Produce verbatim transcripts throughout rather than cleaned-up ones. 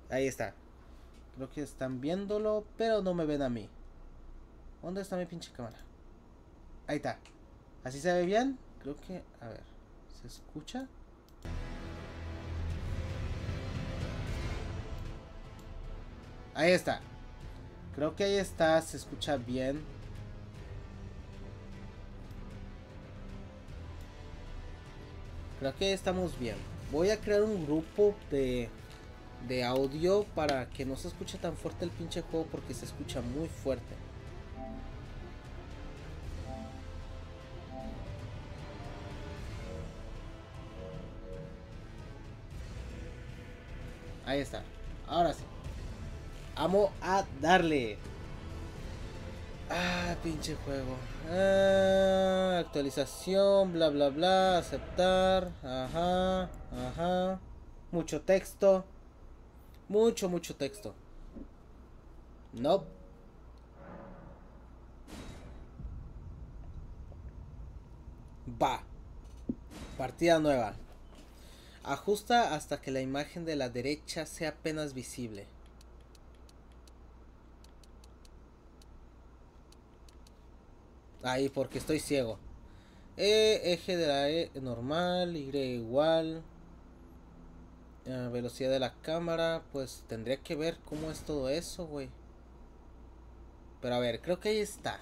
Ahí está. Creo que están viéndolo, pero no me ven a mí. ¿Dónde está mi pinche cámara? Ahí está. ¿Así se ve bien? Creo que... A ver. ¿Se escucha? Ahí está. Creo que ahí está. Se escucha bien. Creo que estamos bien. Voy a crear un grupo de... De audio para que no se escuche tan fuerte el pinche juego porque se escucha muy fuerte. Ahí está. Ahora sí. Vamos a darle. Ah, pinche juego. Ah, actualización, bla bla bla, aceptar. Ajá, ajá. Mucho texto. Mucho, mucho texto. No. Va. Partida nueva. Ajusta hasta que la imagen de la derecha sea apenas visible. Ahí, porque estoy ciego. E, eje de la E normal, Y igual. Uh, velocidad de la cámara, pues tendría que ver cómo es todo eso, güey. Pero a ver, creo que ahí está.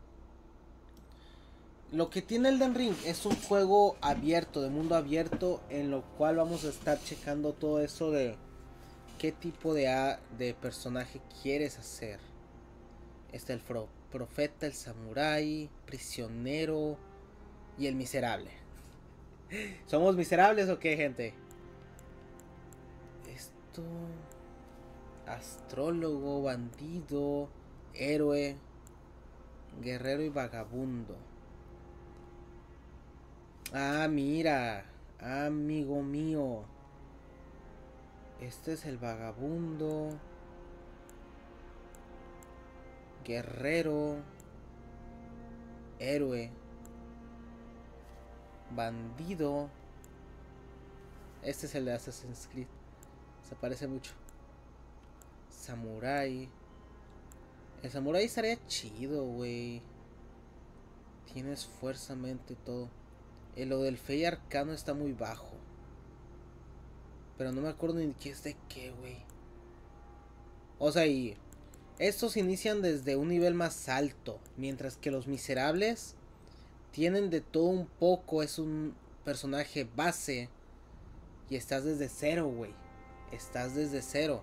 Lo que tiene Elden Ring es un juego abierto, de mundo abierto, en lo cual vamos a estar checando todo eso de qué tipo de, a, de personaje quieres hacer. Está el fro, profeta, el samurái, prisionero y el miserable. ¿Somos miserables o qué, gente? Esto... Astrólogo, bandido, héroe, guerrero y vagabundo. Ah, mira, amigo mío. Este es el vagabundo, guerrero, héroe, bandido. Este es el de Assassin's Creed. Se parece mucho. Samurai. El samurai estaría chido, güey. Tienes fuerza, mente, todo. El lo del Fey Arcano está muy bajo. Pero no me acuerdo ni qué es de qué, güey. O sea, y estos inician desde un nivel más alto. Mientras que los miserables tienen de todo un poco. Es un personaje base. Y estás desde cero, güey. Estás desde cero.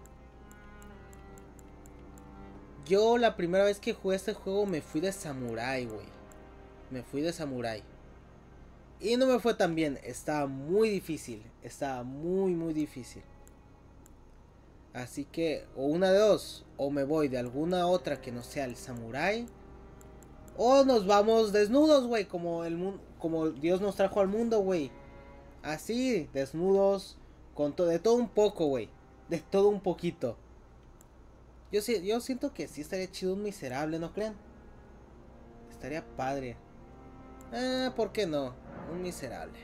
Yo la primera vez que jugué este juego me fui de samurai, güey. Me fui de samurai. Y no me fue tan bien. Estaba muy difícil. Estaba muy, muy difícil. Así que, o una de dos. O me voy de alguna otra que no sea el samurai. O nos vamos desnudos, güey. Como, el, como Dios nos trajo al mundo, güey. Así, desnudos. Con to de todo un poco, güey. De todo un poquito. Yo, yo siento que sí estaría chido un miserable, ¿no creen? Estaría padre. Ah, ¿por qué no? Un miserable.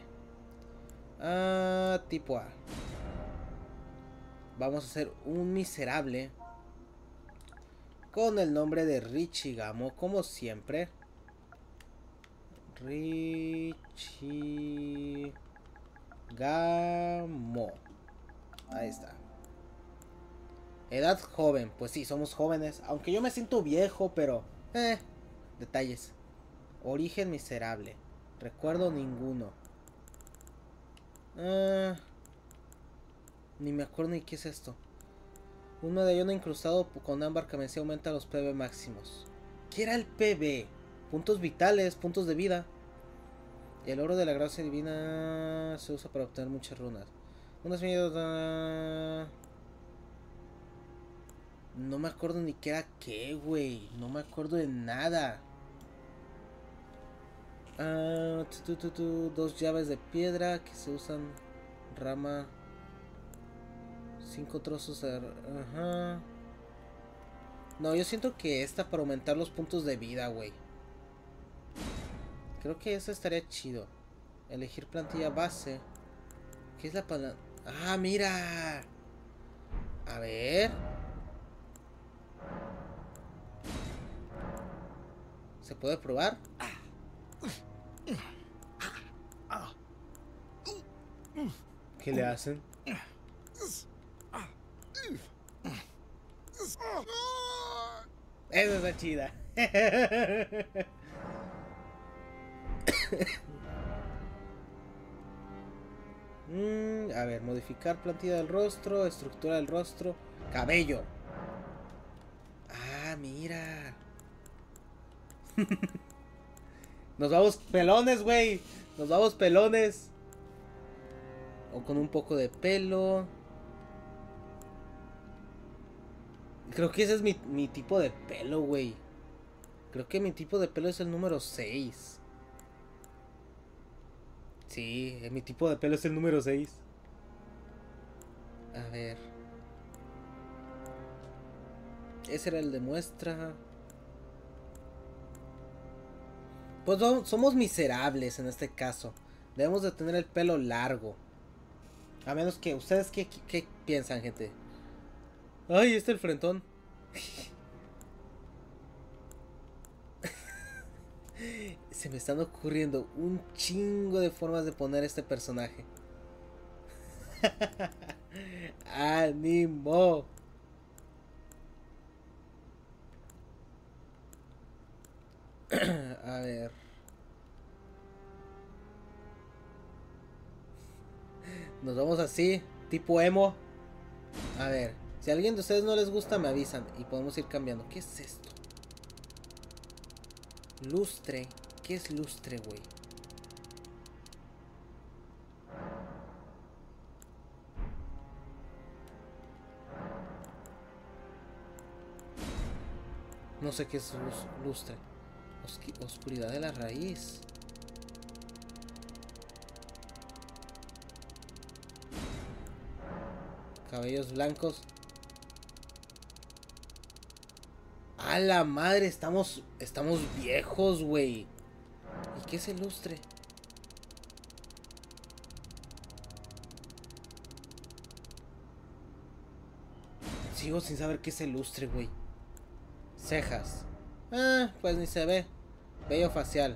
Ah, tipo A. Vamos a hacer un miserable. Con el nombre de Richigamo, como siempre. Richigamo. Ahí está. Edad joven. Pues sí, somos jóvenes. Aunque yo me siento viejo, pero... Eh, detalles. Origen miserable. Recuerdo ninguno. Ah, ni me acuerdo ni qué es esto. Un medallón incrustado con ámbar que me aumenta los P B máximos. ¿Qué era el P B? Puntos vitales, puntos de vida. El oro de la gracia divina se usa para obtener muchas runas. Unas medidas... No me acuerdo ni qué era qué, güey. No me acuerdo de nada. Ah, tu, tu, tu, dos llaves de piedra que se usan. Rama. Cinco trozos de... Ajá. No, yo siento que esta para aumentar los puntos de vida, güey. Creo que eso estaría chido. Elegir plantilla base. ¿Qué es la plantilla? ¡Ah, mira! A ver. ¿Se puede probar? ¿Qué le hacen? Esa está chida. mm, a ver, modificar plantilla del rostro, estructura del rostro, cabello. Ah, mira. Nos vamos pelones, güey. Nos vamos pelones. O con un poco de pelo. Creo que ese es mi, mi tipo de pelo, güey. Creo que mi tipo de pelo es el número seis. Sí, mi tipo de pelo es el número seis. A ver. Ese era el de muestra. Pues no, somos miserables en este caso. Debemos de tener el pelo largo. A menos que... ¿Ustedes qué, qué, qué piensan, gente? Ay, este es el frentón. Se me están ocurriendo un chingo de formas de poner este personaje. ¡Ánimo! A ver. Nos vamos así, tipo emo. A ver, si a alguien de ustedes no les gusta, me avisan y podemos ir cambiando. ¿Qué es esto? Lustre. ¿Qué es lustre, güey? No sé qué es lustre. Osqui oscuridad de la raíz. Cabellos blancos. A la madre, estamos estamos viejos, güey. ¿Y qué es el lustre? Sigo sin saber qué es el lustre, güey. Cejas. Ah, pues ni se ve. Vello facial.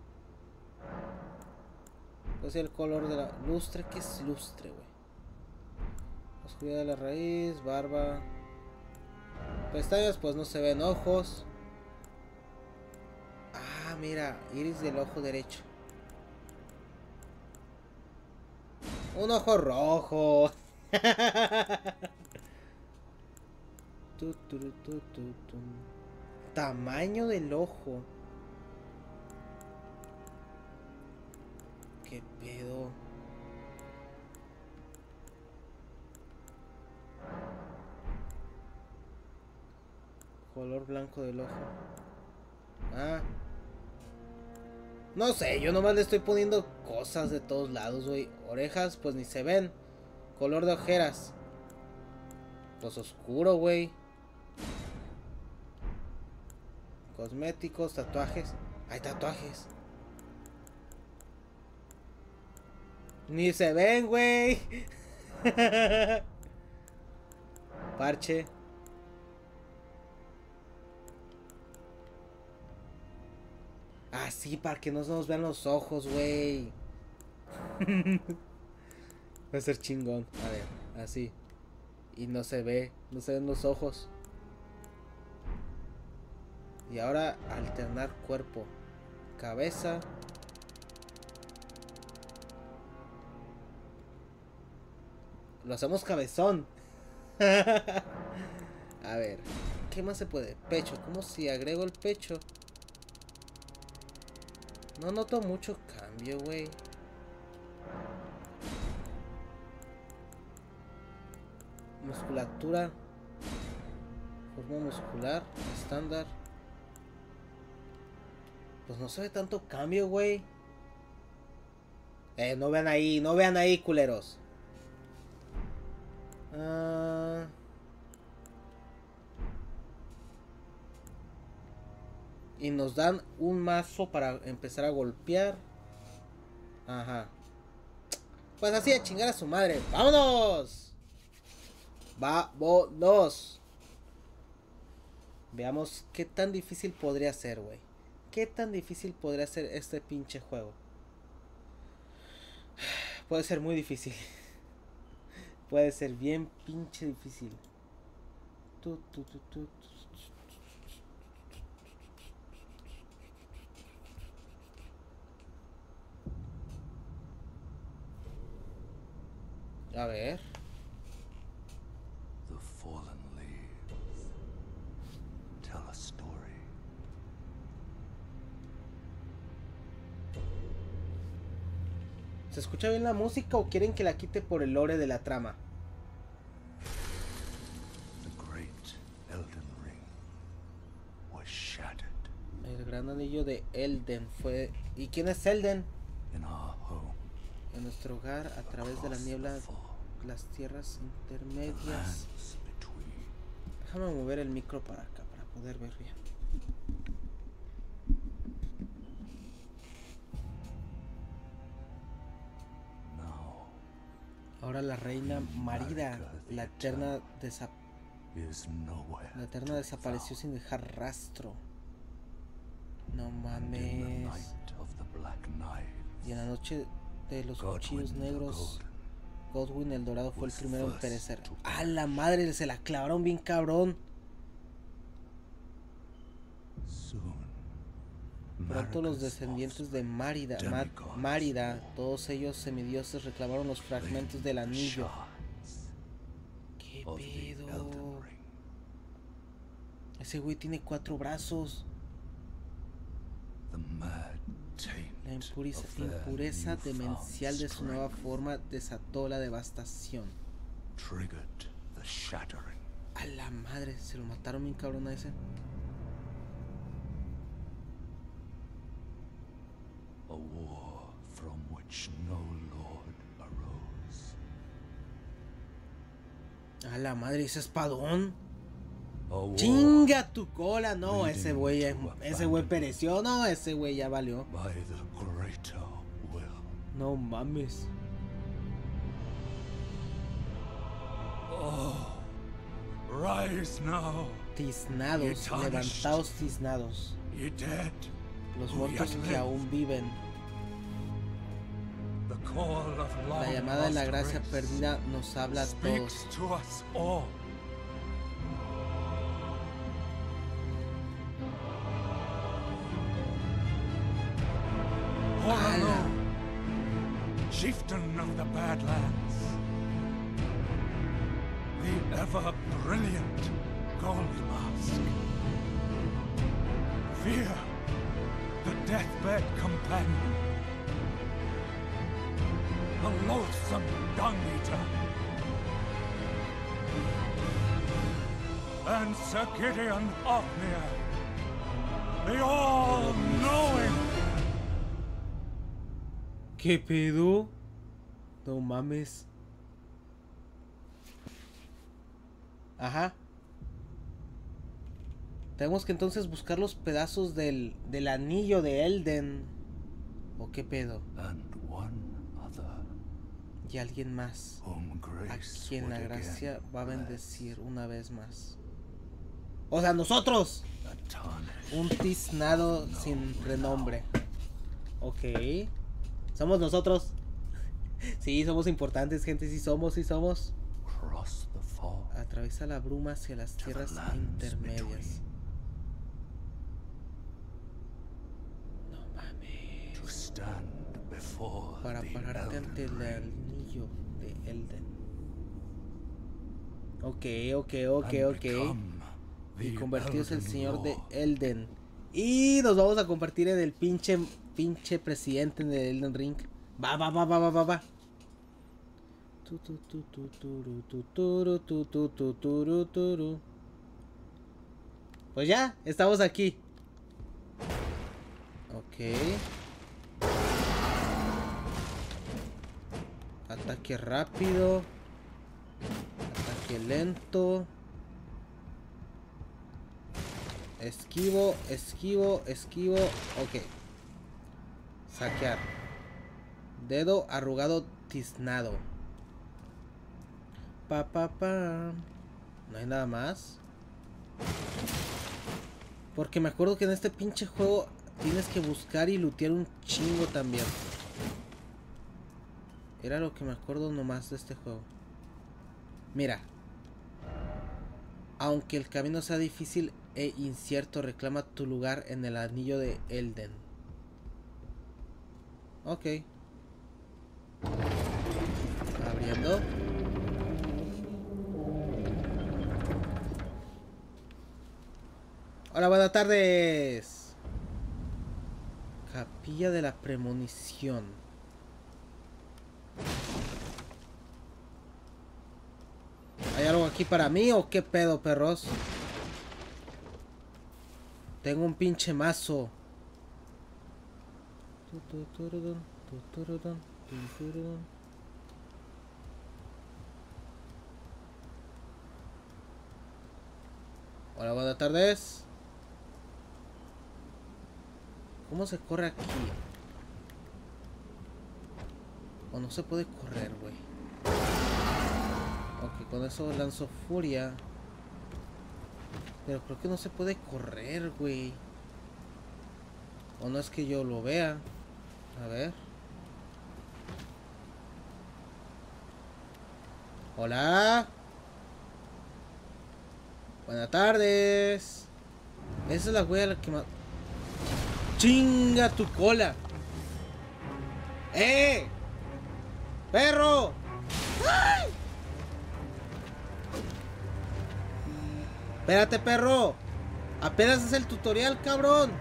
Pues el color de la... Lustre, ¿qué es lustre, güey? Oscuridad de la raíz, barba. Pestañas, pues no se ven. Ojos. Ah, mira, iris del ojo derecho. Un ojo rojo. tu, tu, tu, tu, tu. Tamaño del ojo. ¿Qué pedo? Color blanco del ojo. Ah. No sé, yo nomás le estoy poniendo cosas de todos lados, güey. Orejas, pues ni se ven. Color de ojeras. Pues oscuro, güey. Cosméticos, tatuajes. Hay tatuajes. Ni se ven, güey. Parche. Así, para que no se nos vean los ojos, güey. Va a ser chingón. A ver, así. Y no se ve, no se ven los ojos. Y ahora alternar cuerpo. Cabeza. Lo hacemos cabezón. A ver, ¿qué más se puede? Pecho, ¿cómo si agrego el pecho? No noto mucho cambio, güey. Musculatura. Forma muscular. Estándar. Pues no se ve tanto cambio, güey. Eh, no vean ahí, no vean ahí, culeros. Ah... Y nos dan un mazo para empezar a golpear. Ajá. Pues así a chingar a su madre. ¡Vámonos! ¡Vámonos! Veamos qué tan difícil podría ser, güey. ¿Qué tan difícil podría ser este pinche juego? Puede ser muy difícil. Puede ser bien pinche difícil. Tu, tu, tu, tu, tu. A ver. The fallen leaves tell a story. ¿Se escucha bien la música o quieren que la quite por el lore de la trama? The great Elden Ring was shattered. El gran anillo de Elden fue... ¿Y quién es Elden? In our home, En nuestro hogar, a través de la niebla, las tierras intermedias. lands between. Déjame mover el micro para acá, para poder ver bien. Now Ahora la reina Marida, la eterna, desa is nowhere. la eterna to be desapareció sin dejar rastro. No found. In the mames. night of the Black Knives, Y en la noche de los cuchillos Godwyn the negros, Golden Godwyn el Dorado fue el was primero en first perecer. to ¡A la madre! Se la clavaron bien cabrón. soon. Pronto los Marika's descendientes de offspring, Márida, Ma- demigods, Márida, todos ellos semidioses, reclamaron los fragmentos del anillo. shards ¿Qué of the pedo? Elden Ring. Ese güey tiene cuatro brazos. The mad taint La impureza, of their impureza newfound demencial de su nueva strength forma desató la devastación. triggered the shattering. A la madre, se lo mataron bien cabrón a ese. A war from which no lord arose. A la madre, ese espadón. A war Chinga tu cola, no, leading ese güey, to ese güey abandonment pereció, no, ese güey ya valió. by the greater will. No mames. Oh, rise now, Tiznados, Ye tarnished. levantaos tiznados. ye dead. Los who muertos yet que live. aún viven. The call of La long llamada de la lost gracia race perdida nos habla a todos. speaks to us all. ¡Hala! Chieftain of the Badlands, the ever brilliant Gold Mask. Fear, the deathbed companion, the loathsome Dung Eater, and Sir Gideon Ofnir, the all-knowing. ¿Qué pedo? No mames. Ajá. Tenemos que entonces buscar los pedazos del, del anillo de Elden. ¿O qué pedo? And one other Y alguien más. whom A grace quien la would gracia again va a bless. bendecir una vez más. O sea, nosotros. A tarnished Un tiznado no sin renown. renombre. Ok. Somos nosotros. Sí, somos importantes, gente. Sí somos, sí somos. Cross the fog Atraviesa la bruma hacia las to the tierras lands intermedias. between, No mames. to stand before Para the pararte ante Elden el Ring anillo de Elden. Ok, ok, ok, and ok. become Y the convertirse el Elden señor de Lord. Elden. Y nos vamos a convertir en el pinche pinche presidente de Elden Ring. Va, va, va, va, va, va, va. Tu, tu, tu, tu, turu, tu, turu, tu, tu, tu, turu, turu. Pues ya, estamos aquí. Ok. Ataque rápido. Ataque lento. Esquivo, esquivo, esquivo. Ok. Saquear. Dedo arrugado tiznado. pa, pa, pa. No hay nada más. Porque me acuerdo que en este pinche juego tienes que buscar y lootear un chingo también. Era lo que me acuerdo nomás de este juego. Mira. Aunque el camino sea difícil e incierto, reclama tu lugar en el anillo de Elden. Ok. Abriendo. Hola, buenas tardes. Capilla de la premonición. ¿Hay algo aquí para mí o qué pedo, perros? Tengo un pinche mazo. Hola, buenas tardes. ¿Cómo se corre aquí? O no se puede correr, güey. Ok, con eso lanzo furia. Pero creo que no se puede correr, güey. O no es que yo lo vea. A ver. Hola. Buenas tardes. Esa es la wea la que más... ¡Chinga tu cola! ¡Eh! ¡Perro! ¡Ay! Espérate, perro. Apenas es el tutorial, cabrón.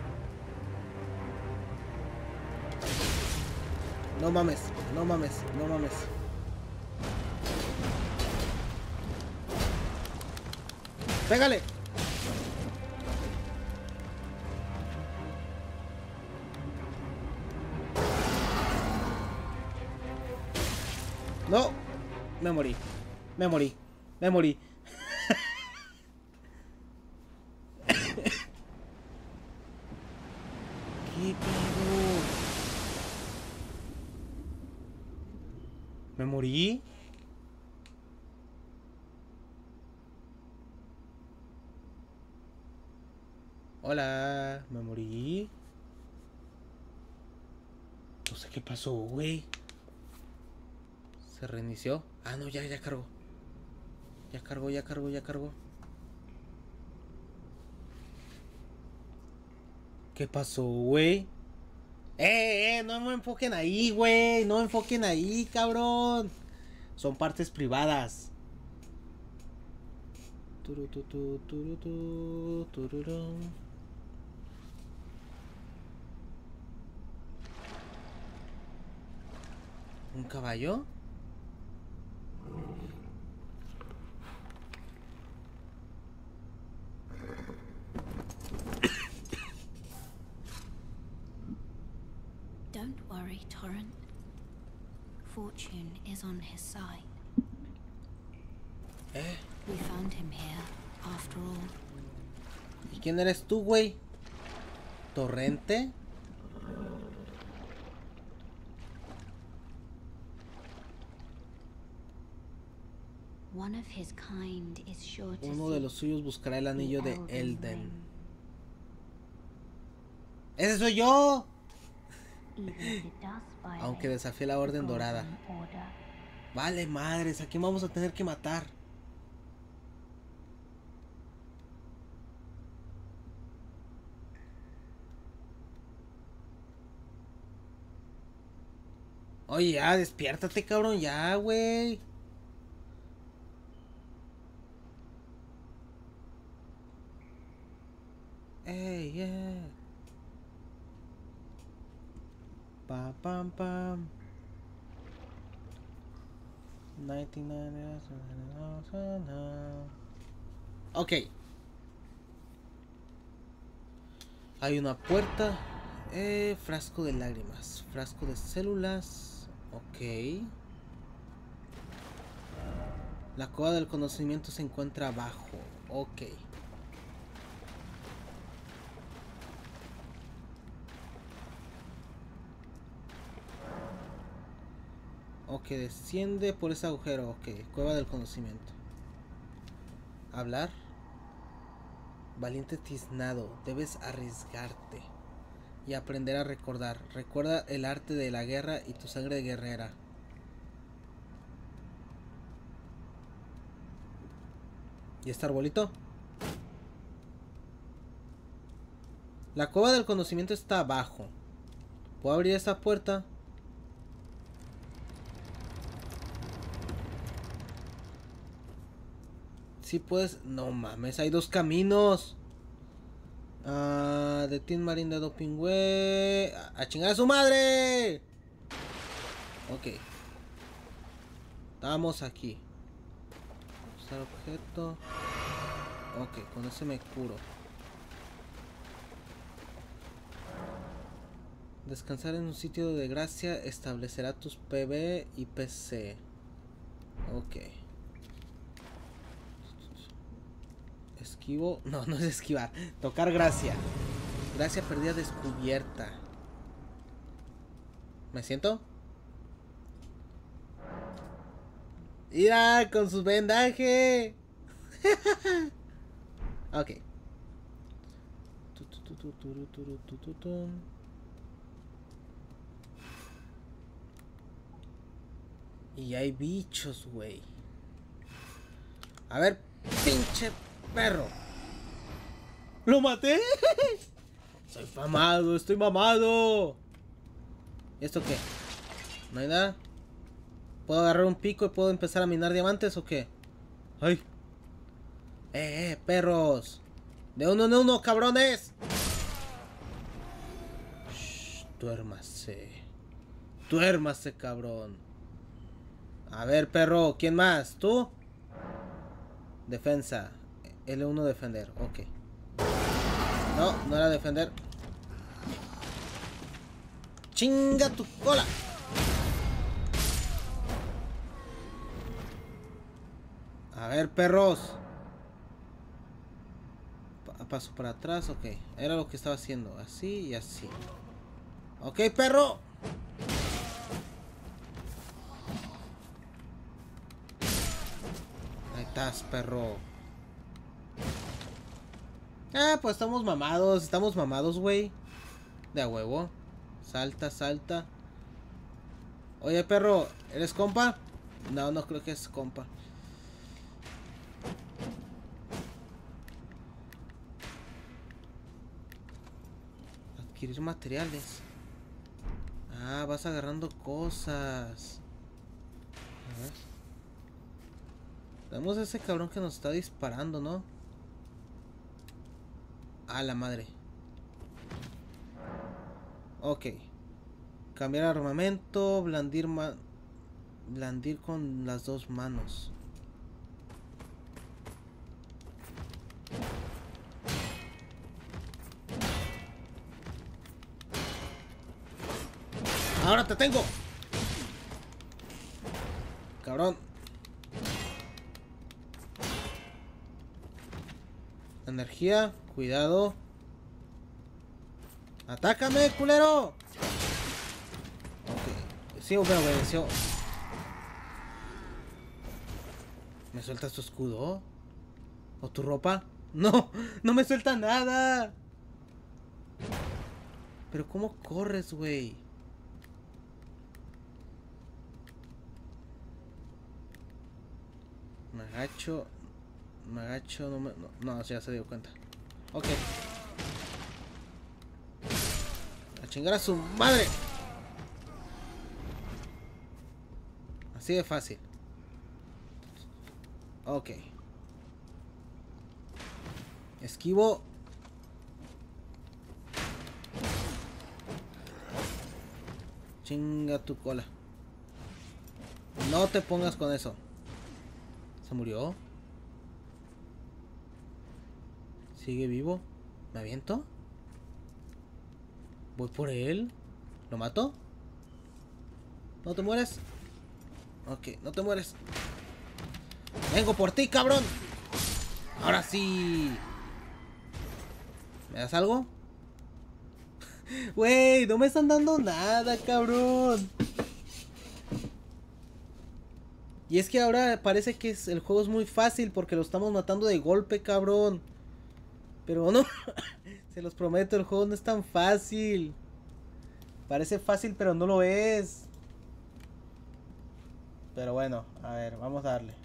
No mames, no mames, no mames. ¡Pégale! No, me morí, me morí, me morí. ¿Qué pedo? ¿Me morí? Hola, me morí. No sé qué pasó, güey. Se reinició. Ah, no, ya, ya cargó. Ya cargó, ya cargó, ya cargó. ¿Qué pasó, güey? ¡Eh, eh! No me enfoquen ahí, güey. No me enfoquen ahí, cabrón. Son partes privadas. Turututu, turutu, tururú. ¿Un caballo? Don't worry, Torrent. Fortune is on his side. ¿Eh? We found him here, after all. ¿Y quién eres tú, güey? ¿Torrente? One of his kind is sure to Uno de los suyos buscará el anillo de Elden. ¡Ese soy yo! Aunque desafíe la Orden Dorada. Vale, madres, ¿a quién vamos a tener que matar? Oye, ya, despiértate, cabrón, ya, güey. Ey, yeah. Pa, pam, pam. noventa y nueve. Ok. Hay una puerta. Eh, frasco de lágrimas. Frasco de células. Ok. La cueva del conocimiento se encuentra abajo. Ok. Ok, desciende por ese agujero. Ok, cueva del conocimiento. Hablar. Valiente tiznado, debes arriesgarte y aprender a recordar. Recuerda el arte de la guerra y tu sangre de guerrera. ¿Y este arbolito? La cueva del conocimiento está abajo. ¿Puedo abrir esta puerta? Sí puedes... No mames, hay dos caminos. Ah, de Team Marine de Doping Way. A, a chingar a su madre. Ok. Estamos aquí. Usar objeto. Ok, con eso me curo. Descansar en un sitio de gracia establecerá tus P B y P C. Ok. Esquivo. No, no es esquivar. Tocar gracia. Gracia perdida descubierta. ¿Me siento? ¡Mira! Con su vendaje. Ok. Y hay bichos, güey. A ver, pinche perro. ¡Lo maté! Soy famado, estoy mamado. ¿Y esto qué? ¿No hay nada? ¿Puedo agarrar un pico y puedo empezar a minar diamantes o qué? ¡Ay! ¡Eh, eh, perros! ¡De uno en uno, cabrones! Shh, duérmase. Duérmase, cabrón. A ver, perro, ¿quién más? ¿Tú? Defensa. L uno defender, ok. No, no era defender. ¡Chinga tu cola! A ver, perros. Pa- paso para atrás, ok. Era lo que estaba haciendo. Así y así. Ok, perro. Ahí estás, perro. Ah, pues estamos mamados. Estamos mamados, güey. De a huevo. Salta, salta. Oye, perro, ¿eres compa? No, no creo que es compa. Adquirir materiales. Ah, vas agarrando cosas. A ver. Tenemos a ese cabrón que nos está disparando, ¿no? A la madre. Ok. Cambiar armamento. Blandir ma blandir con las dos manos. ¡Ahora te tengo! Cabrón. Energía, cuidado. ¡Atácame, culero! Ok. Sí, me obedeció. ¿Me sueltas tu escudo? ¿O tu ropa? No, no me suelta nada. Pero ¿cómo corres, güey? Me agacho. Me agacho, no me... No, no, ya se dio cuenta. Ok. A chingar a su madre. Así de fácil. Ok. Esquivo. Chinga tu cola. No te pongas con eso. ¿Se murió? ¿Sigue vivo? ¿Me aviento? ¿Voy por él? ¿Lo mato? ¿No te mueres? Ok, no te mueres. ¡Vengo por ti, cabrón! ¡Ahora sí! ¿Me das algo? Güey, no me están dando nada, cabrón. Y es que ahora parece que es, el juego es muy fácil porque lo estamos matando de golpe, cabrón. Pero no, se los prometo, el juego no es tan fácil. Parece fácil, pero no lo es. Pero bueno, a ver, vamos a darle.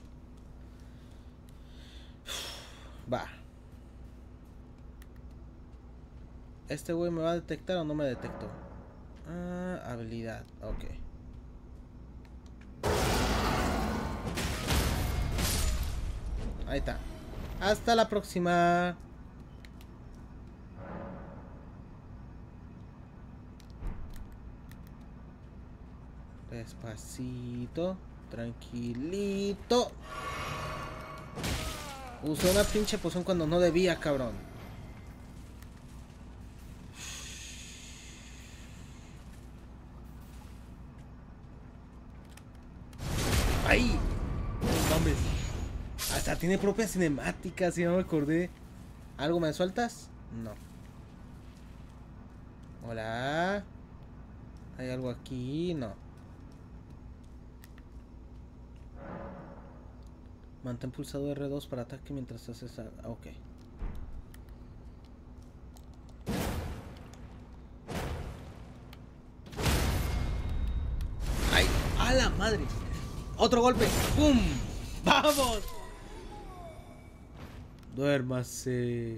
Va. ¿Este güey me va a detectar o no me detectó? Ah, habilidad, ok. Ahí está. Hasta la próxima. Despacito. Tranquilito. Usé una pinche poción cuando no debía, cabrón. ¡Ay! No mames. Hasta tiene propia cinemática, si no me acordé. ¿Algo me sueltas? No. Hola. ¿Hay algo aquí? No. Mantén pulsado R dos para ataque mientras haces... A... Ok. ¡Ay! ¡A la madre! ¡Otro golpe! ¡Pum! ¡Vamos! Duérmase.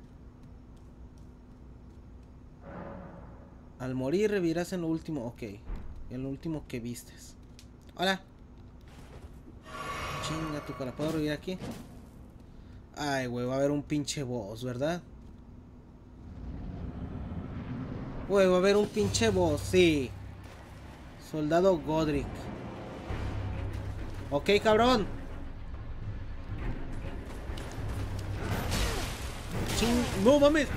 Al morir revivirás en lo último. Ok. En lo último que vistes. Hola. Chinga tu cara. ¿Puedo revivir aquí? Ay, güey. Va a haber un pinche boss, ¿verdad? Güey, va a haber un pinche boss. Sí. Soldado Godric. Ok, cabrón. Ching... No mames.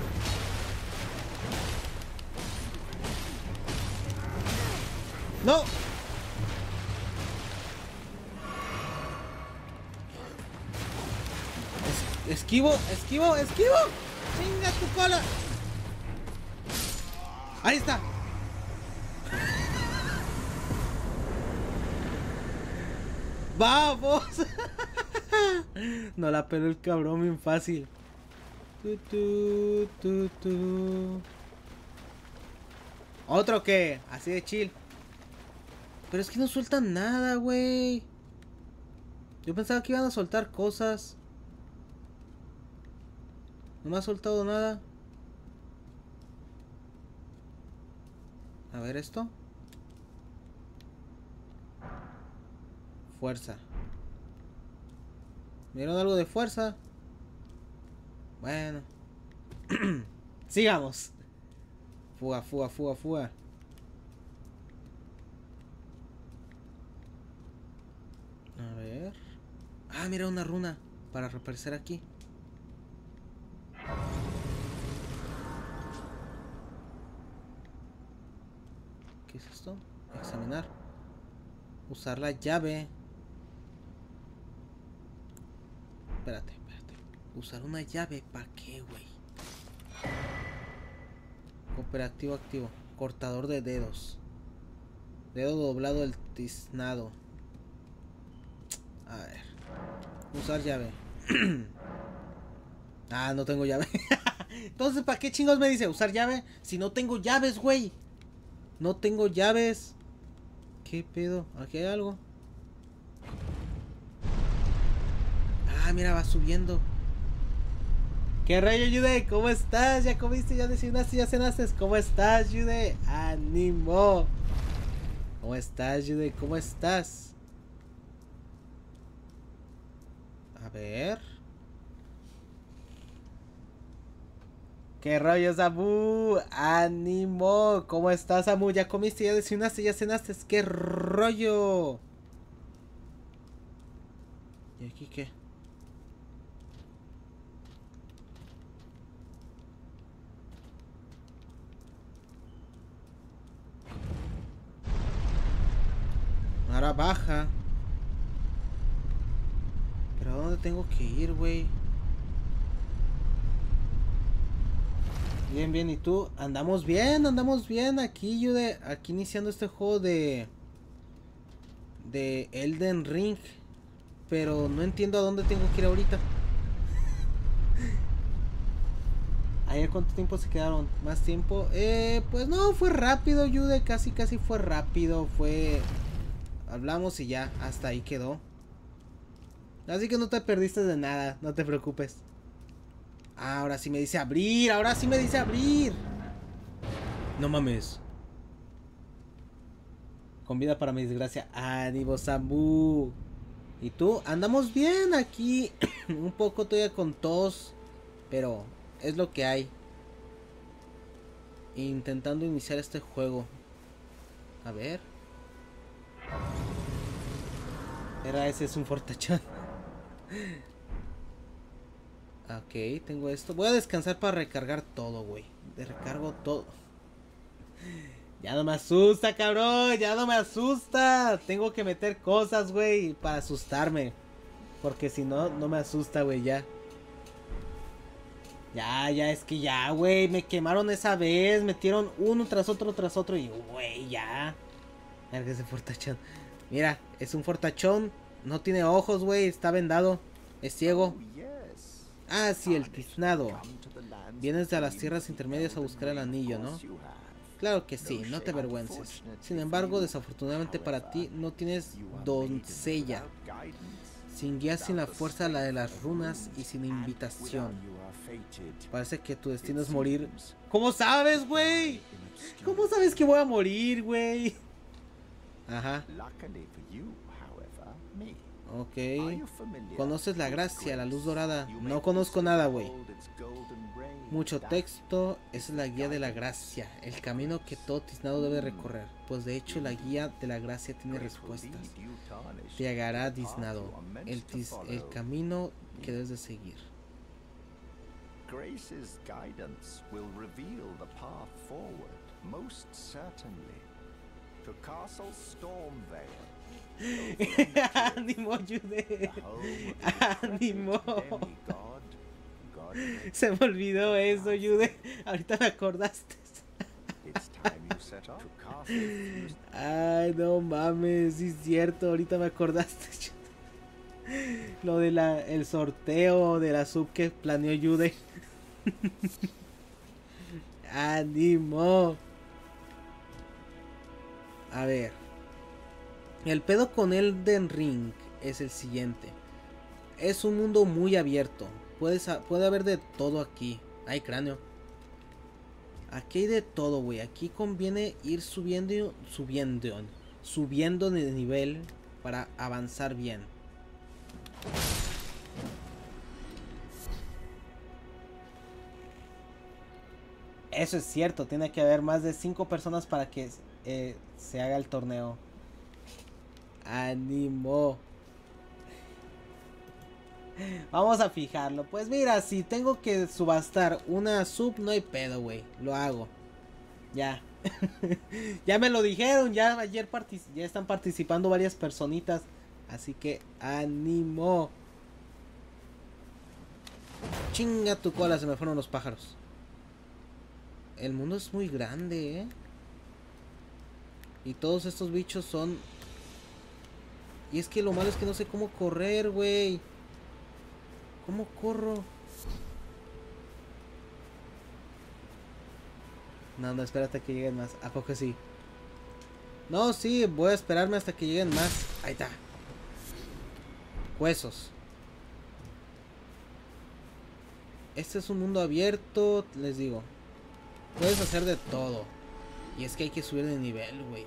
No. Es esquivo, esquivo, esquivo. Chinga tu cola. Ahí está. Vamos. No la peló el cabrón bien fácil. Tu, tu, tu, tu. ¿Otro qué? Así de chill. Pero es que no sueltan nada, güey. Yo pensaba que iban a soltar cosas. No me ha soltado nada. A ver esto. Fuerza. ¿Vieron algo de fuerza? Bueno. Sigamos. Fuga, fuga, fuga, fuga. A ver. Ah, mira una runa para reaparecer aquí. ¿Qué es esto? Examinar. Usar la llave. Espérate, espérate. Usar una llave, ¿para qué, güey? Cooperativo activo. Cortador de dedos. Dedo doblado del tiznado. A ver. Usar llave. Ah, no tengo llave. Entonces, ¿para qué chingos me dice usar llave? Si no tengo llaves, güey. No tengo llaves. ¿Qué pedo? Aquí hay algo. Ah, mira, va subiendo. ¿Qué rayo, Yude? ¿Cómo estás? ¿Ya comiste? ¿Ya desayunaste? ¿Ya cenaste? ¿Cómo estás, Yude? ¡Ánimo! ¿Cómo estás, Yude? ¿Cómo estás? A ver. ¿Qué rollo, Samu? ¡Ánimo! ¿Cómo estás, Samu? ¿Ya comiste? ¿Ya desayunaste? ¿Ya cenaste? ¿Qué rollo? ¿Y aquí qué? Ahora baja. ¿Pero a dónde tengo que ir, güey? Bien, bien, ¿y tú? Andamos bien, andamos bien aquí, Yude. Aquí iniciando este juego de... de Elden Ring, pero no entiendo a dónde tengo que ir ahorita. Ayer cuánto tiempo se quedaron, más tiempo, eh, pues no, fue rápido, Yude, casi casi fue rápido, fue, hablamos y ya, hasta ahí quedó. Así que no te perdiste de nada, no te preocupes. Ahora sí me dice abrir, ahora sí me dice abrir. No mames. Con vida para mi desgracia. Ánimo, Sambu. ¿Y tú? Andamos bien aquí. Un poco todavía con tos, pero es lo que hay. Intentando iniciar este juego. A ver. Era ese, es un fortachón. Ok, tengo esto. Voy a descansar para recargar todo, güey. De recargo todo. Ya no me asusta, cabrón. Ya no me asusta. Tengo que meter cosas, güey, para asustarme. Porque si no, no me asusta, güey, ya. Ya, ya, es que ya, güey. Me quemaron esa vez. Metieron uno tras otro, tras otro. Y, güey, ya. Mira que ese fortachón. Mira, es un fortachón. No tiene ojos, güey. Está vendado. Es ciego. Ah, sí, el tiznado. Vienes de las tierras intermedias a buscar el anillo, ¿no? Claro que sí, no te avergüences. Sin embargo, desafortunadamente para ti, no tienes doncella. Sin guía, sin la fuerza la de las runas y sin invitación. Parece que tu destino es morir. ¿Cómo sabes, güey? ¿Cómo sabes que voy a morir, güey? Ajá. Ok. ¿Conoces la gracia, la luz dorada? No conozco nada, güey. Mucho texto. Esa es la guía de la gracia. El camino que todo tiznado debe recorrer. Pues de hecho la guía de la gracia tiene respuestas. Te hallará tiznado. El, tiz, el camino que debes de seguir. Grace's guidance will reveal the path forward, most certainly. To Castle Stormvale. Ánimo, Yude. Ánimo. Se me olvidó eso, Yude. Ahorita me acordaste. Ay, no mames, sí es cierto. Ahorita me acordaste. Lo de la el sorteo de la sub que planeó Yude. Ánimo. A ver. El pedo con Elden Ring es el siguiente. Es un mundo muy abierto. Puedes, puede haber de todo aquí. Hay cráneo. Aquí hay de todo, güey. Aquí conviene ir subiendo, subiendo, subiendo de nivel para avanzar bien. Eso es cierto. Tiene que haber más de cinco personas para que eh, se haga el torneo. Ánimo. Vamos a fijarlo. Pues mira, si tengo que subastar una sub, no hay pedo, güey. Lo hago. Ya. Ya me lo dijeron. Ya ayer ya están participando varias personitas. Así que ánimo. Chinga tu cola, se me fueron los pájaros. El mundo es muy grande, ¿eh? Y todos estos bichos son... Y es que lo malo es que no sé cómo correr, güey. ¿Cómo corro? No, no, espérate a que lleguen más. ¿A poco sí? No, sí, voy a esperarme hasta que lleguen más. Ahí está. Huesos. Este es un mundo abierto, les digo. Puedes hacer de todo. Y es que hay que subir de nivel, güey.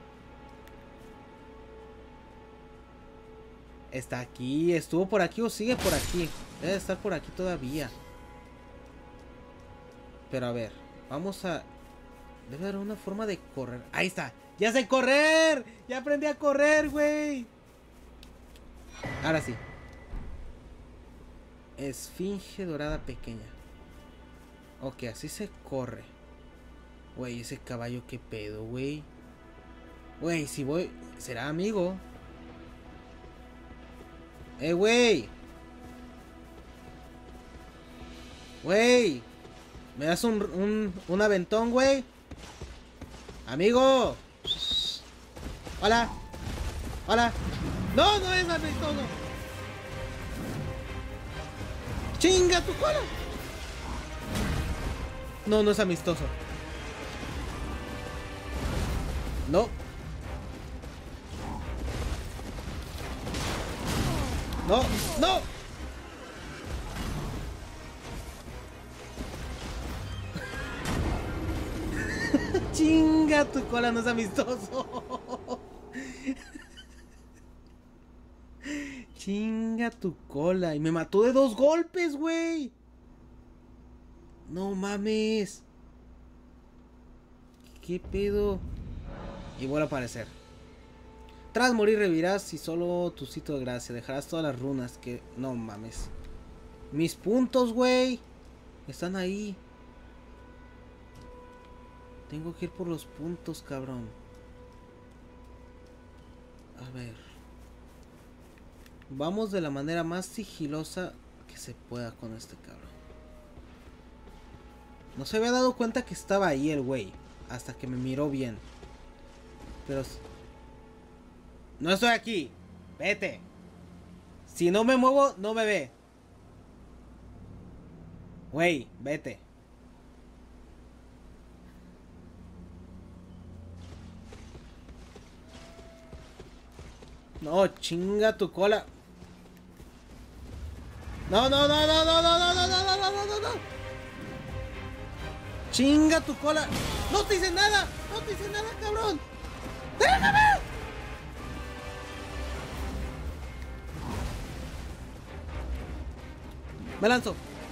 Está aquí, estuvo por aquí o sigue por aquí. Debe estar por aquí todavía. Pero a ver, vamos a... Debe haber una forma de correr. Ahí está, ya sé correr. Ya aprendí a correr, güey. Ahora sí. Esfinge dorada pequeña. Ok, así se corre. Güey, ese caballo, qué pedo, güey. Güey, si voy... ¿Será amigo? Eh, güey. Güey. ¿Me das un, un, un aventón, güey? Amigo. Hola. Hola. No, no es amistoso. Chinga tu cola. No, no es amistoso. No. No, no. Chinga tu cola, no es amistoso. Chinga tu cola. Y me mató de dos golpes, güey. No mames. ¿Qué pedo? Y vuelve a aparecer. Tras morir revivirás y solo tu sitio de gracia. Dejarás todas las runas que... No mames. Mis puntos, güey. Están ahí. Tengo que ir por los puntos, cabrón. A ver. Vamos de la manera más sigilosa que se pueda con este cabrón. No se había dado cuenta que estaba ahí el güey. Hasta que me miró bien. Pero... No estoy aquí. Vete. Si no me muevo, no me ve. Güey, vete. No, chinga tu cola. No, no, no, no, no, no, no, no, no, no, no, no, no. Chinga tu cola. No te hice nada. No te hice nada, cabrón. ¡Déjame! Me lanzo.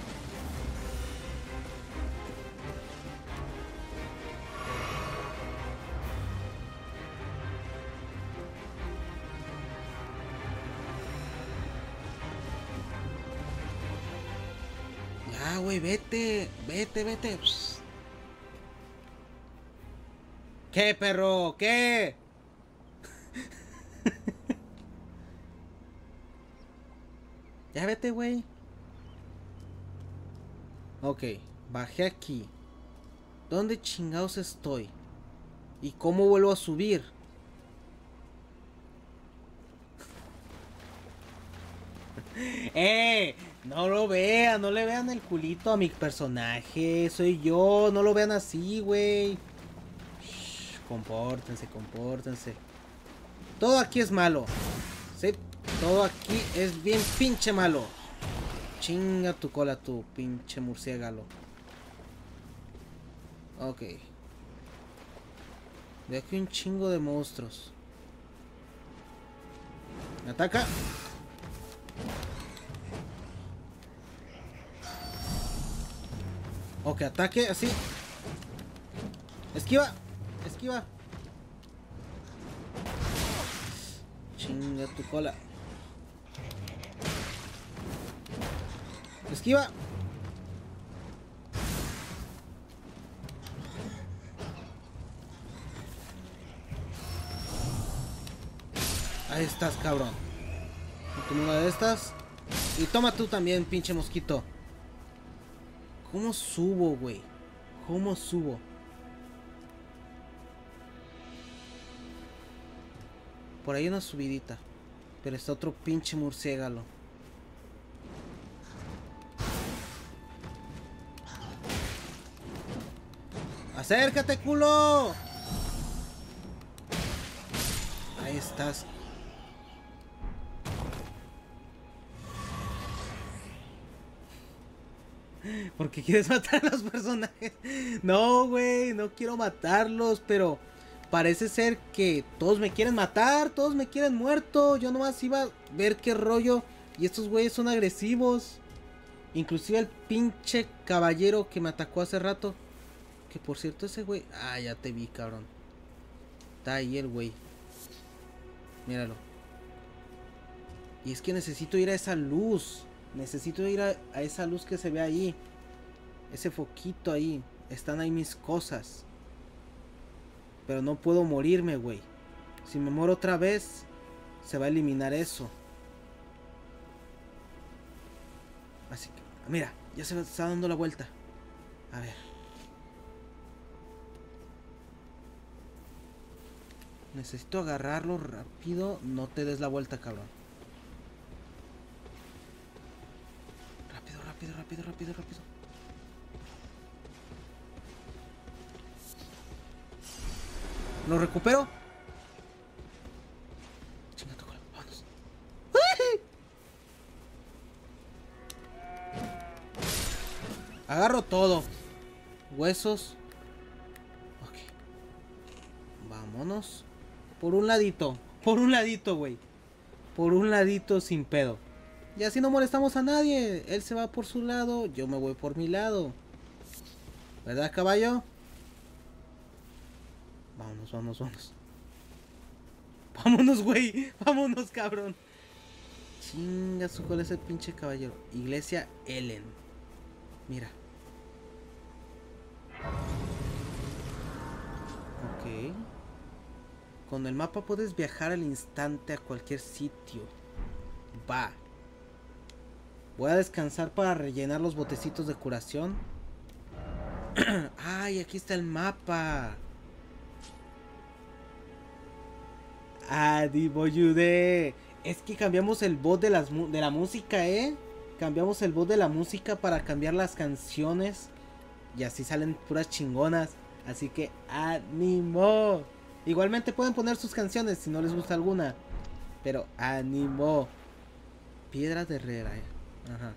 Ya, güey, vete. Vete, vete. Psst. ¿Qué, perro? ¿Qué? Ya vete, güey. Ok, bajé aquí. ¿Dónde chingados estoy? ¿Y cómo vuelvo a subir? ¡Eh! No lo vean, no le vean el culito a mi personaje. Soy yo, no lo vean así, güey. Compórtense, compórtense. Todo aquí es malo. Sí, todo aquí es bien pinche malo. Chinga tu cola, tu pinche murciélago. Ok. Veo aquí un chingo de monstruos. ¿Me ataca? Ok, ataque así. Esquiva. Esquiva. Chinga tu cola. Esquiva. Ahí estás, cabrón. Toma una de estas. Y toma tú también, pinche mosquito. ¿Cómo subo, güey? ¿Cómo subo? Por ahí una subidita. Pero está otro pinche murciélago. ¡Acércate, culo! Ahí estás. ¿Por qué quieres matar a los personajes? No, güey, no quiero matarlos, pero parece ser que todos me quieren matar, todos me quieren muerto. Yo nomás iba a ver qué rollo. Y estos güeyes son agresivos. Inclusive el pinche caballero que me atacó hace rato. Que por cierto ese güey... Ah, ya te vi, cabrón. Está ahí el güey. Míralo. Y es que necesito ir a esa luz. Necesito ir a, a esa luz que se ve ahí. Ese foquito ahí. Están ahí mis cosas. Pero no puedo morirme, güey. Si me muero otra vez, se va a eliminar eso. Así que, mira, ya se está dando la vuelta. A ver. Necesito agarrarlo rápido. No te des la vuelta, cabrón. Rápido, rápido, rápido, rápido, rápido. ¿Lo recupero? Chinga tu cola, vámonos. Agarro todo. Huesos. Ok. Vámonos. Por un ladito. Por un ladito, güey. Por un ladito sin pedo. Y así no molestamos a nadie. Él se va por su lado. Yo me voy por mi lado. ¿Verdad, caballo? Vámonos, vámonos, vámonos. Vámonos, güey. Vámonos, cabrón. Chinga su cola ese pinche caballero. Iglesia Ellen. Mira. Ok. Con el mapa puedes viajar al instante a cualquier sitio. Va. Voy a descansar para rellenar los botecitos de curación. Ay, aquí está el mapa. Ah, Divoyude. Es que cambiamos el bot de, las, de la música, ¿eh? Cambiamos el bot de la música para cambiar las canciones. Y así salen puras chingonas. Así que ánimo. Igualmente pueden poner sus canciones si no les gusta alguna. Pero ánimo. Piedra de herrera, eh. Ajá.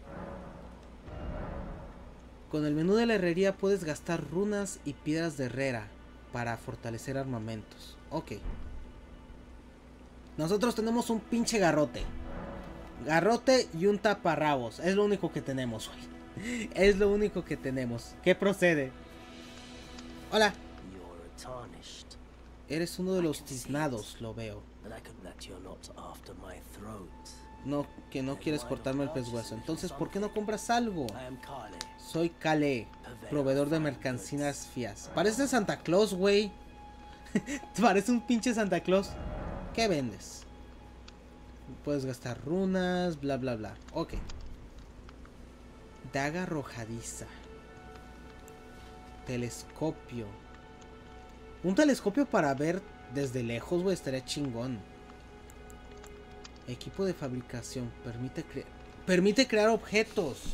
Con el menú de la herrería puedes gastar runas y piedras de herrera para fortalecer armamentos. Ok. Nosotros tenemos un pinche garrote. Garrote y un taparrabos. Es lo único que tenemos, güey. Es lo único que tenemos. ¿Qué procede? Hola. Eres uno de los tiznados, lo veo. No, que no quieres cortarme el pescuezo. Entonces, ¿por qué no compras algo? Soy Kale, proveedor de mercancías fías. Parece Santa Claus, güey. Parece un pinche Santa Claus. ¿Qué vendes? Puedes gastar runas, bla, bla, bla. Ok. Daga arrojadiza. Telescopio. Un telescopio para ver desde lejos, güey, estaría chingón. Equipo de fabricación. Permite crear... Permite crear objetos.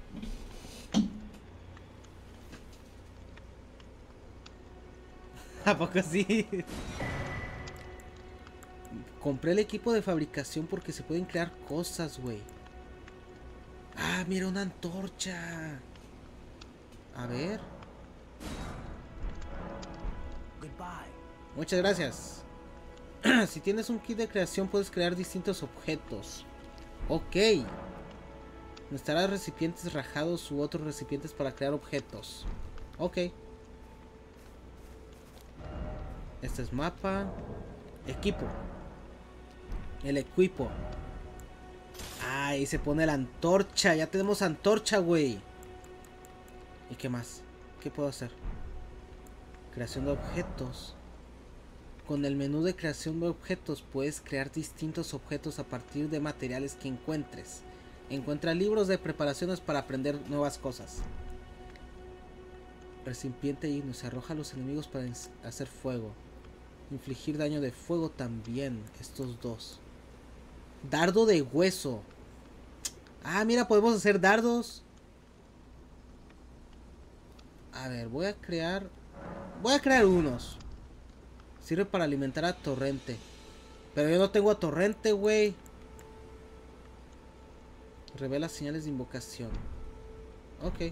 ¿A poco sí? Compré el equipo de fabricación porque se pueden crear cosas, güey. Ah, mira, una antorcha. A ver. Muchas gracias. Si tienes un kit de creación puedes crear distintos objetos. Ok. Necesitarás recipientes rajados u otros recipientes para crear objetos. Ok. Este es mapa. Equipo. El equipo. Ah, ahí se pone la antorcha. Ya tenemos antorcha, güey. ¿Y qué más? ¿Qué puedo hacer? Creación de objetos. Con el menú de creación de objetos puedes crear distintos objetos a partir de materiales que encuentres. Encuentra libros de preparaciones para aprender nuevas cosas. Recipiente igno. Se arroja a los enemigos para hacer fuego. Infligir daño de fuego también. Estos dos. Dardo de hueso. Ah, mira, podemos hacer dardos. A ver, voy a crear... Voy a crear unos. Sirve para alimentar a Torrente. Pero yo no tengo a Torrente, güey. Revela señales de invocación. Ok.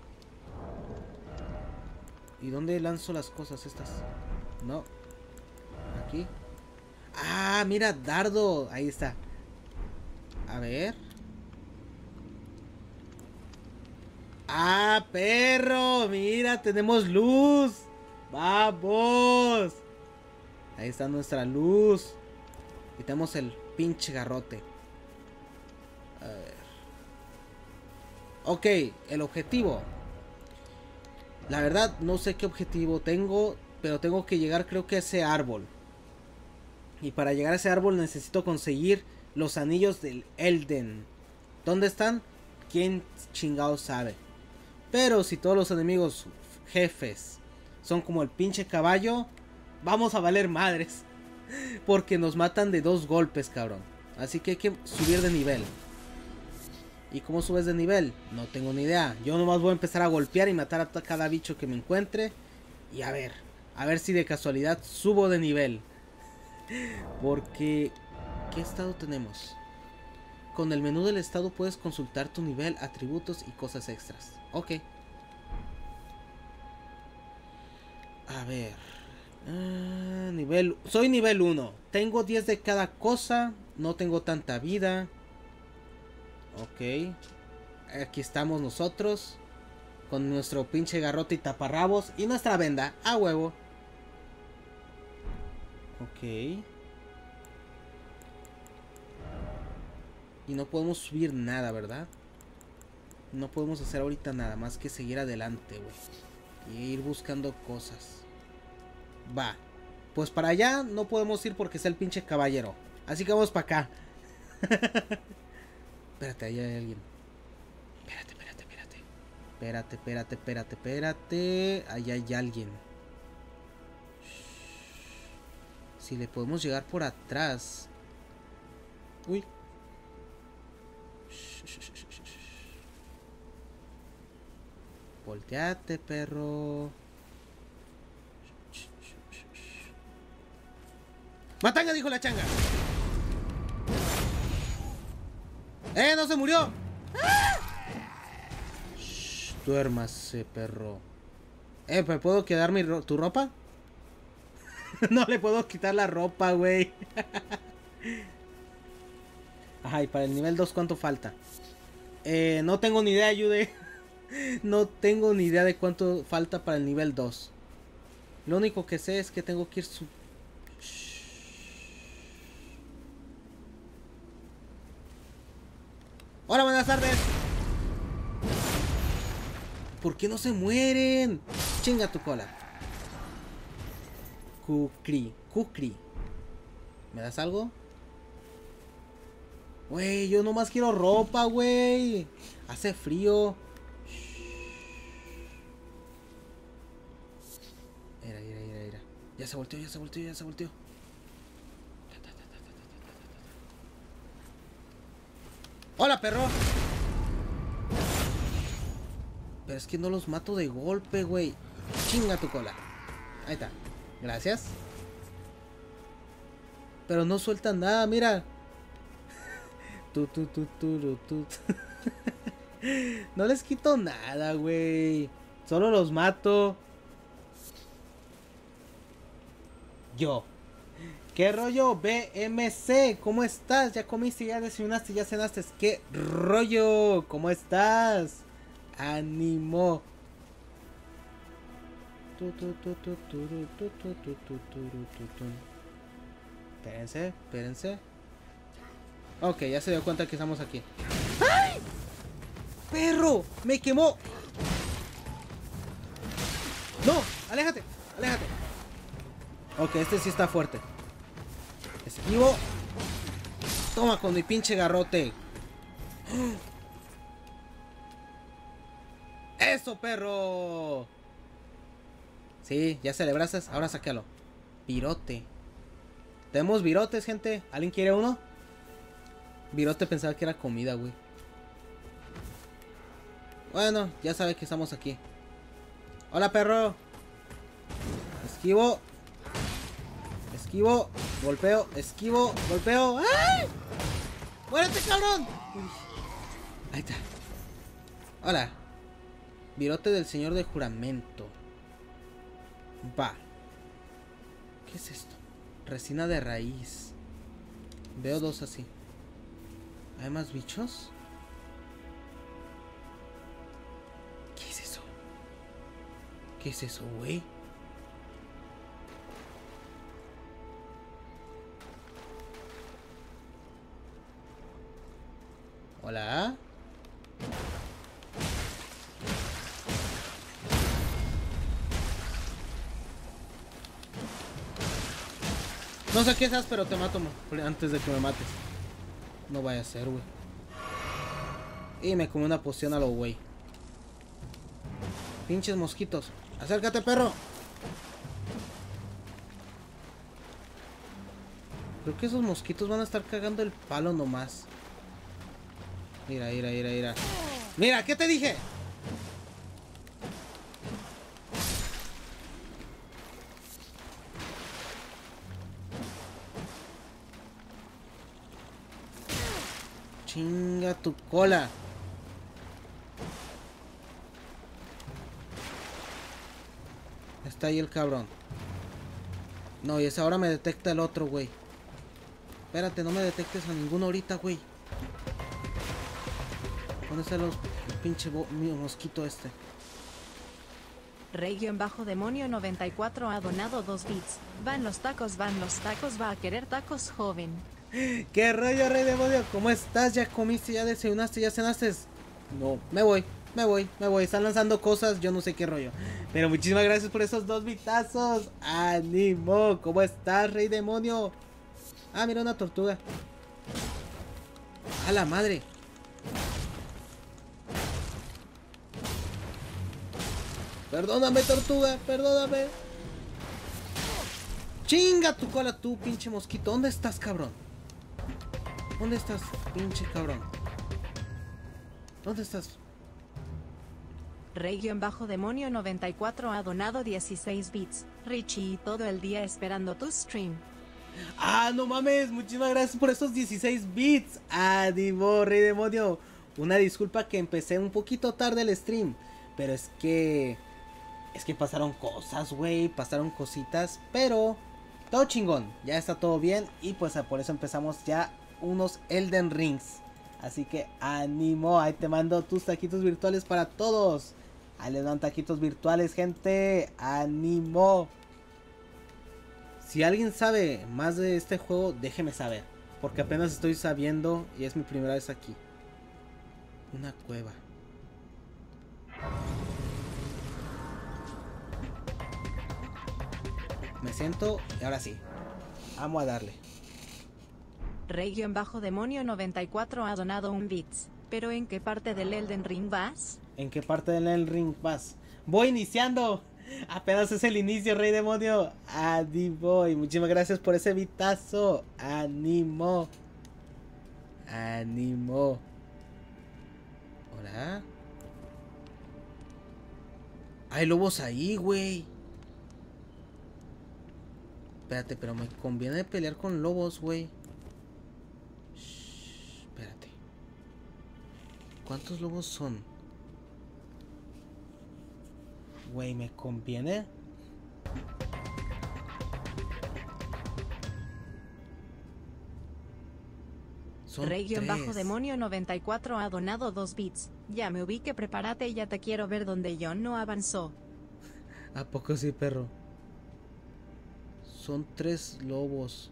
¿Y dónde lanzo las cosas estas? No. Aquí. Ah, mira, dardo. Ahí está. A ver. Ah, perro. Mira, tenemos luz. Vamos. Ahí está nuestra luz. Y tenemos el pinche garrote. A ver. Ok, el objetivo. La verdad no sé qué objetivo tengo, pero tengo que llegar creo que a ese árbol. Y para llegar a ese árbol necesito conseguir los anillos del Elden. ¿Dónde están? ¿Quién chingado sabe? Pero si todos los enemigos jefes son como el pinche caballo, vamos a valer madres. Porque nos matan de dos golpes, cabrón. Así que hay que subir de nivel. ¿Y cómo subes de nivel? No tengo ni idea. Yo nomás voy a empezar a golpear y matar a cada bicho que me encuentre. Y a ver, a ver si de casualidad subo de nivel. Porque... ¿qué estado tenemos? Con el menú del estado puedes consultar tu nivel, atributos y cosas extras. Ok. A ver. Uh, nivel... Soy nivel uno. Tengo diez de cada cosa. No tengo tanta vida. Ok. Aquí estamos nosotros. Con nuestro pinche garrote y taparrabos. Y nuestra venda. A huevo. Ok. Y no podemos subir nada, ¿verdad? No podemos hacer ahorita nada más que seguir adelante, güey. Y ir buscando cosas. Va. Pues para allá no podemos ir porque es el pinche caballero. Así que vamos para acá. Espérate, ahí hay alguien. Espérate, espérate, espérate. Espérate, espérate, espérate, espérate. Ahí hay alguien. Si le podemos llegar por atrás. Uy. Volteate, perro. ¡Matanga! Dijo la changa. ¡Eh! ¡No se murió! Shh, duérmase, perro. Eh, ¿me puedo quedar mi ro tu ropa? No le puedo quitar la ropa, güey. Ajá, y para el nivel dos, ¿cuánto falta? Eh, no tengo ni idea, ayude. No tengo ni idea de cuánto falta para el nivel dos. Lo único que sé es que tengo que ir su... Hola, buenas tardes. ¿Por qué no se mueren? Chinga tu cola. Kukri, Kukri. ¿Me das algo? Güey, yo nomás quiero ropa, güey. Hace frío. Mira, mira, mira, mira. Ya se volteó, ya se volteó, ya se volteó. ¡Hola, perro! Pero es que no los mato de golpe, güey. Chinga tu cola. Ahí está. Gracias. Pero no sueltan nada, mira. Tu, tu, tu, tu, tu, tu. No les quito nada, güey. Solo los mato. Yo. ¿Qué rollo, B M C? ¿Cómo estás? ¿Ya comiste? ¿Ya desayunaste? ¿Ya cenaste? ¿Qué rollo? ¿Cómo estás? Ánimo. Espérense, espérense. Ok, ya se dio cuenta que estamos aquí. ¡Ay! ¡Perro! ¡Me quemó! ¡No! ¡Aléjate! ¡Aléjate! Ok, este sí está fuerte. Esquivo. Toma con mi pinche garrote. ¡Eso, perro! Sí, ya celebrazas. Ahora sácalo. Virote. Tenemos virotes, gente. ¿Alguien quiere uno? Virote pensaba que era comida, güey. Bueno, ya sabe que estamos aquí. Hola, perro. Esquivo. Esquivo. Golpeo. Esquivo. Golpeo. ¡Ay! ¡Muérete, cabrón! Uy. Ahí está. Hola. Virote del señor de juramento. Va. ¿Qué es esto? Resina de raíz. Veo dos así. ¿Hay más bichos? ¿Qué es eso? ¿Qué es eso, güey? Hola. No sé qué seas, pero te mato antes de que me mates. No vaya a ser, güey. Y me comí una poción a lo güey. Pinches mosquitos. Acércate, perro. creo que esos mosquitos van a estar cagando el palo nomás. Mira, mira, mira, mira. Mira, ¿qué te dije? Chinga tu cola. Está ahí el cabrón. No, y esa ahora me detecta el otro, güey. Espérate, no me detectes a ninguno ahorita, güey. ¿Dónde está los, el pinche mosquito este? Rey-demonio noventa y cuatro ha donado dos bits. Van los tacos, van los tacos, va a querer tacos, joven. ¿Qué rollo, Rey Demonio? ¿Cómo estás? ¿Ya comiste? ¿Ya desayunaste? ¿Ya cenaste? No, me voy, me voy, me voy. Están lanzando cosas, yo no sé qué rollo. Pero muchísimas gracias por esos dos bitazos. ¡Ánimo! ¿Cómo estás, Rey Demonio? Ah, mira una tortuga. ¡A la madre! Perdóname, tortuga, perdóname. Chinga tu cola, tú, pinche mosquito. ¿Dónde estás, cabrón? ¿Dónde estás, pinche cabrón? ¿Dónde estás? Rey-demonio noventa y cuatro ha donado dieciséis bits. Richie, todo el día esperando tu stream. Ah, no mames, muchísimas gracias por esos dieciséis bits. Ánimo, Rey Demonio. Una disculpa que empecé un poquito tarde el stream, pero es que... Es que pasaron cosas, güey, pasaron cositas, pero... Todo chingón, ya está todo bien. Y pues por eso empezamos ya unos Elden Rings. Así que ánimo, ahí te mando tus taquitos virtuales para todos. Ahí les dan taquitos virtuales, gente. Ánimo. Si alguien sabe más de este juego, déjeme saber. Porque apenas estoy sabiendo y es mi primera vez aquí. Una cueva. Me siento y ahora sí. Vamos a darle. Rey-demonio noventa y cuatro ha donado un bits. ¿Pero en qué parte del Elden Ring vas? ¿En qué parte del Elden Ring vas? Voy iniciando. Apenas es el inicio, Rey Demonio. Ánimo. Y muchísimas gracias por ese bitazo. Ánimo. Ánimo. Hola. Hay lobos ahí, güey. Espérate, pero me conviene pelear con lobos, güey. Espérate. ¿Cuántos lobos son? Güey, ¿me conviene? Rey-demonio noventa y cuatro ha donado dos bits. Ya me ubique, prepárate y ya te quiero ver donde John no avanzó. ¿A poco sí, perro? Son tres lobos.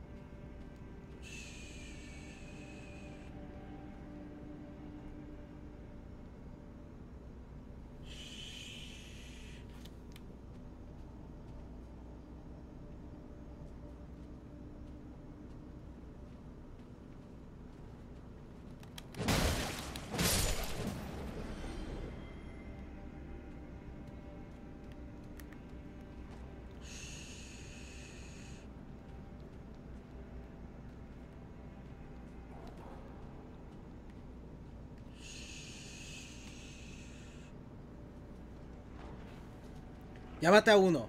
Ya maté a uno.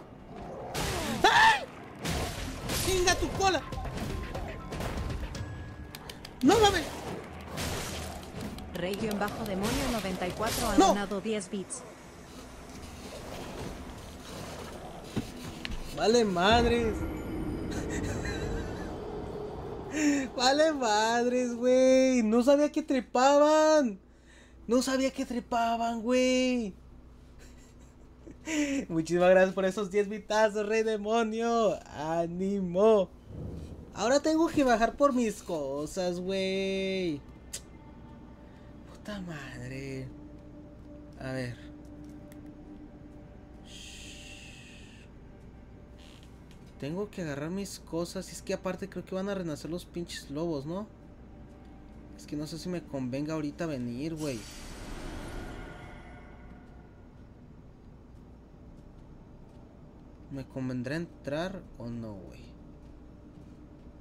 ¡Ay! ¡Chinga tu cola! ¡No mames! Rey-demonio noventa y cuatro ha ¡No! donado diez bits. Vale madres. Vale madres, güey. No sabía que trepaban. No sabía que trepaban, güey. Muchísimas gracias por esos diez bitazos, Rey Demonio. Ánimo. Ahora tengo que bajar por mis cosas, güey. Puta madre. A ver. Tengo que agarrar mis cosas. Y es que aparte creo que van a renacer los pinches lobos, ¿no? Es que no sé si me convenga ahorita venir, güey. ¿Me convendrá entrar o no, güey?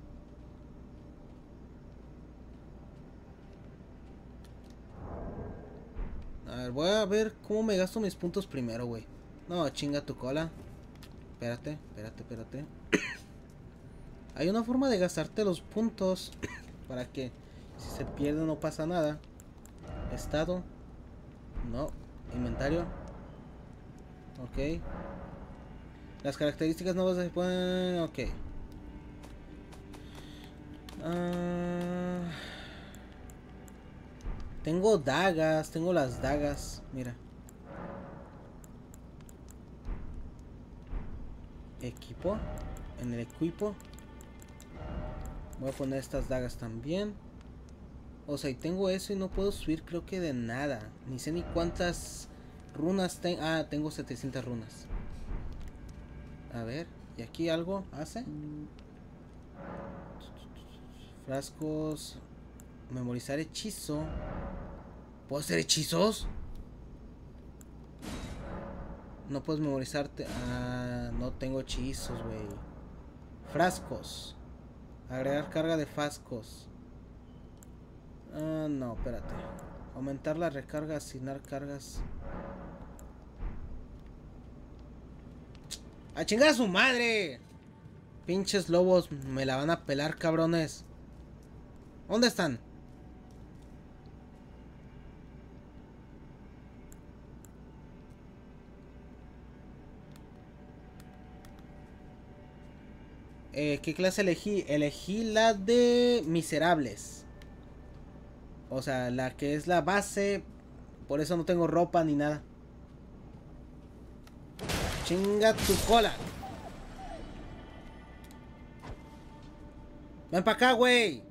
A ver, voy a ver cómo me gasto mis puntos primero, güey. No, chinga tu cola. Espérate, espérate, espérate. Hay una forma de gastarte los puntos para que si se pierde no pasa nada. Estado. No. Inventario. Ok. Las características nuevas se pueden... Ok. Uh... Tengo dagas. Tengo las dagas. Mira. Equipo. En el equipo. Voy a poner estas dagas también. O sea, y tengo eso y no puedo subir creo que de nada. Ni sé ni cuántas runas tengo. Ah, tengo setecientas runas. A ver, ¿y aquí algo hace? Frascos. Memorizar hechizo. ¿Puedo hacer hechizos? No puedes memorizarte. Ah, no tengo hechizos, güey. Frascos. Agregar carga de frascos. Ah, no, espérate. Aumentar la recarga, asignar cargas. ¡A chingar a su madre! Pinches lobos, me la van a pelar, cabrones. ¿Dónde están? Eh, ¿qué clase elegí? Elegí la de miserables. O sea, la que es la base. Por eso no tengo ropa ni nada. Chinga tu cola. Ven para acá, güey.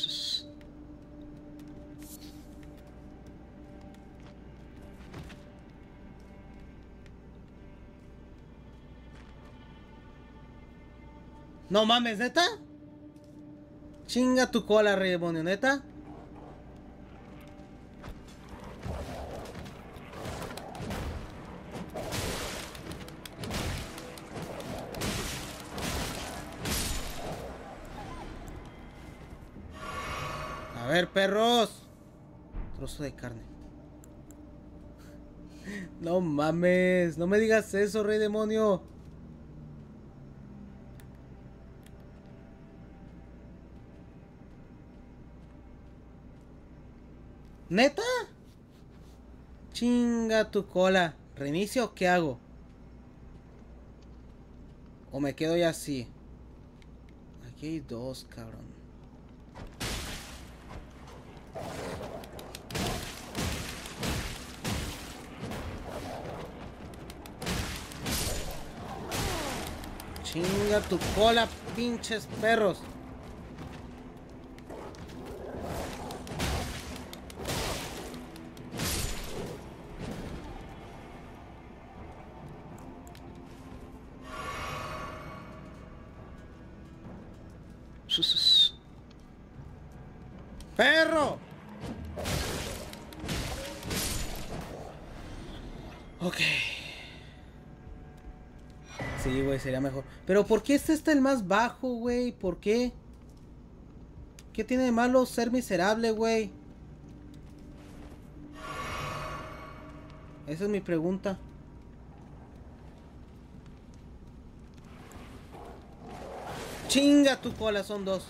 No mames, ¿neta? Chinga tu cola, rey demonio, ¿neta? A ver, perros. Trozo de carne. No mames, no me digas eso, rey demonio. ¿Neta? Chinga tu cola. ¿Reinicio o qué hago? ¿O me quedo ya así? Aquí hay dos, cabrón. Chinga tu cola, pinches perros. ¡Perro! Ok. Sí, güey, sería mejor. Pero ¿por qué este está el más bajo, güey? ¿Por qué? ¿Qué tiene de malo ser miserable, güey? Esa es mi pregunta. Chinga tu cola, son dos.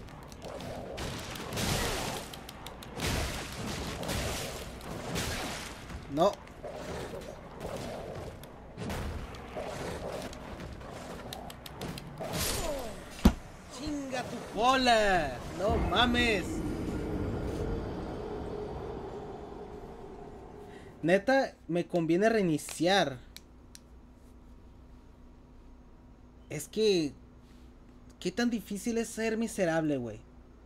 No. Chinga tu cola. No mames. Neta, me conviene reiniciar. Es que... ¿qué tan difícil es ser miserable, güey?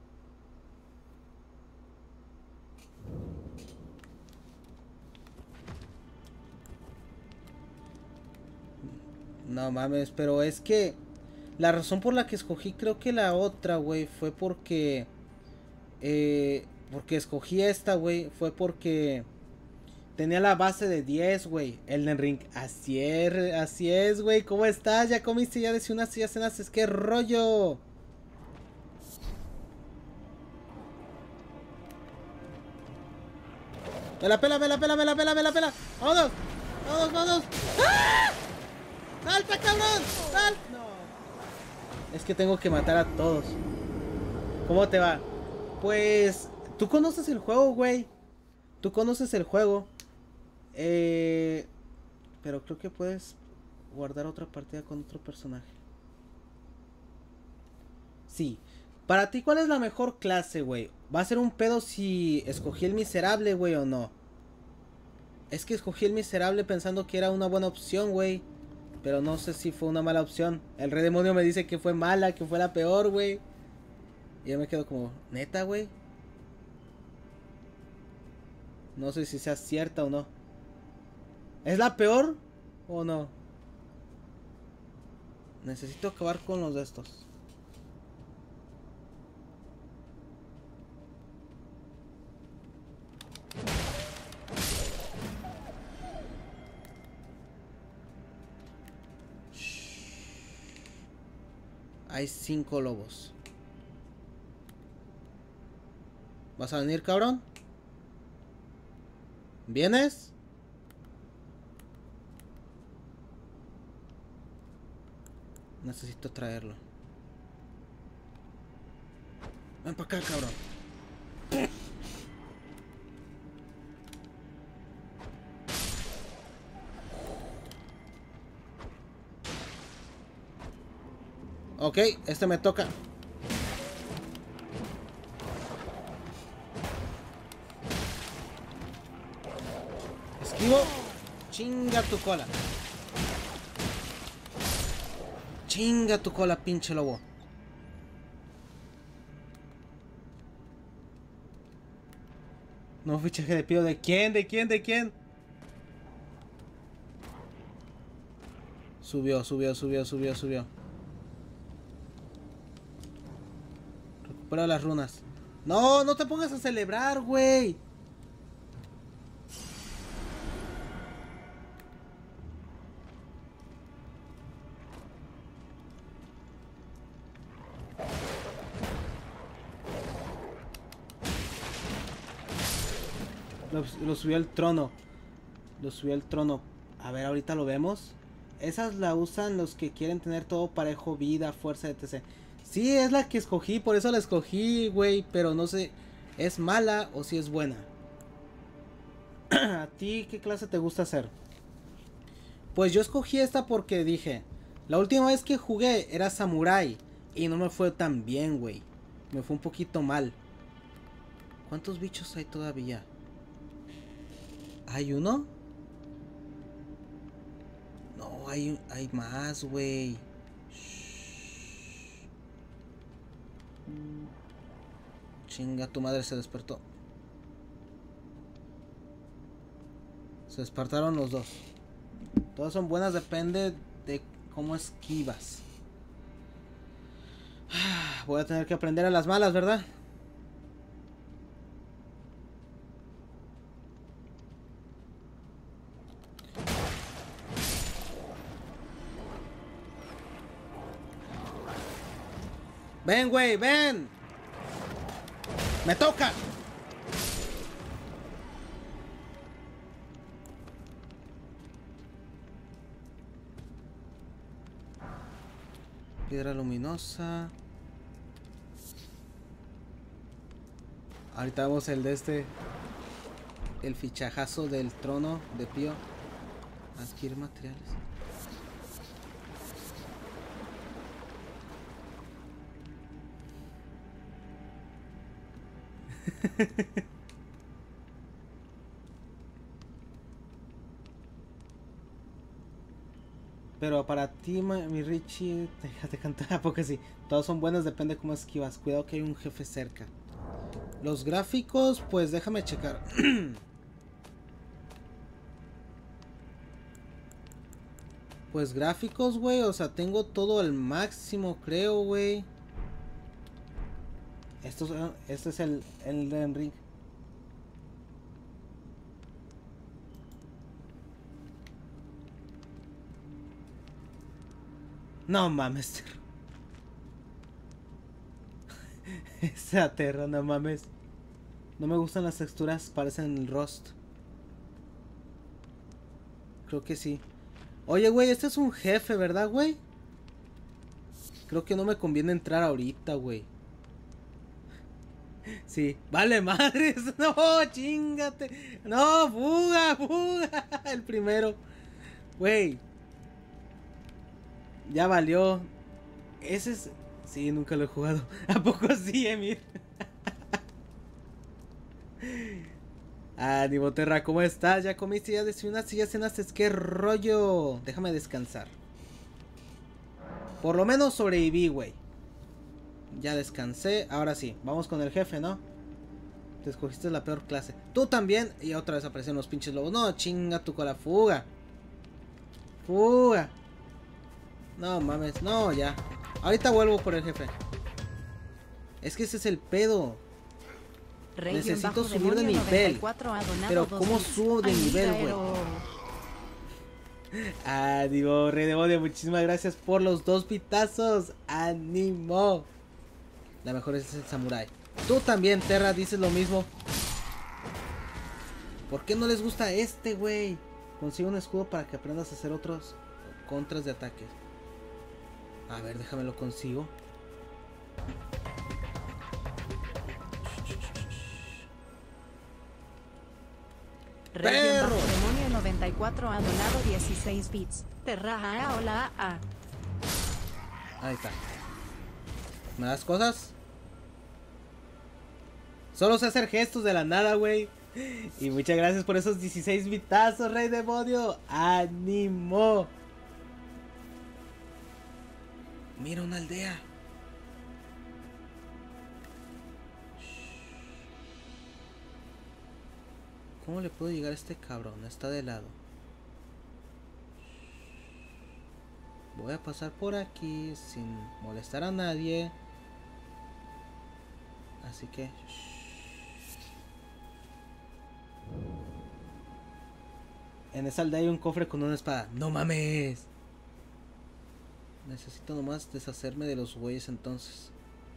No mames, pero es que... la razón por la que escogí creo que la otra, güey, fue porque... Eh, porque escogí esta, güey, fue porque... tenía la base de diez, güey. Elden Ring. Así es, así es, güey. ¿Cómo estás? ¿Ya comiste? ¿Ya desayunaste? ¿Ya cenaste? ¿Qué rollo? Me la pela, me la pela, me la pela, me la pela. ¡Vámonos! ¡Vámonos, vámonos! ¡Ah! ¡Salta, cabrón! ¡Sal! No. Es que tengo que matar a todos. ¿Cómo te va? Pues... Tú conoces el juego, güey. Tú conoces el juego. Eh... Pero creo que puedes guardar otra partida con otro personaje. Sí. Para ti, ¿cuál es la mejor clase, güey? ¿Va a ser un pedo si escogí el miserable, güey, o no? Es que escogí el miserable pensando que era una buena opción, güey. Pero no sé si fue una mala opción. El rey demonio me dice que fue mala, que fue la peor, güey. Y yo me quedo como, ¿neta, güey? No sé si sea cierta o no. ¿Es la peor o no? Necesito acabar con los de estos. Hay cinco lobos. ¿Vas a venir, cabrón? ¿Vienes? Necesito traerlo. Ven para acá, cabrón. Ok, este me toca. Esquivo. Chinga tu cola. Chinga tu cola, pinche lobo. No, fichaje de pío. ¿De quién? ¿De quién? ¿De quién? Subió, subió, subió, subió, subió. Recupera las runas. No, no te pongas a celebrar, güey. Lo, lo subió al trono. Lo subió al trono. A ver, ahorita lo vemos. Esas la usan los que quieren tener todo parejo, vida, fuerza, etcétera. Sí, es la que escogí, por eso la escogí, güey. Pero no sé, ¿es mala o si es buena? ¿A ti qué clase te gusta hacer? Pues yo escogí esta porque dije, la última vez que jugué era Samurai y no me fue tan bien, güey. Me fue un poquito mal. ¿Cuántos bichos hay todavía? ¿Hay uno? No, hay, hay más, güey. Chinga, tu madre se despertó. Se despertaron los dos. Todas son buenas, depende de cómo esquivas. Voy a tener que aprender a las malas, ¿verdad? Ven, güey, ven. Me toca. Piedra luminosa. Ahorita vemos el de este. El fichajazo del trono de Pío. Adquirir materiales. Pero para ti, mi Richie, déjate cantar, porque sí, todos son buenos, depende cómo esquivas. Cuidado que hay un jefe cerca. Los gráficos, pues déjame checar. Pues gráficos, güey, o sea, tengo todo al máximo, creo, güey. Esto, este es el Elden Ring. No mames. Esa terra, no mames. No me gustan las texturas, parecen el Rust. Creo que sí. Oye, güey, este es un jefe, ¿verdad, güey? Creo que no me conviene entrar ahorita, güey. Sí, vale madres. No, chingate. No, fuga, fuga. El primero. Güey. Ya valió. Ese es... Sí, nunca lo he jugado. ¿A poco sí, Emir? Ah, Niboterra, ¿cómo estás? ¿Ya comiste? ¿Ya desayunaste? ¿Ya cenaste? ¿Qué rollo? Déjame descansar. Por lo menos sobreviví, güey. Ya descansé. Ahora sí, vamos con el jefe, ¿no? Te escogiste la peor clase. Tú también. Y otra vez aparecieron los pinches lobos. No, chinga tu cola. Fuga. Fuga. No mames. No, ya. Ahorita vuelvo por el jefe. Es que ese es el pedo. Rey Necesito bajo subir de demonio nivel. noventa y cuatro ha donado Pero dos ¿cómo bits. subo de Ay, nivel, mira, güey? pero- Ah, digo, Rey Demonio, muchísimas gracias por los dos pitazos. ¡Ánimo! La mejor es el samurái. Tú también, Terra, dices lo mismo. ¿Por qué no les gusta este, güey? Consigue un escudo para que aprendas a hacer otros contras de ataques. A ver, déjame lo consigo. Rey ¡Perro! bajo demonio noventa y cuatro ha donado dieciséis bits. Terra a hola a. Ahí está. ¿Me das cosas? Solo sé hacer gestos de la nada, güey. Y muchas gracias por esos dieciséis bitazos, Rey Demonio. ¡Ánimo! Mira una aldea. ¿Cómo le puedo llegar a este cabrón? Está de lado. Voy a pasar por aquí sin molestar a nadie. Así que... En esa aldea hay un cofre con una espada. ¡No mames! Necesito nomás deshacerme de los güeyes entonces.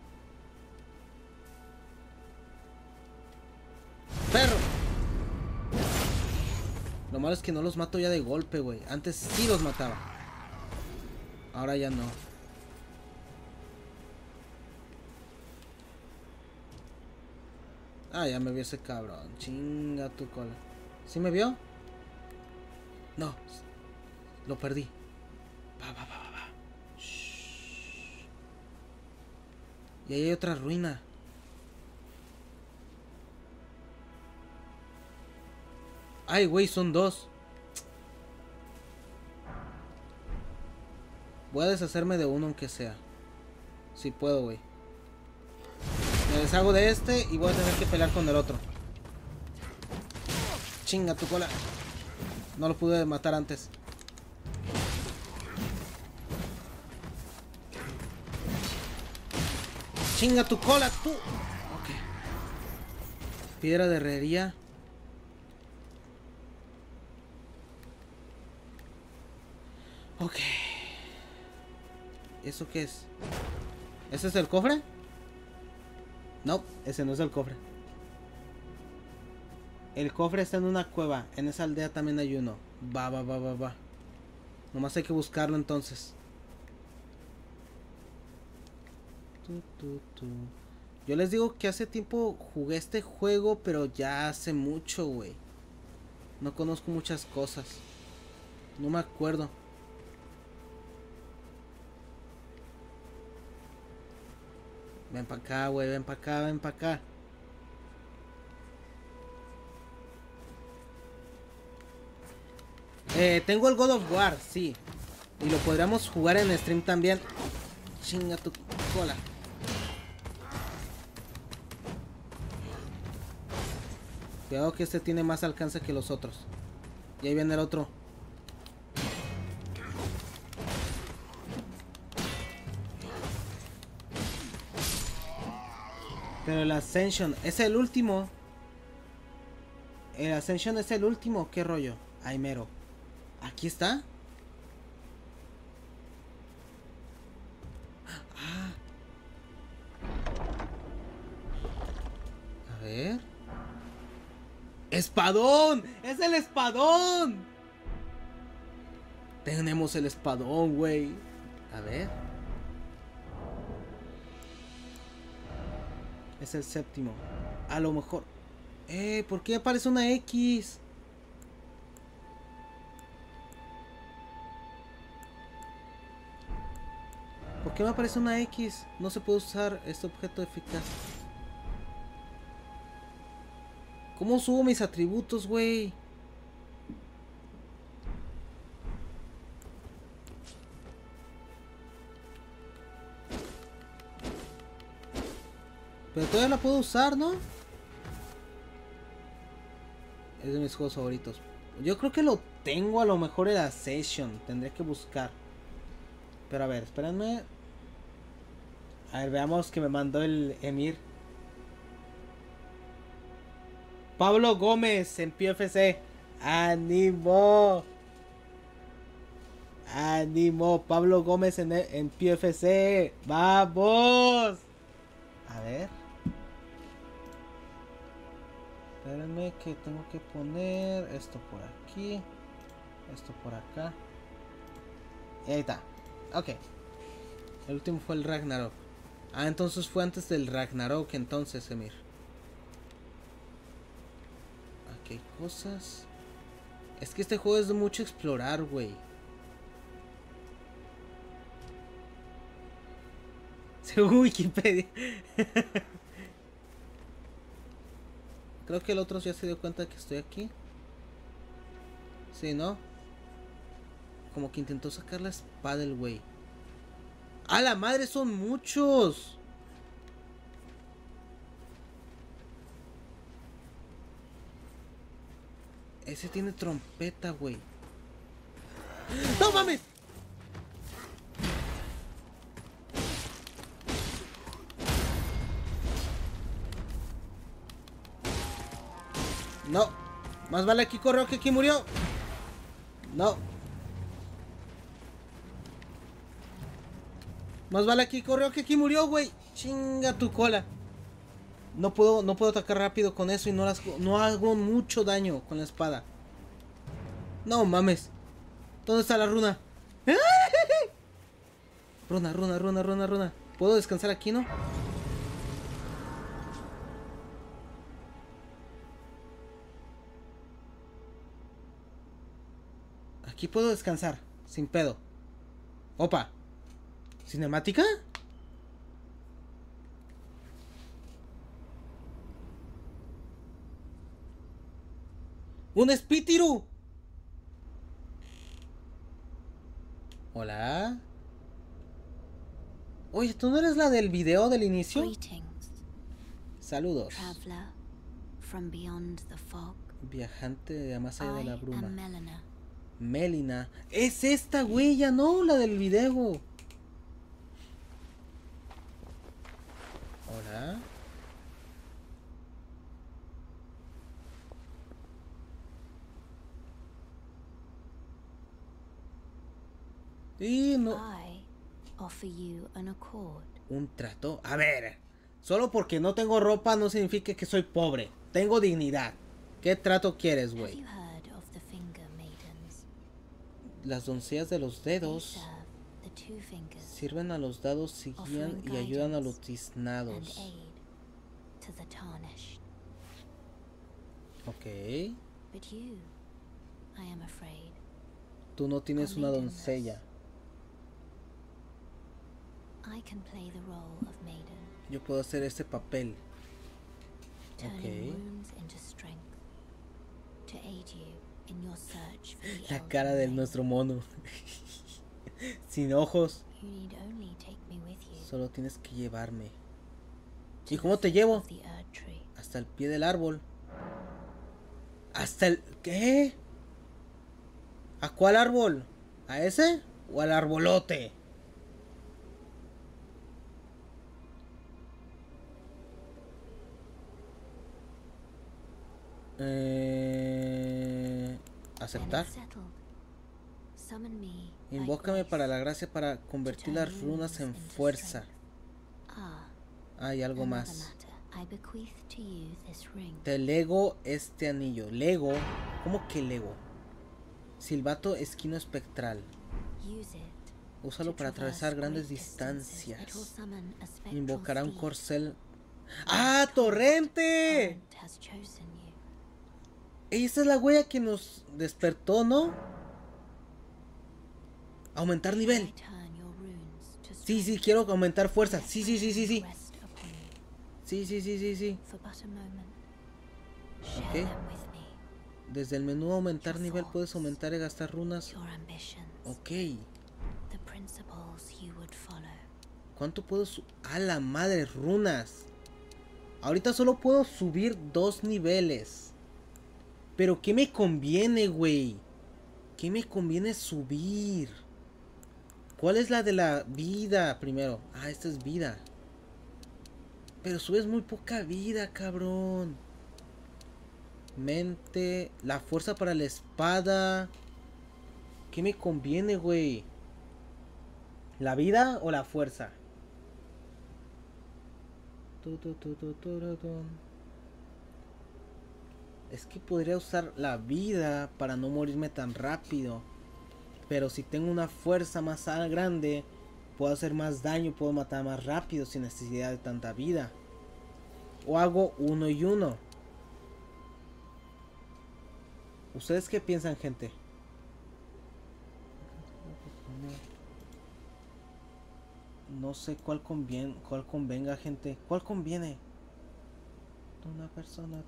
¡Perro! Lo malo es que no los mato ya de golpe, güey. Antes sí los mataba. Ahora ya no. Ah, ya me vio ese cabrón. Chinga tu cola. ¿Sí me vio? No. Lo perdí. Va, va, va, va, va. Shh. Y ahí hay otra ruina. Ay, güey, son dos. Voy a deshacerme de uno aunque sea. Si puedo, güey. Me deshago de este y voy a tener que pelear con el otro. Chinga tu cola. No lo pude matar antes. Chinga tu cola, tú. Ok. Piedra de herrería. Ok. ¿Eso qué es? ¿Ese es el cofre? No, ese no es el cofre. El cofre está en una cueva. En esa aldea también hay uno. Va, va, va, va, va. Nomás hay que buscarlo entonces. Tu, tu, tu. Yo les digo que hace tiempo jugué este juego, pero ya hace mucho, güey. No conozco muchas cosas. No me acuerdo. Ven para acá, güey, ven para acá, ven para acá. Eh, tengo el God of War, sí. Y lo podríamos jugar en stream también. Chinga tu cola. Cuidado que este tiene más alcance que los otros. Y ahí viene el otro. Pero el Ascension es el último. El Ascension es el último. ¿Qué rollo? Ay, mero. ¿Aquí está? Ah. A ver. ¡Espadón! ¡Es el espadón! Tenemos el espadón, güey. A ver. Es el séptimo. A lo mejor. Eh, ¿por qué aparece una X? ¿Por qué me aparece una X? No se puede usar este objeto eficaz. ¿Cómo subo mis atributos, güey? Pero todavía la puedo usar, ¿no? Es de mis juegos favoritos. Yo creo que lo tengo a lo mejor en la session. Tendré que buscar. Pero a ver, espérenme. A ver, veamos que me mandó el Emir. Pablo Gómez en P F C. ¡Ánimo! ¡Ánimo! Pablo Gómez en, en P F C. ¡Vamos! A ver. Espérenme que tengo que poner esto por aquí. Esto por acá. Y ahí está. Ok. El último fue el Ragnarok. Ah, entonces fue antes del Ragnarok entonces, Emir. Aquí hay cosas. Es que este juego es de mucho explorar, güey. Según Wikipedia. Creo que el otro ya se dio cuenta que estoy aquí. Sí, ¿no? Como que intentó sacar la espada el güey. ¡A la madre! ¡Son muchos! Ese tiene trompeta, güey. ¡No mames! No. Más vale aquí corrió que aquí murió. No. Más vale aquí corrió que aquí murió, güey. Chinga tu cola. No puedo, no puedo atacar rápido con eso y no, las, no hago mucho daño con la espada. No mames. ¿Dónde está la runa? Runa, runa, runa, runa, runa. ¿Puedo descansar aquí, no? Aquí puedo descansar, sin pedo. Opa. ¿Cinemática? ¡Un espíritu! Hola. Oye, ¿tú no eres la del video del inicio? Greetings, Saludos. traveler from beyond the fog. Viajante de más allá de I la am bruma. Melina. Melina. Es esta güey, ya no, la del video. Hola. Y no. I offer you an accord. Un trato. A ver. Solo porque no tengo ropa no significa que soy pobre. Tengo dignidad. ¿Qué trato quieres, Have güey? you heard of the Finger Maidens? Las doncellas de los They dedos serve the two fingers sirven a los dados y guían y ayudan a los and tiznados. aid to the tarnished. Ok. But you, I am afraid, Tú no tienes una doncella. I can play the role of maiden, Yo puedo hacer este papel. turning Okay. wounds into strength, to aid you in your search for the La Elden cara de Ring. nuestro mono. Sin ojos. You need only take me with you Solo tienes que llevarme. to ¿Y cómo the te foot llevo? of the Erd Tree. Hasta el pie del árbol. Hasta el... ¿Qué? ¿A cuál árbol? ¿A ese? ¿O al arbolote? Eh... Then ¿Aceptar? it's settled. Summon me by Invócame grace para la gracia para convertir las runas en fuerza. Ah, Hay algo another más. matter. I bequeath to you this ring. Te lego este anillo. Lego. ¿Cómo que lego? Silbato esquino espectral. Use it. Úsalo to para atravesar traverse grandes great distances. It will distancias. summon a spectral Invocará un steed. corcel. ¡Ah, torrente! Torrent has chosen you. Ey, esta es la huella que nos despertó, ¿no? Aumentar nivel. Return your runes to Sí, sí, strength. quiero aumentar fuerza. Sí, sí, sí, sí, sí. Rest upon you Sí, sí, sí, sí, sí. for but a moment. Share Ok. them with me. Desde el menú aumentar nivel puedes aumentar y gastar runas. Your ambitions. Ok. The principles you would follow. ¿Cuánto puedo subir? ¡A la madre! Runas. Ahorita solo puedo subir dos niveles. Pero ¿qué me conviene, güey? ¿Qué me conviene subir? ¿Cuál es la de la vida primero? Ah, esta es vida. Pero subes muy poca vida, cabrón. Mente. La fuerza para la espada. ¿Qué me conviene, güey? ¿La vida o la fuerza? Tu, tu, tu, tu, tu, tu, tu. Es que podría usar la vida para no morirme tan rápido. Pero si tengo una fuerza más grande, puedo hacer más daño, puedo matar más rápido sin necesidad de tanta vida. O hago uno y uno. ¿Ustedes qué piensan, gente? No sé cuál conviene, cuál convenga, gente. ¿Cuál conviene? Una persona.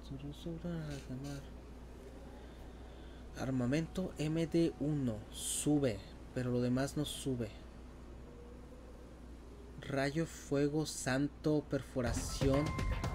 Armamento M D uno. Sube. Pero lo demás no sube. Rayo, fuego, santo, perforación.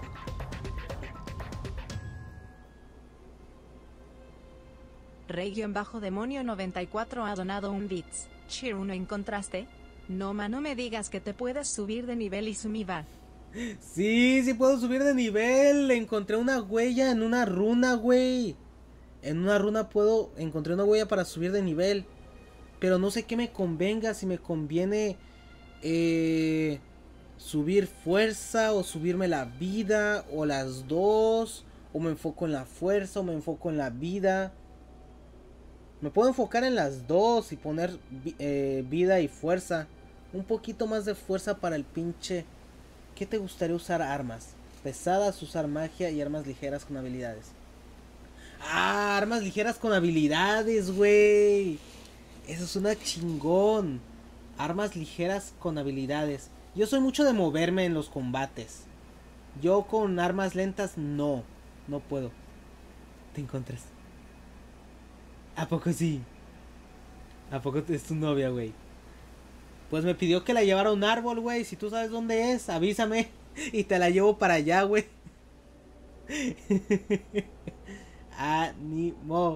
Rey-demonio noventa y cuatro ha donado un bits. Chiru, ¿no encontraste? No, ma, no me digas que te puedes subir de nivel y sumiva. Sí, sí puedo subir de nivel. Encontré una huella en una runa, güey. En una runa puedo... Encontré una huella para subir de nivel. Pero no sé qué me convenga. Si me conviene... Eh, subir fuerza o subirme la vida. O las dos. O me enfoco en la fuerza o me enfoco en la vida. Me puedo enfocar en las dos y poner eh, vida y fuerza. Un poquito más de fuerza para el pinche... ¿Qué te gustaría usar? Armas pesadas, usar magia y armas ligeras con habilidades. Ah, armas ligeras con habilidades, güey. Eso es una chingón. Armas ligeras con habilidades. Yo soy mucho de moverme en los combates. Yo con armas lentas no. No puedo. Te encuentras. ¿A poco sí? ¿A poco es tu novia, güey? Pues me pidió que la llevara a un árbol, güey. Si tú sabes dónde es, avísame. Y te la llevo para allá, güey. Ánimo.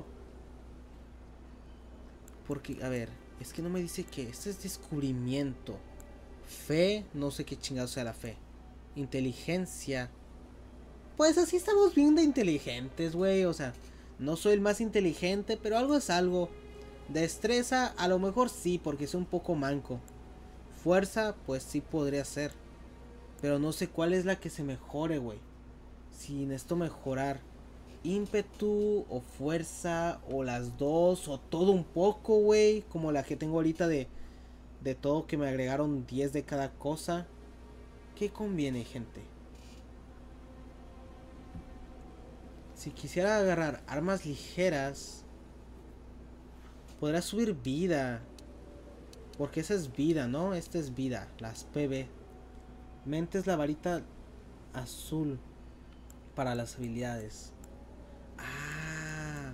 Porque, a ver, es que no me dice que este es descubrimiento. Fe, no sé qué chingado sea la fe. Inteligencia. Pues así estamos bien de inteligentes, güey. O sea, no soy el más inteligente, pero algo es algo. Destreza, a lo mejor sí, porque soy un poco manco. Fuerza, pues sí podría ser. Pero no sé cuál es la que se mejore, güey. Si necesito mejorar ímpetu o fuerza o las dos o todo un poco, güey. Como la que tengo ahorita de, de todo, que me agregaron diez de cada cosa. ¿Qué conviene, gente? Si quisiera agarrar armas ligeras, podría subir vida. Porque esa es vida, ¿no? Esta es vida, las P B. Mente es la varita azul para las habilidades. Ah.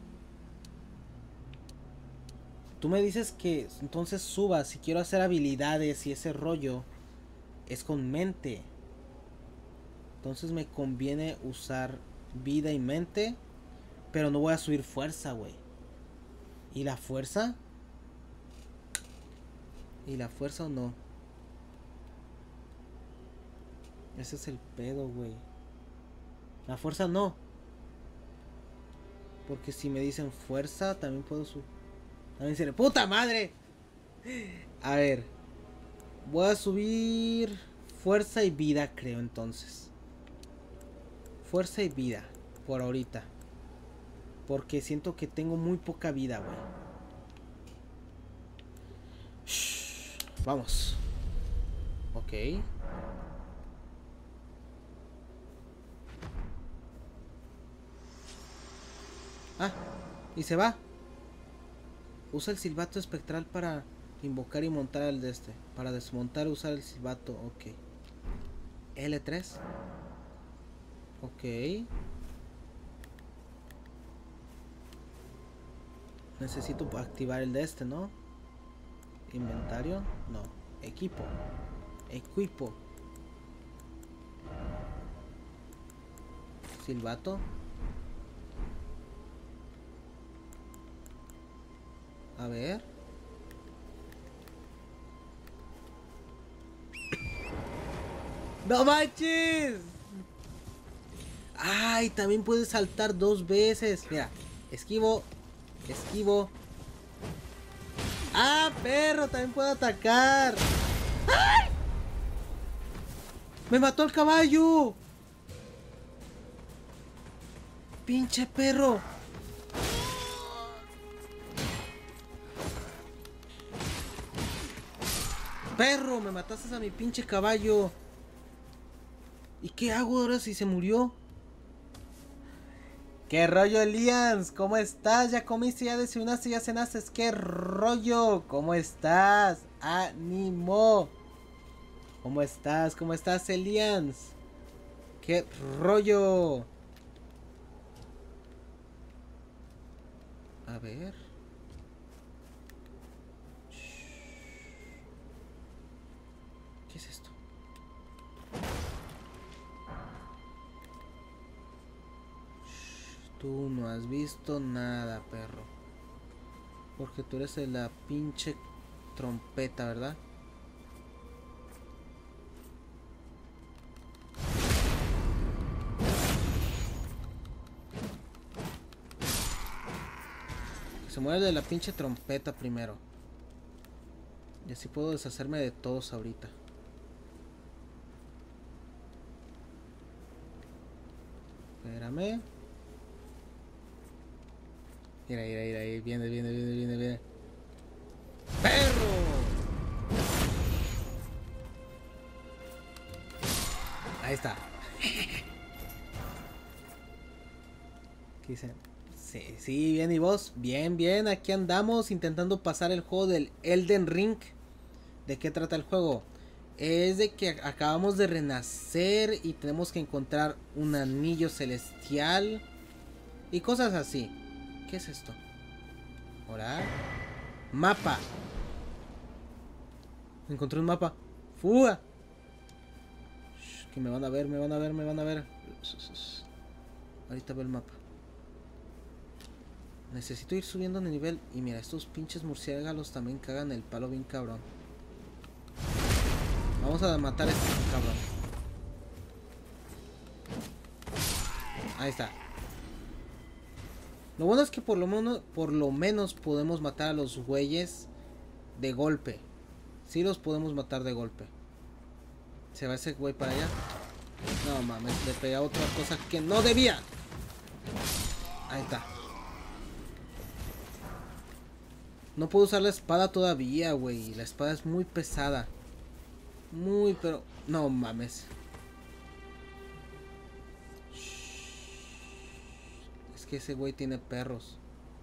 Tú me dices que entonces suba. Si quiero hacer habilidades y ese rollo, es con mente. Entonces me conviene usar vida y mente. Pero no voy a subir fuerza, güey. ¿Y la fuerza? ¿Y la fuerza o no? Ese es el pedo, güey. La fuerza no. Porque si me dicen fuerza, también puedo subir. También seré. ¡Puta madre! A ver. Voy a subir fuerza y vida, creo, entonces. Fuerza y vida. Por ahorita. Porque siento que tengo muy poca vida, güey. Vamos. Ok. Ah, y se va. Usa el silbato espectral para invocar y montar el de este. Para desmontar, usar el silbato. Ok. L tres. Ok. Necesito activar el de este, ¿no? Inventario. No. Equipo. Equipo. Silbato. A ver. ¡No manches! ¡Ay! También puedes saltar dos veces. Mira. Esquivo. Esquivo. ¡Ah, perro! También puedo atacar. ¡Ay! ¡Me mató el caballo! ¡Pinche perro! ¡Perro! Me mataste a mi pinche caballo. ¿Y qué hago ahora si se murió? ¿Qué rollo, Elians? ¿Cómo estás? ¿Ya comiste? ¿Ya desayunaste? ¿Ya cenaste? ¿Qué rollo? ¿Cómo estás? ¡Ánimo! ¿Cómo estás? ¿Cómo estás, Elians? ¿Qué rollo? A ver. ¿Qué es esto? Tú no has visto nada, perro. Porque tú eres de la pinche trompeta, ¿verdad? Se muere de la pinche trompeta primero. Y así puedo deshacerme de todos ahorita. Espérame. Mira, mira, mira, ahí viene, viene, viene, viene, viene. ¡Perro! Ahí está. ¿Qué dicen? Sí, sí, bien, ¿y vos? Bien, bien, aquí andamos intentando pasar el juego del Elden Ring. ¿De qué trata el juego? Es de que acabamos de renacer y tenemos que encontrar un anillo celestial y cosas así. ¿Qué es esto? Ahora. Mapa. Encontré un mapa. ¡Fuga! Shh, que me van a ver, me van a ver, me van a ver. Ahorita veo el mapa. Necesito ir subiendo de nivel. Y mira, estos pinches murciélagos también cagan el palo bien cabrón. Vamos a matar a este cabrón. Ahí está. Lo bueno es que por lo menos, por lo menos podemos matar a los güeyes de golpe. Sí los podemos matar de golpe. ¿Se va ese güey para allá? No mames, le pegué a otra cosa que no debía. Ahí está. No puedo usar la espada todavía, güey. La espada es muy pesada. Muy, pero... No mames. Es que ese güey tiene perros.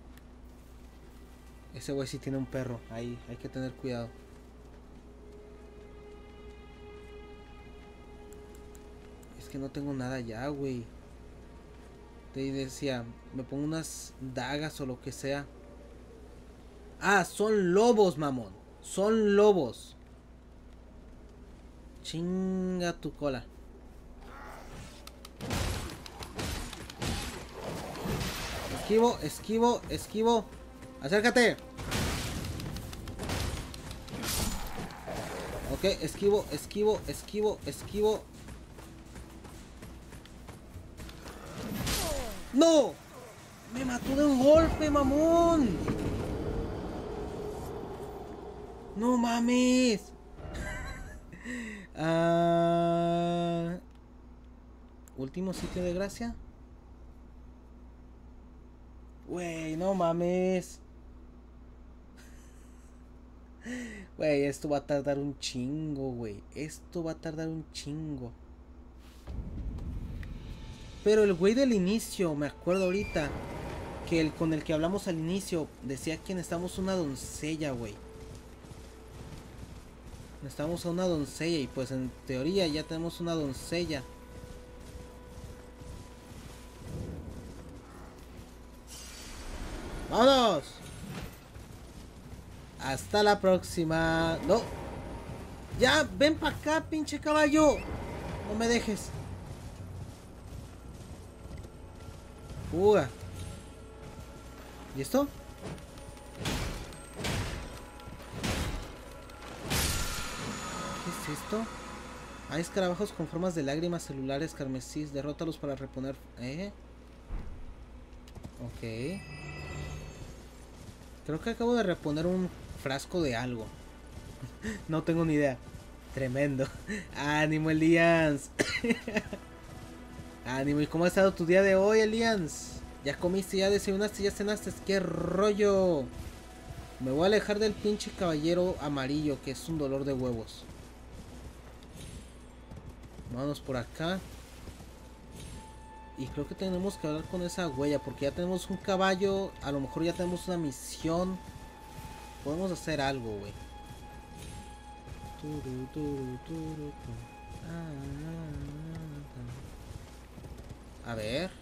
Ese güey sí tiene un perro. Ahí, hay que tener cuidado. Es que no tengo nada ya, güey. Te decía, me pongo unas dagas o lo que sea. Ah, son lobos, mamón. Son lobos. Chinga tu cola. Esquivo, esquivo, esquivo. Acércate. Ok, esquivo, esquivo, esquivo, esquivo. ¡No! Me mató de un golpe, mamón. No mames. uh... Último sitio de gracia. Güey, no mames. Güey, esto va a tardar un chingo, güey. Esto va a tardar un chingo. Pero el güey del inicio, me acuerdo ahorita, que el con el que hablamos al inicio, decía que necesitamos una doncella, güey. Necesitamos a una doncella y pues en teoría ya tenemos una doncella. ¡Vámonos! Hasta la próxima. No. Ya, ven para acá, pinche caballo. No me dejes. Uga. ¿Y esto? ¿Qué es esto? Hay escarabajos con formas de lágrimas celulares carmesí. Derrótalos para reponer. ¿Eh? Ok. Creo que acabo de reponer un frasco de algo. No tengo ni idea. Tremendo. Ánimo, Elians. Ánimo. ¿Y cómo ha estado tu día de hoy, Elians? ¿Ya comiste, ya desayunaste, ya cenaste? ¿Qué rollo? Me voy a alejar del pinche caballero amarillo, que es un dolor de huevos. Vámonos por acá. Y creo que tenemos que hablar con esa huella, porque ya tenemos un caballo. A lo mejor ya tenemos una misión. Podemos hacer algo, güey. A ver.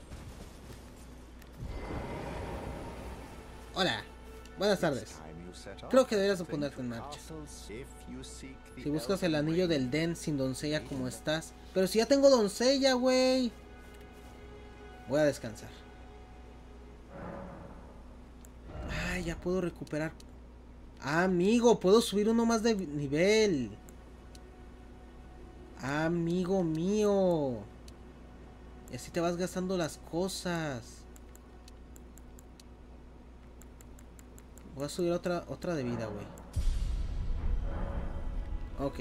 Hola. Buenas tardes. Creo que deberías de ponerte en marcha. Si buscas el anillo del Den sin doncella como estás. Pero si ya tengo doncella, güey. Voy a descansar. Ay, ya puedo recuperar. Ah, amigo, puedo subir uno más de nivel. Amigo mío. Y así te vas gastando las cosas. Voy a subir otra, otra de vida, güey. Ok.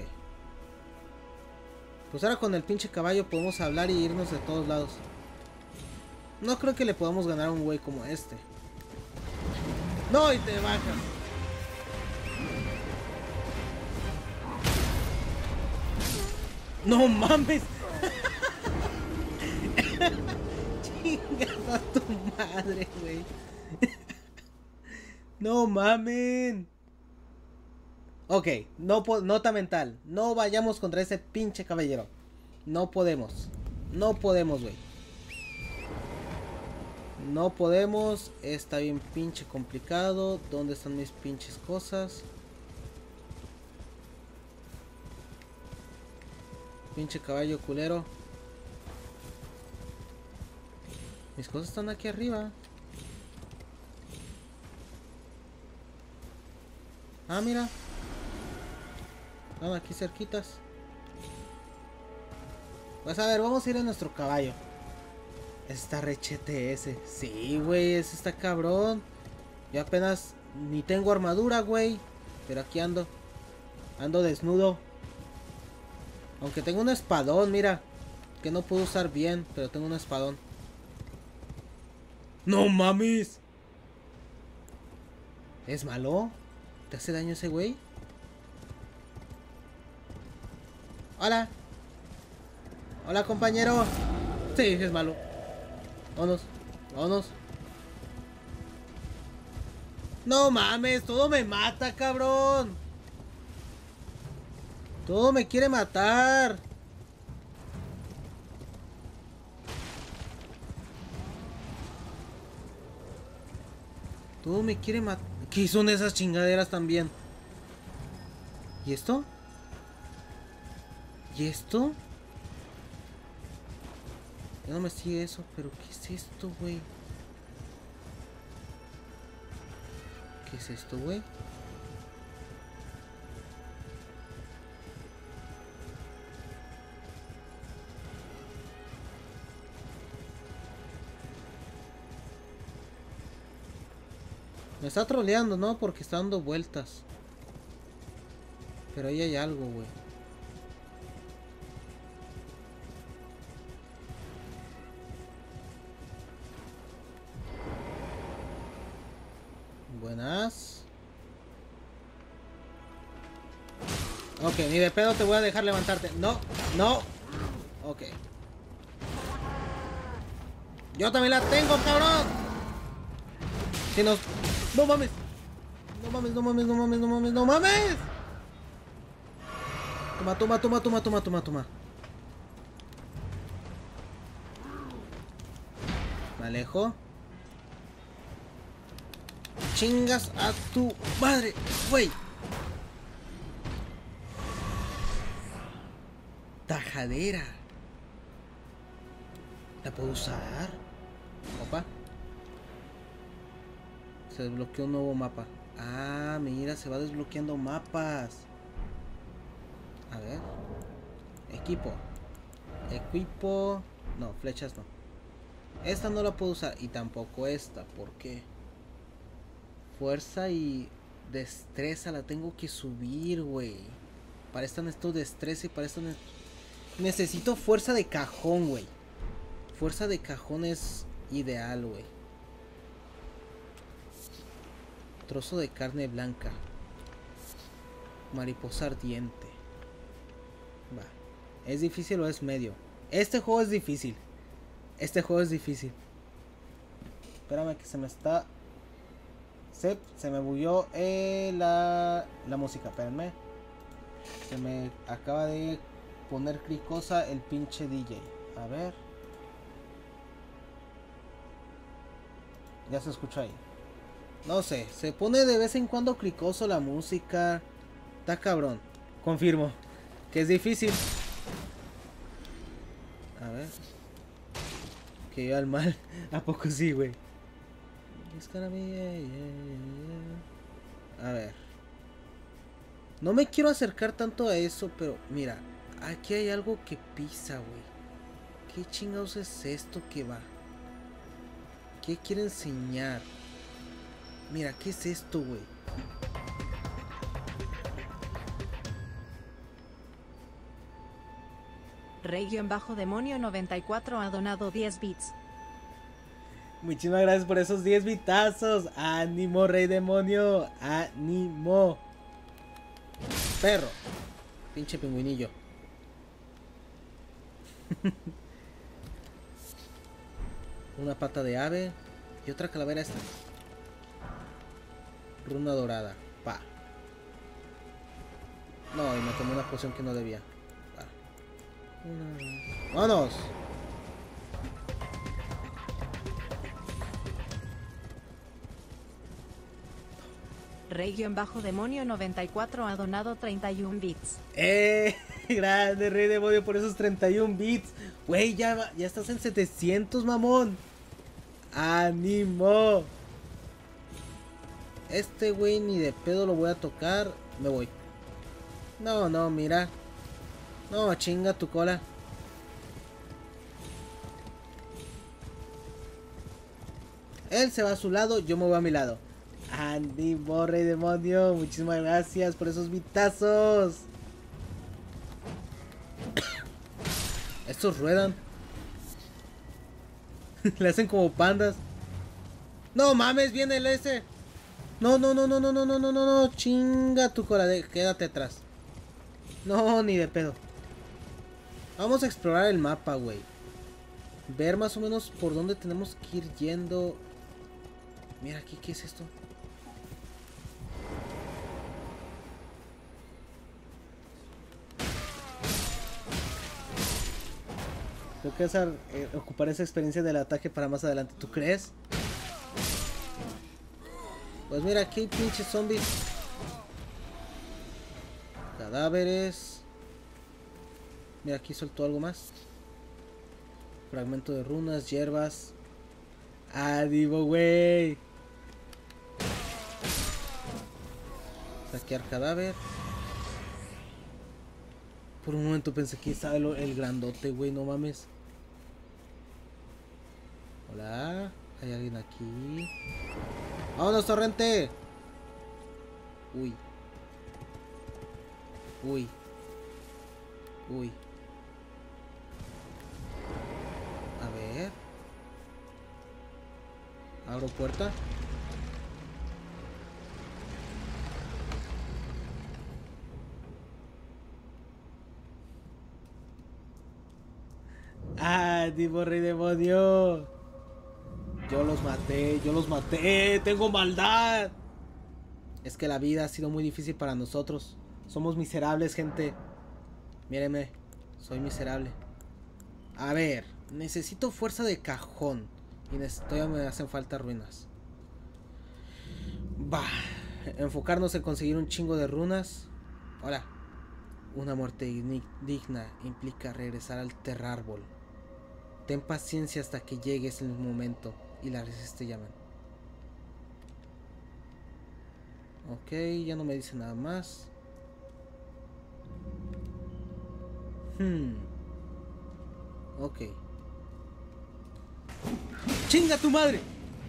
Pues ahora con el pinche caballo podemos hablar y irnos de todos lados. No creo que le podamos ganar a un güey como este. No, y te bajas. No mames. Chingada tu madre, güey. No mamen. Ok, no nota mental. No vayamos contra ese pinche caballero. No podemos. No podemos, güey. No podemos. Está bien pinche complicado. ¿Dónde están mis pinches cosas? Pinche caballo culero. Mis cosas están aquí arriba. Ah, mira. Están aquí cerquitas. Pues a ver, vamos a ir a nuestro caballo. Está rechete ese. Sí, güey, ese está cabrón. Yo apenas ni tengo armadura, güey. Pero aquí ando. Ando desnudo. Aunque tengo un espadón, mira. Que no puedo usar bien, pero tengo un espadón. ¡No mames! ¿Es malo? ¿Te hace daño ese güey? Hola. Hola, compañero. Sí, es malo. Vámonos. Vámonos. No mames, todo me mata, cabrón. Todo me quiere matar. Todo me quiere matar. ¿Qué son esas chingaderas también? ¿Y esto? ¿Y esto? Ya no me sigue eso, pero ¿qué es esto, güey? ¿Qué es esto, güey? Me está troleando, ¿no? Porque está dando vueltas. Pero ahí hay algo, güey. Buenas. Ok, ni de pedo te voy a dejar levantarte. No, no. Ok. Yo también la tengo, cabrón. Si nos... No mames. No mames, no mames, no mames, no mames, no mames. Toma, toma, toma, toma, toma, toma, toma. Me alejo. Chingas a tu madre, güey. Tajadera. ¿La puedo usar? Opa. Se desbloqueó un nuevo mapa. Ah, mira, se va desbloqueando mapas. A ver. Equipo. Equipo. No, flechas no. Esta no la puedo usar. Y tampoco esta. ¿Por qué? Fuerza y destreza la tengo que subir, güey. Para esta necesito destreza y para esta ne necesito fuerza de cajón, güey. Fuerza de cajón es ideal, güey. Trozo de carne blanca. Mariposa ardiente. Va. ¿Es difícil o es medio? Este juego es difícil. Este juego es difícil. Espérame que se me está... Se, se me bugueó eh, la, la música. Espérenme. Se me acaba de poner cricosa el pinche D J. A ver. Ya se escucha ahí. No sé, se pone de vez en cuando cricoso la música. Está cabrón. Confirmo que es difícil. A ver. Que iba al mal. ¿A poco sí, güey? A ver. No me quiero acercar tanto a eso, pero mira. Aquí hay algo que pisa, güey. ¿Qué chingados es esto que va? ¿Qué quiere enseñar? Mira, ¿qué es esto, güey? Rey-demonio noventa y cuatro ha donado diez bits. Muchísimas gracias por esos diez bitazos. Ánimo, rey demonio. Ánimo. Perro. Pinche pingüinillo. Una pata de ave. Y otra calavera esta. Runa dorada. Pa. No, y me tomé una poción que no debía. Pa. Una... ¡Vámonos! Rey-demonio noventa y cuatro ha donado treinta y un bits. ¡Eh! Grande, rey demonio, por esos treinta y un bits. Güey, ya, ya estás en setecientos, mamón. ¡Ánimo! Este güey ni de pedo lo voy a tocar. Me voy. No, no, mira. No, chinga tu cola. Él se va a su lado, yo me voy a mi lado. ¡Ánimo, rey demonio! Muchísimas gracias por esos bitazos. Estos ruedan. Le hacen como pandas. No mames, viene el ese. No, no, no, no, no, no, no, no, no, no. Chinga tu cola, de... quédate atrás. No, ni de pedo. Vamos a explorar el mapa, güey. Ver más o menos por dónde tenemos que ir yendo. Mira aquí, ¿qué es esto? Tengo que hacer, eh, ocupar esa experiencia del ataque para más adelante. ¿Tú crees? Pues mira, aquí hay pinches zombies. Cadáveres. Mira, aquí soltó algo más. Fragmento de runas, hierbas. Ah, digo, güey. Saquear cadáver. Por un momento pensé que estaba el, el grandote, güey, no mames. Hola, hay alguien aquí. ¡Vámonos, torrente! Uy. Uy. Uy. A ver. Abro puerta. tipo rey demonio. Yo los maté, yo los maté. Tengo maldad. Es que la vida ha sido muy difícil para nosotros. Somos miserables, gente. Mírenme, soy miserable. A ver, necesito fuerza de cajón. Y todavía me hacen falta ruinas. Va. Enfocarnos en conseguir un chingo de runas. Hola. Una muerte digna implica regresar al terrárbol. Ten paciencia hasta que llegues en el momento y las raíces te llaman. Ok, ya no me dice nada más. Hmm. Ok. ¡Chinga tu madre!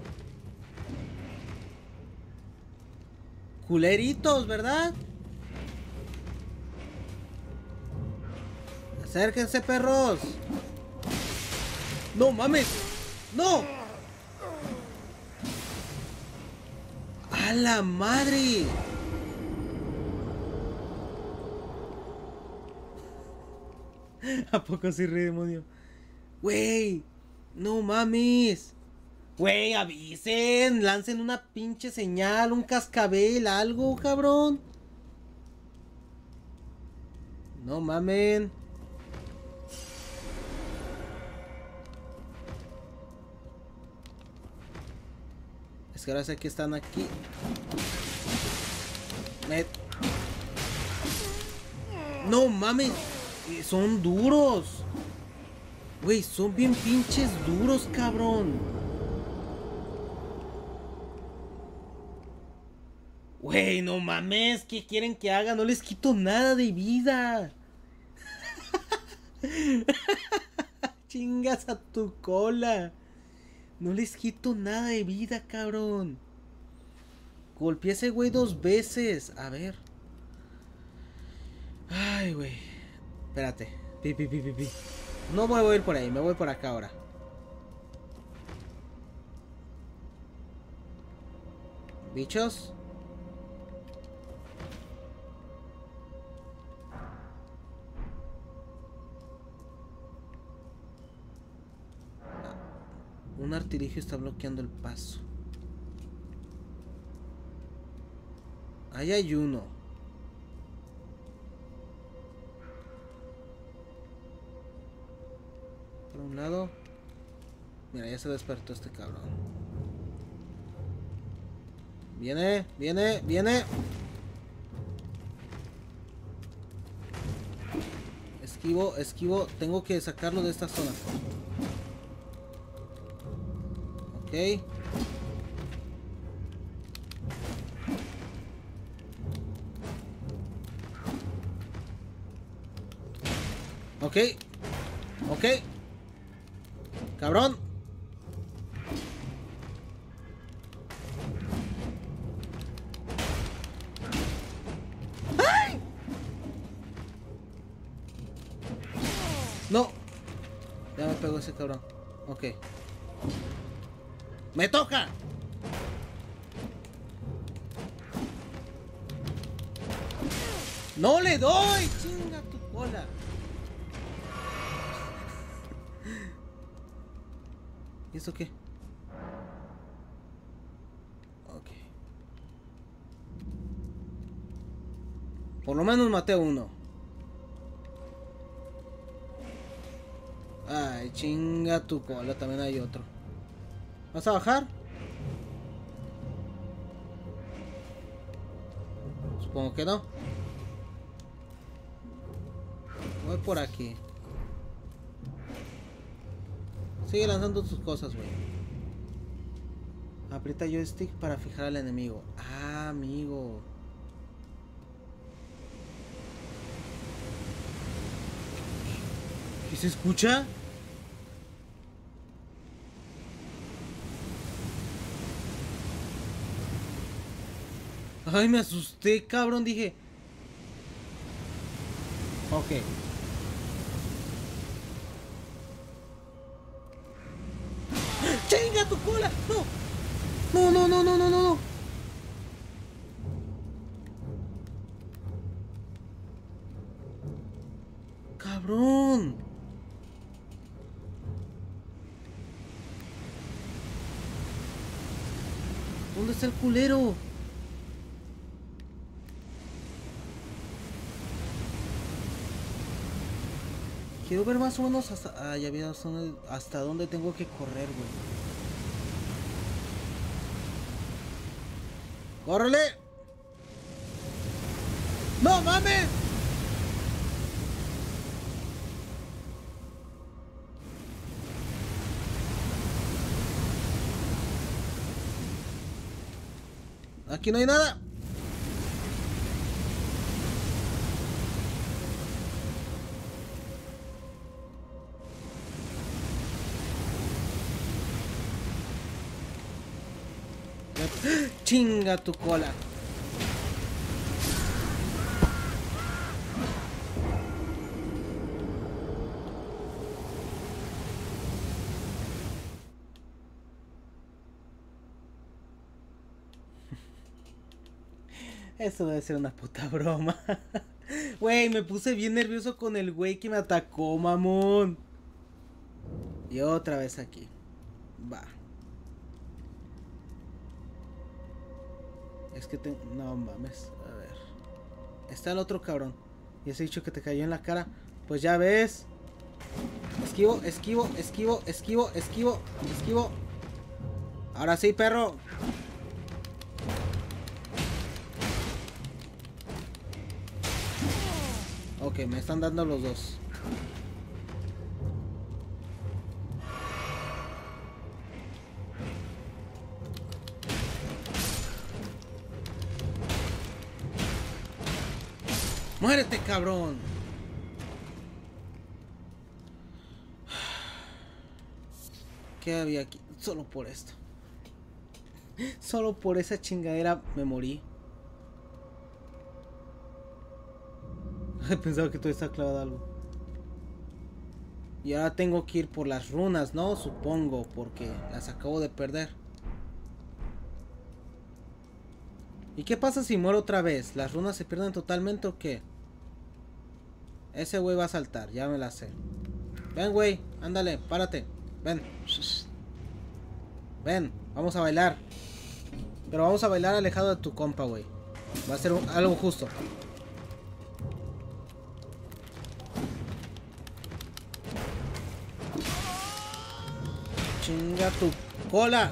Culeritos, ¿verdad? Acérquense, perros. No mames. No. A la madre. ¿A poco sí, rey demonio? Güey. No mames. Güey, avisen. Lancen una pinche señal, un cascabel, algo, cabrón. No mamen. Es que ahora sé que están aquí. Me... No mames. Son duros. Güey, son bien pinches duros, cabrón. Güey, no mames. ¿Qué quieren que haga? No les quito nada de vida. Chingas a tu cola. No les quito nada de vida, cabrón. Golpeé a ese güey dos veces. A ver. Ay, güey. Espérate. Pi, pi, pi, pi, pi. No me voy a ir por ahí. Me voy por acá ahora. Bichos. Un artilugio está bloqueando el paso. Ahí hay uno. Por un lado. Mira, ya se despertó este cabrón. Viene, viene, viene. Esquivo, esquivo. Tengo que sacarlo de esta zona. Ok. Ok. Ok. Cabrón. ¡Ay! No. Ya me pegó ese cabrón. Ok. ¡Me toca! ¡No le doy! ¡Chinga tu cola! ¿Y eso qué? Ok. Por lo menos maté a uno. Ay, chinga tu cola. También hay otro. ¿Vas a bajar? Supongo que no. Voy por aquí. Sigue lanzando tus cosas, güey. Aprieta joystick para fijar al enemigo. Ah, amigo. ¿Qué se escucha? Ay, me asusté, cabrón, dije. Ok. ¡Chinga tu cola! ¡No! No, no, no, no, no, no, no. Cabrón. ¿Dónde está el culero? Quiero ver más o menos hasta... Ah, ya vi hasta dónde, hasta dónde tengo que correr, güey. ¡Córrele! ¡No mames! Aquí no hay nada. Chinga tu cola. Esto debe ser una puta broma. Güey, me puse bien nervioso con el güey que me atacó, mamón. Y otra vez aquí. Va. Es que te... No mames. A ver. Está el otro cabrón. Y ese dicho que te cayó en la cara. Pues ya ves. Esquivo, esquivo, esquivo, esquivo, esquivo, esquivo. Ahora sí, perro. Ok, me están dando los dos. ¡Muérete, cabrón! ¿Qué había aquí? Solo por esto. Solo por esa chingadera me morí. Pensaba que todo está clavado algo. Y ahora tengo que ir por las runas, ¿no? Supongo, porque las acabo de perder. ¿Y qué pasa si muero otra vez? ¿Las runas se pierden totalmente o qué? Ese güey va a saltar, ya me la sé. Ven, güey, ándale, párate. Ven. Ven, vamos a bailar. Pero vamos a bailar alejado de tu compa, güey. Va a ser un, algo justo. Chinga tu cola.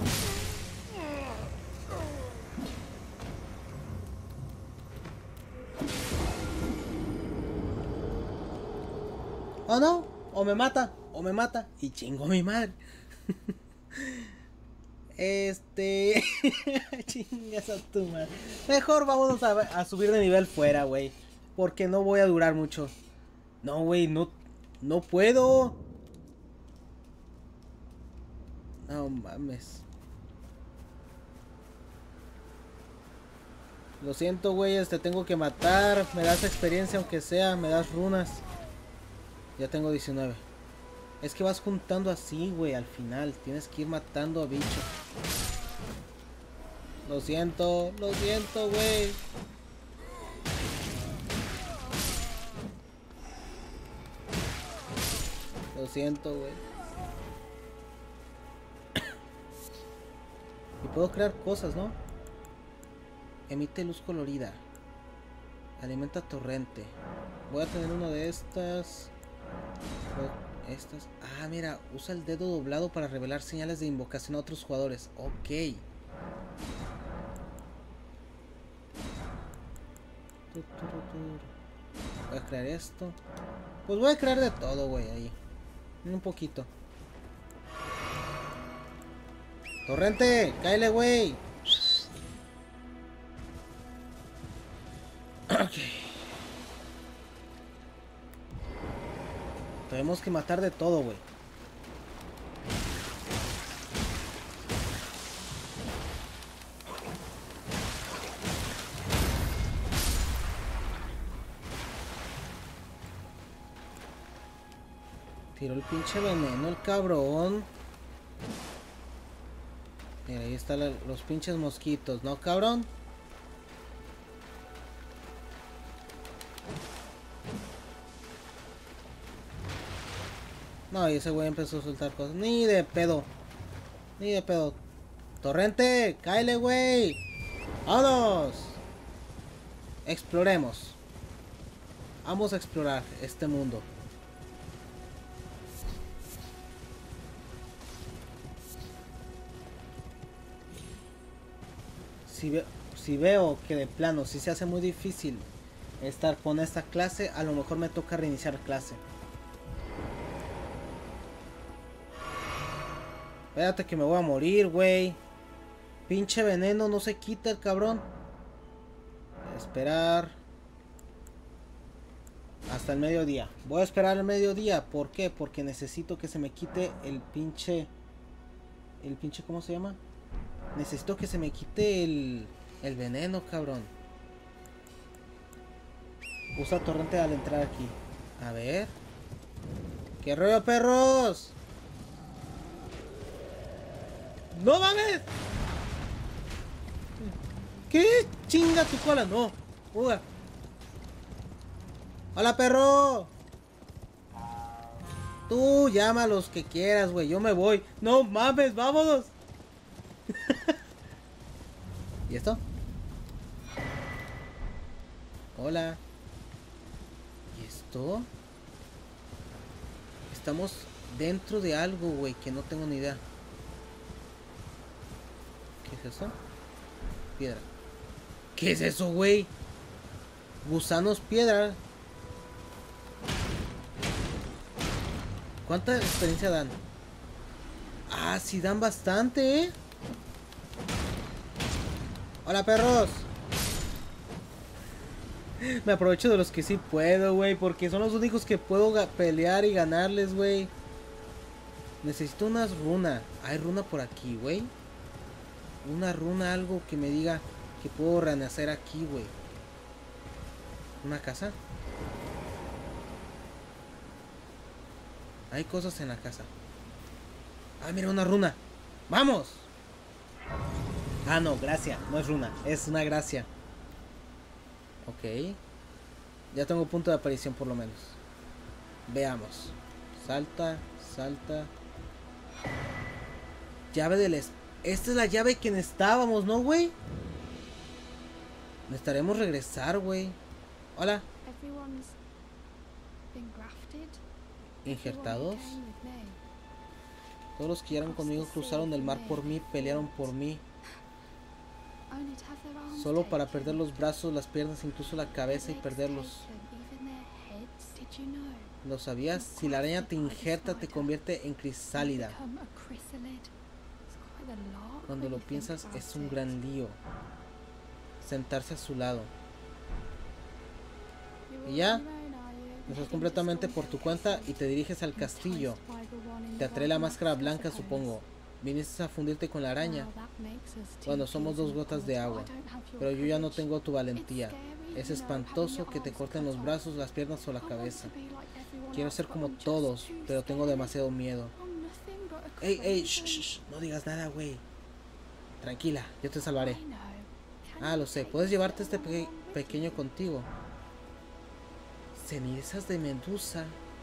¿O no? O me mata, o me mata y chingo a mi madre. Este... Chingas a tu madre. Mejor vamos a, a subir de nivel fuera, güey. Porque no voy a durar mucho. No, güey, no... No puedo. No mames. Lo siento, güey, te tengo que matar. Me das experiencia aunque sea, me das runas. Ya tengo diecinueve. Es que vas juntando así, güey, al final. Tienes que ir matando a bichos. Lo siento, lo siento, güey. Lo siento, güey. Y puedo crear cosas, ¿no? Emite luz colorida. Alimenta torrente. Voy a tener uno de estas. Estas. Ah, mira, usa el dedo doblado para revelar señales de invocación a otros jugadores. Ok. Voy a crear esto. Pues voy a crear de todo, güey, ahí. Un poquito. Torrente, cáele, güey. Ok. Tenemos que matar de todo, güey. Tiró el pinche veneno, el cabrón. Mira, ahí están la, los pinches mosquitos, ¿no, cabrón? No, y ese güey empezó a soltar cosas. Ni de pedo. Ni de pedo. Torrente, cáele, güey. ¡Vámonos! Exploremos. Vamos a explorar este mundo. Si, ve si veo que de plano si se hace muy difícil estar con esta clase, a lo mejor me toca reiniciar clase. Espérate que me voy a morir, güey. Pinche veneno no se quita el cabrón. Esperar hasta el mediodía. Voy a esperar el mediodía. ¿Por qué? Porque necesito que se me quite el pinche... El pinche, ¿cómo se llama? Necesito que se me quite el, el veneno, cabrón. Usa torrente al entrar aquí. A ver. ¿Qué rollo, perros? ¡No mames! ¿Qué? Chinga tu cola, no. Uga. Hola, perro. Tú llama a los que quieras, güey. Yo me voy. No mames, vámonos. ¿Y esto? Hola. ¿Y esto? Estamos dentro de algo, güey, que no tengo ni idea. ¿Qué es eso? Piedra. ¿Qué es eso, güey? Gusanos piedra. ¿Cuánta experiencia dan? Ah, sí dan bastante, ¿eh? Hola, perros. Me aprovecho de los que sí puedo, güey, porque son los únicos que puedo pelear y ganarles, güey. Necesito unas runas. Hay runa por aquí, güey. Una runa, algo que me diga que puedo renacer aquí, güey. ¿Una casa? Hay cosas en la casa. Ah, mira, una runa. ¡Vamos! Ah, no, gracia. No es runa, es una gracia. Ok. Ya tengo punto de aparición por lo menos. Veamos. Salta, salta. Llave del... Es Esta es la llave que necesitábamos, ¿no, güey? Necesitaremos regresar, güey. Hola. Injertados. Todos los que llegaron conmigo cruzaron el mar por mí, pelearon por mí. Solo para perder los brazos, las piernas, incluso la cabeza y perderlos. ¿Lo sabías? Si la araña te injerta, te convierte en crisálida. Cuando lo piensas, es un gran lío. Sentarse a su lado. Y ya. Estás completamente por tu cuenta y te diriges al castillo. Te atrae la máscara blanca, supongo. Viniste a fundirte con la araña. Bueno, somos dos gotas de agua. Pero yo ya no tengo tu valentía. Es espantoso que te corten los brazos, las piernas o la cabeza. Quiero ser como todos, pero tengo demasiado miedo. Ey, ey, shh, shh, no digas nada, güey. Tranquila, yo te salvaré. Ah, lo sé. Puedes llevarte este pe pequeño contigo. Cenizas de Medusa.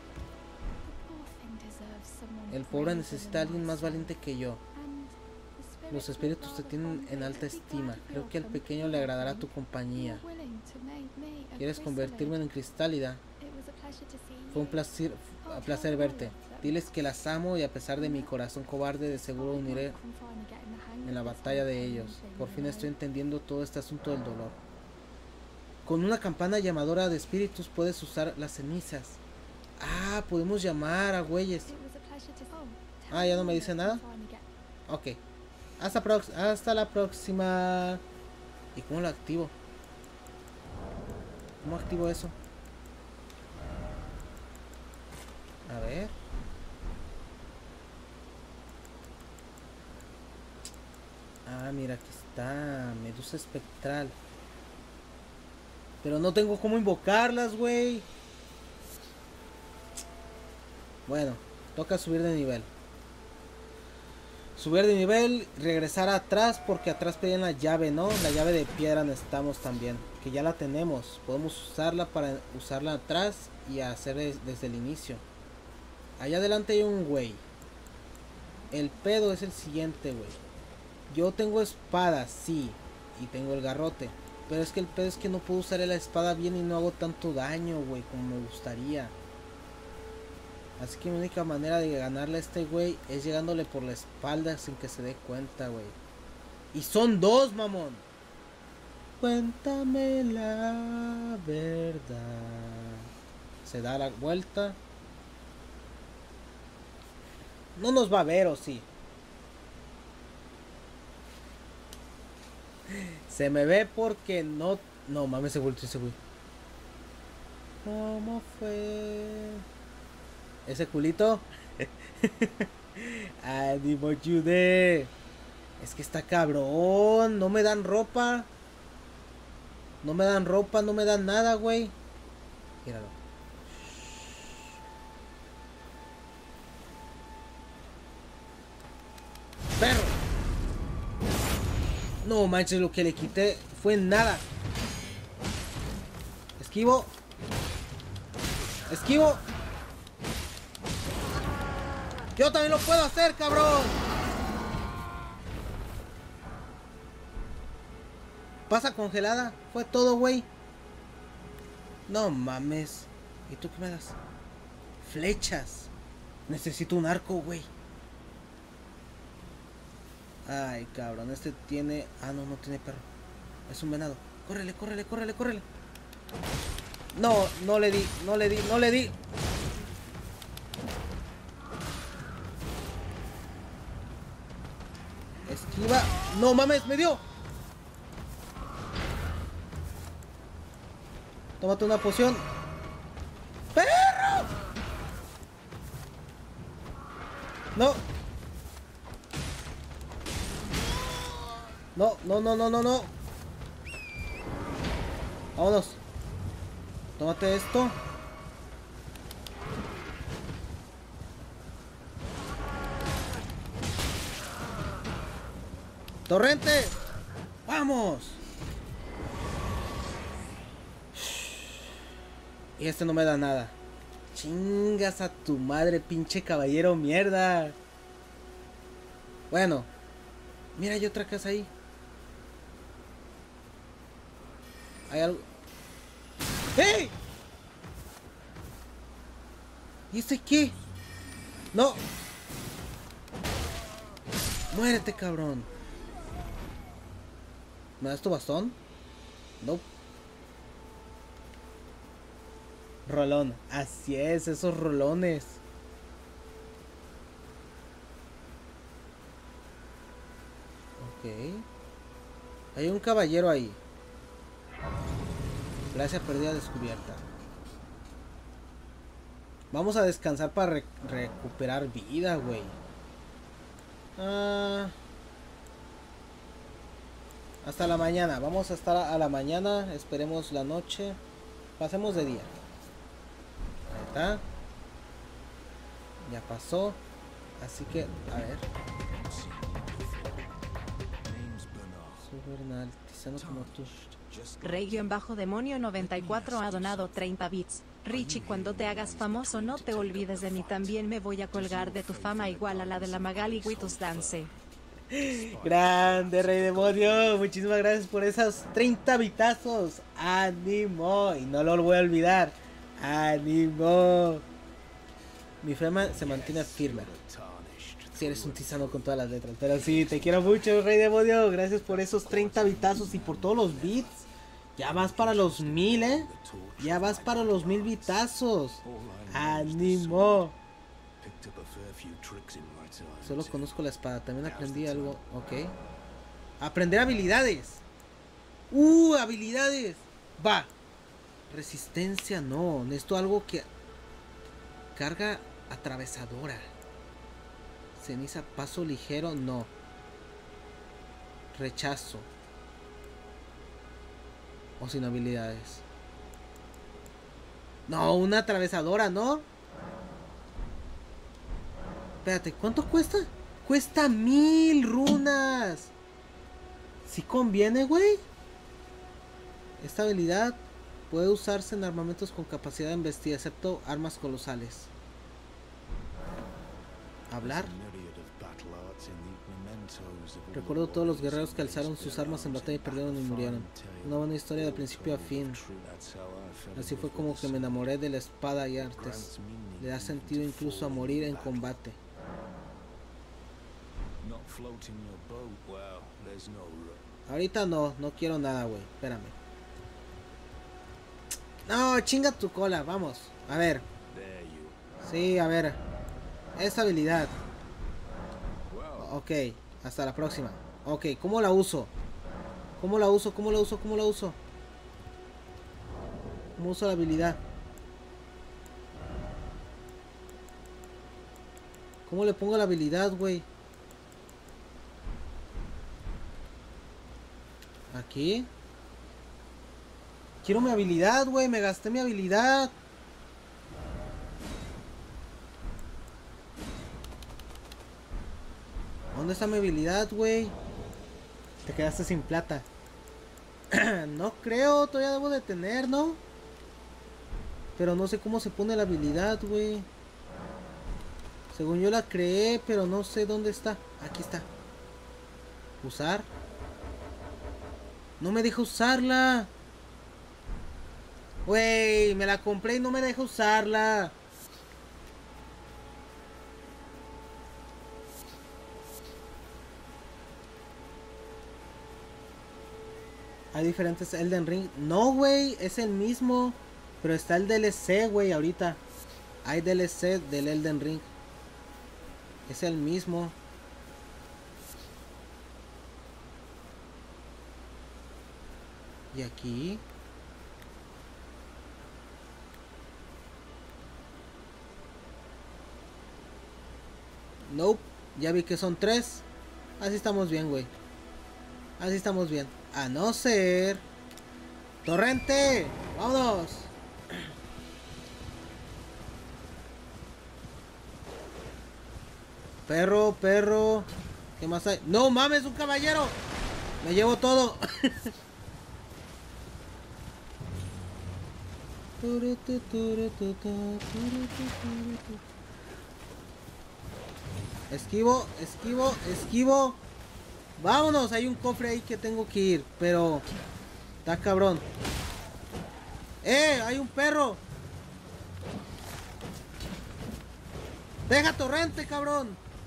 El pobre necesita a alguien más valiente que yo. Los espíritus te tienen en alta estima. Creo que al pequeño le agradará tu compañía. ¿Quieres convertirme en crisálida? Fue un placer, un placer verte. Diles que las amo y a pesar de mi corazón cobarde, de seguro uniré en la batalla de ellos. Por fin estoy entendiendo todo este asunto del dolor. Con una campana llamadora de espíritus puedes usar las cenizas. Ah, podemos llamar a güeyes. Ah, ya no me dice nada. Ok. Hasta, prox hasta la próxima. ¿Y cómo lo activo? ¿Cómo activo eso? A ver. Ah, mira, aquí está. Medusa espectral. Pero no tengo cómo invocarlas, güey. Bueno, toca subir de nivel. Subir de nivel, regresar atrás, porque atrás pedían la llave, ¿no? La llave de piedra necesitamos también, que ya la tenemos. Podemos usarla para usarla atrás y hacer desde el inicio. Allá adelante hay un güey. El pedo es el siguiente, güey. Yo tengo espada, sí. Y tengo el garrote. Pero es que el pedo es que no puedo usar la espada bien y no hago tanto daño, güey, como me gustaría. Así que mi única manera de ganarle a este güey es llegándole por la espalda sin que se dé cuenta, güey. Y son dos, mamón. Cuéntame la verdad. Se da la vuelta. No nos va a ver, ¿o sí? Se me ve porque no... No, mames, se volvió ese güey. ¿Cómo fue? Ese culito. Ánimo, Jude. Es que está cabrón. No me dan ropa. No me dan ropa, no me dan nada, güey. Míralo. ¡Perro! No manches, lo que le quité fue nada. Esquivo. Esquivo. Yo también lo puedo hacer, cabrón. Pasa congelada. Fue todo, güey. No mames. ¿Y tú qué me das? Flechas. Necesito un arco, güey. Ay, cabrón. Este tiene... Ah, no, no tiene perro. Es un venado. Córrele, córrele, córrele, córrele. No, no le di, no le di, no le di. Esquiva. No mames, me dio. Tómate una poción. ¡Perro! No. No, no, no, no, no, no. Vámonos. Tómate esto. Torrente. Vamos. Y este no me da nada. Chingas a tu madre, pinche caballero mierda. Bueno. Mira, hay otra casa ahí. Hay algo. ¡Hey! ¿Y este qué? No. Muérete, cabrón. ¿Me das tu bastón? No. Rolón. Así es, esos rolones. Ok. Hay un caballero ahí. Gracia perdida descubierta. Vamos a descansar para re recuperar vida, güey. Ah, hasta la mañana. Vamos a estar a la mañana. Esperemos la noche. Pasemos de día. Ahí está. Ya pasó. Así que, a ver. Subernal, tisano como tú. Rey-demonio noventa y cuatro ha donado treinta bits. Richie, cuando te hagas famoso no te olvides de mí, también me voy a colgar de tu fama igual a la de la Magali Witus Dance. Grande, Rey Demonio, muchísimas gracias por esos treinta bitazos. Ánimo, y no lo voy a olvidar. Ánimo. Mi fama se mantiene firme. Si eres un tisano con todas las letras. Pero sí, te quiero mucho, Rey Demonio. Gracias por esos treinta bitazos y por todos los bits. Ya vas para los mil, eh. Ya vas para los mil bitazos. Ánimo. Solo conozco la espada. También aprendí algo. Ok. Aprender habilidades. Uh, habilidades. Va. Resistencia, no. Necesito algo que... Carga atravesadora. Ceniza, paso ligero, no. Rechazo. O sin habilidades. No, una atravesadora, ¿no? Espérate, ¿cuánto cuesta? Cuesta mil runas. ¿Sí conviene, güey? Esta habilidad puede usarse en armamentos con capacidad de embestida, excepto armas colosales. Hablar. Recuerdo todos los guerreros que alzaron sus armas en batalla y perdieron y murieron. Una buena historia de principio a fin. Así fue como que me enamoré de la espada y artes. Le da sentido incluso a morir en combate. Ahorita no, no quiero nada, güey. Espérame. No, chinga tu cola, vamos. A ver. Sí, a ver. Esta habilidad. Ok, hasta la próxima. Ok, ¿cómo la uso? ¿Cómo la uso? ¿Cómo la uso? ¿Cómo la uso? ¿Cómo uso la habilidad? ¿Cómo le pongo la habilidad, güey? Aquí. Quiero mi habilidad, güey. Me gasté mi habilidad. ¿Dónde está mi habilidad, güey? Te quedaste sin plata. No creo, todavía debo de tener, ¿no? Pero no sé cómo se pone la habilidad, güey. Según yo la creé, pero no sé dónde está. Aquí está. Usar. No me deja usarla. Güey, me la compré y no me deja usarla. Hay diferentes Elden Ring. No, güey, es el mismo. Pero está el D L C, güey, ahorita. Hay D L C del Elden Ring. Es el mismo. Y aquí. Nope. Ya vi que son tres. Así estamos bien, güey. Así estamos bien. A no ser... ¡Torrente! ¡Vámonos! Perro, perro. ¿Qué más hay? ¡No mames, un caballero! Me llevo todo. Esquivo, esquivo, esquivo. Vámonos, hay un cofre ahí que tengo que ir, pero está cabrón. ¡Eh! ¡Hay un perro! ¡Deja torrente, cabrón!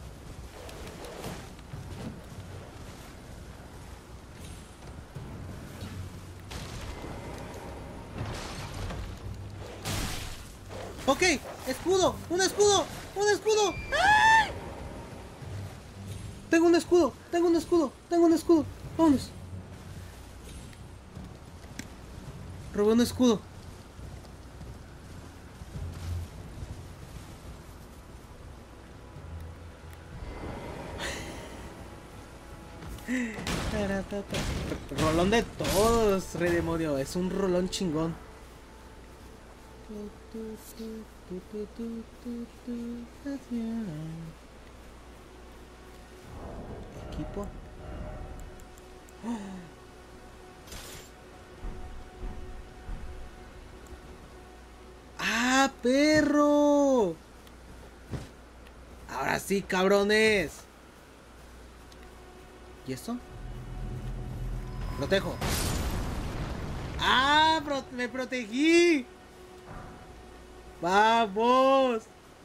Ok, escudo, un escudo, un escudo. ¡Ay! Tengo un escudo, tengo un escudo, tengo un escudo. Vámonos. Robé un escudo. Rolón de todos, rey demonio. Es un rolón chingón. Equipo. ¡Ah, perro! Ahora sí, cabrones. ¿Y esto? Protejo. ¡Ah! Pro ¡Me protegí! ¡Vamos!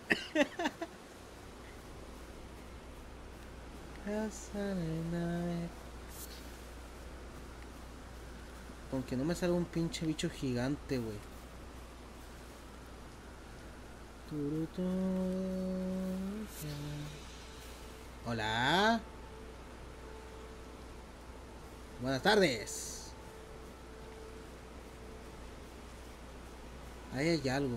Aunque no me salga un pinche bicho gigante, güey. Hola. Buenas tardes. Ahí hay algo.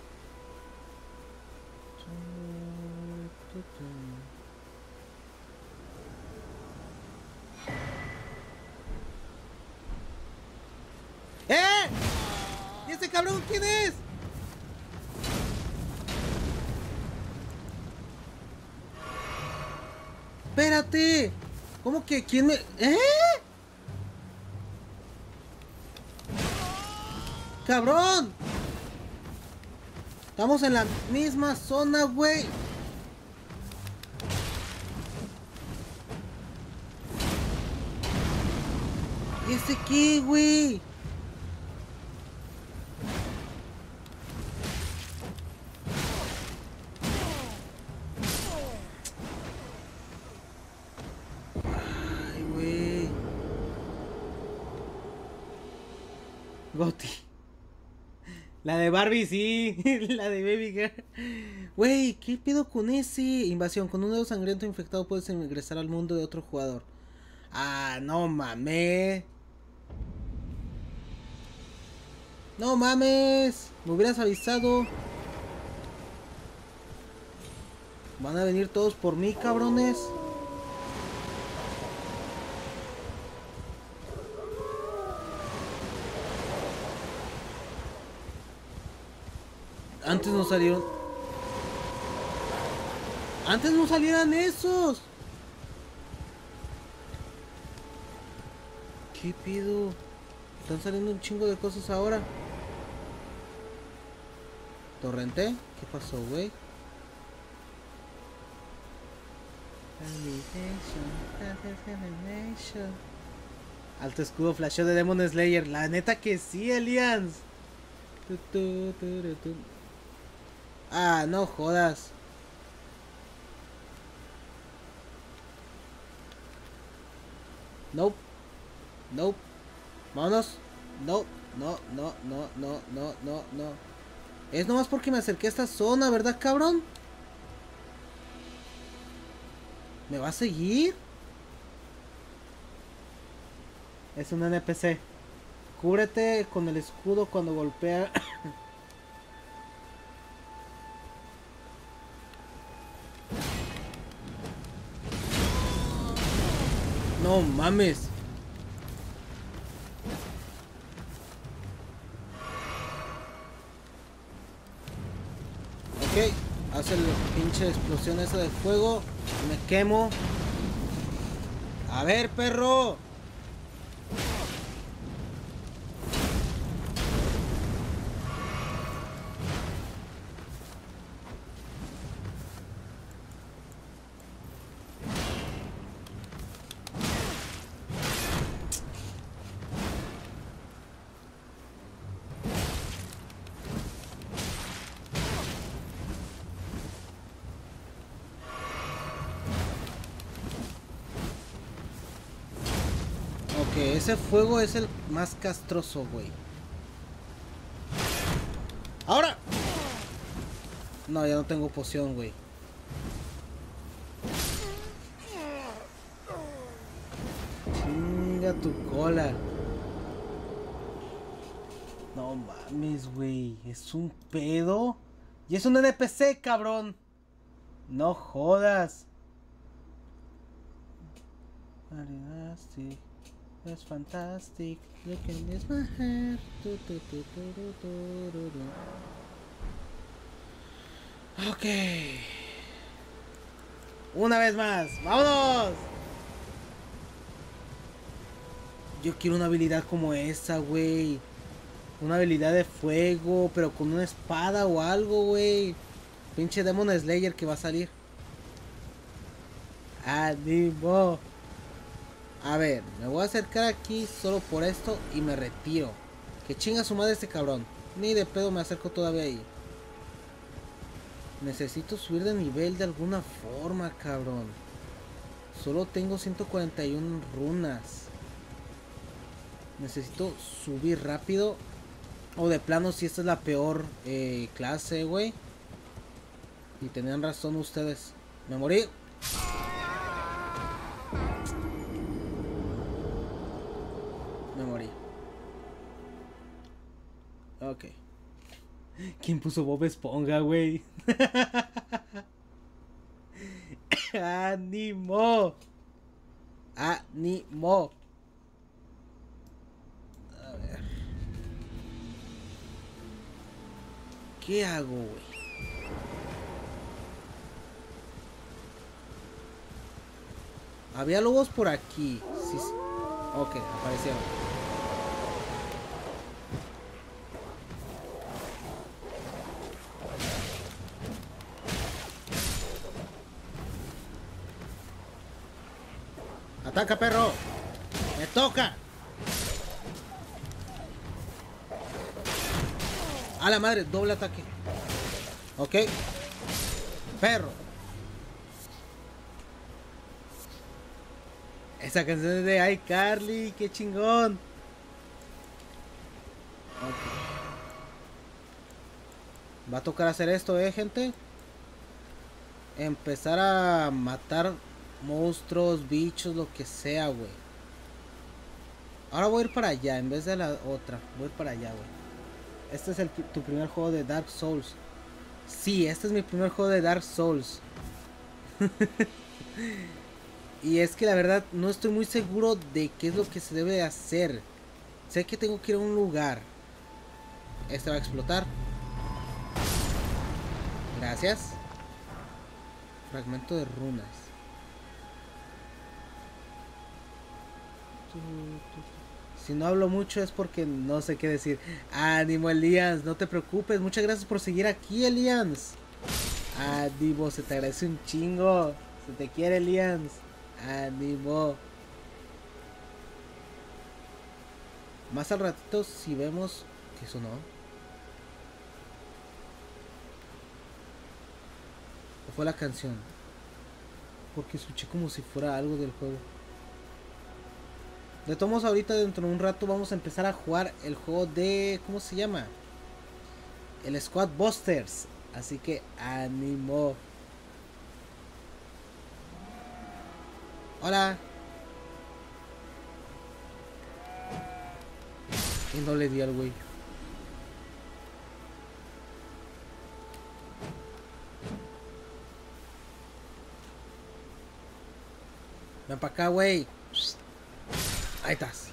¡Eh! ¿Y este cabrón quién es? Espérate. ¿Cómo que quién me...? ¿Eh? ¡Cabrón! Estamos en la misma zona, güey. ¿Este qué, güey? Ay, güey. Gotti. La de Barbie, sí. La de Baby Girl. Güey, ¿qué pedo con ese? Invasión. Con un dedo sangriento infectado puedes ingresar al mundo de otro jugador. Ah, no mames. No mames. Me hubieras avisado. Van a venir todos por mí, cabrones. Antes no salieron. Antes no salieran esos. ¿Qué pido? Están saliendo un chingo de cosas ahora. ¿Torrenté? ¿Qué pasó, güey? Alto escudo flasheo de Demon Slayer. La neta que sí, Aliens. Tu, tu, tu, tu, tu. Ah, no jodas. Nope. Nope. Vámonos. No, no, no, no, no, no, no, no. Es nomás porque me acerqué a esta zona, ¿verdad, cabrón? ¿Me va a seguir? Es un N P C. Cúbrete con el escudo cuando golpea. No mames. Ok, hace la pinche explosión esa de fuego. Me quemo. A ver, perro. Que ese fuego es el más castroso, güey. ¡Ahora! No, ya no tengo poción, güey. Chinga tu cola. No mames, güey. Es un pedo. Y es un N P C, cabrón. No jodas. Sí. Es fantastic. Look at this my hair. Tu, tu, tu, tu, tu, tu, tu, tu. Ok. Una vez más. ¡Vámonos! Yo quiero una habilidad como esa, güey. Una habilidad de fuego, pero con una espada o algo, güey. Pinche Demon Slayer que va a salir. ¡Ánimo! A ver, me voy a acercar aquí solo por esto y me retiro. Que chinga su madre este cabrón. Ni de pedo me acerco todavía ahí. Necesito subir de nivel de alguna forma, cabrón. Solo tengo ciento cuarenta y una runas. Necesito subir rápido. O de plano si esta es la peor eh, clase, güey. Y tenían razón ustedes. Me morí. Me morí. Ok. ¿Quién puso Bob Esponja, güey? ¡Ánimo! ¡Ánimo! A ver. ¿Qué hago, güey? Había lobos por aquí. Sí, sí. Ok, aparecieron. ¡Ataca, perro! ¡Me toca! A la madre, doble ataque. Ok. Perro. Esa canción es de iCarly, qué chingón. Okay. Va a tocar hacer esto, eh, gente. Empezar a matar monstruos, bichos, lo que sea, güey. Ahora voy a ir para allá en vez de la otra. Voy a ir para allá, güey. Este es el, tu primer juego de Dark Souls. Sí, este es mi primer juego de Dark Souls. Y es que la verdad no estoy muy seguro de qué es lo que se debe hacer. Sé que tengo que ir a un lugar. Este va a explotar. Gracias. Fragmento de runas. Si no hablo mucho es porque no sé qué decir. Ánimo, Elians, no te preocupes. Muchas gracias por seguir aquí, Elians. Ánimo, se te agradece un chingo. Se te quiere, Elians. Ánimo. Más al ratito si vemos que eso no. ¿O fue la canción? Porque escuché como si fuera algo del juego. De todos modos, ahorita dentro de un rato vamos a empezar a jugar el juego de... ¿Cómo se llama? El Squad Busters. Así que ánimo. Hola. Y no le di al güey. Ven para acá, güey. Ahí estás.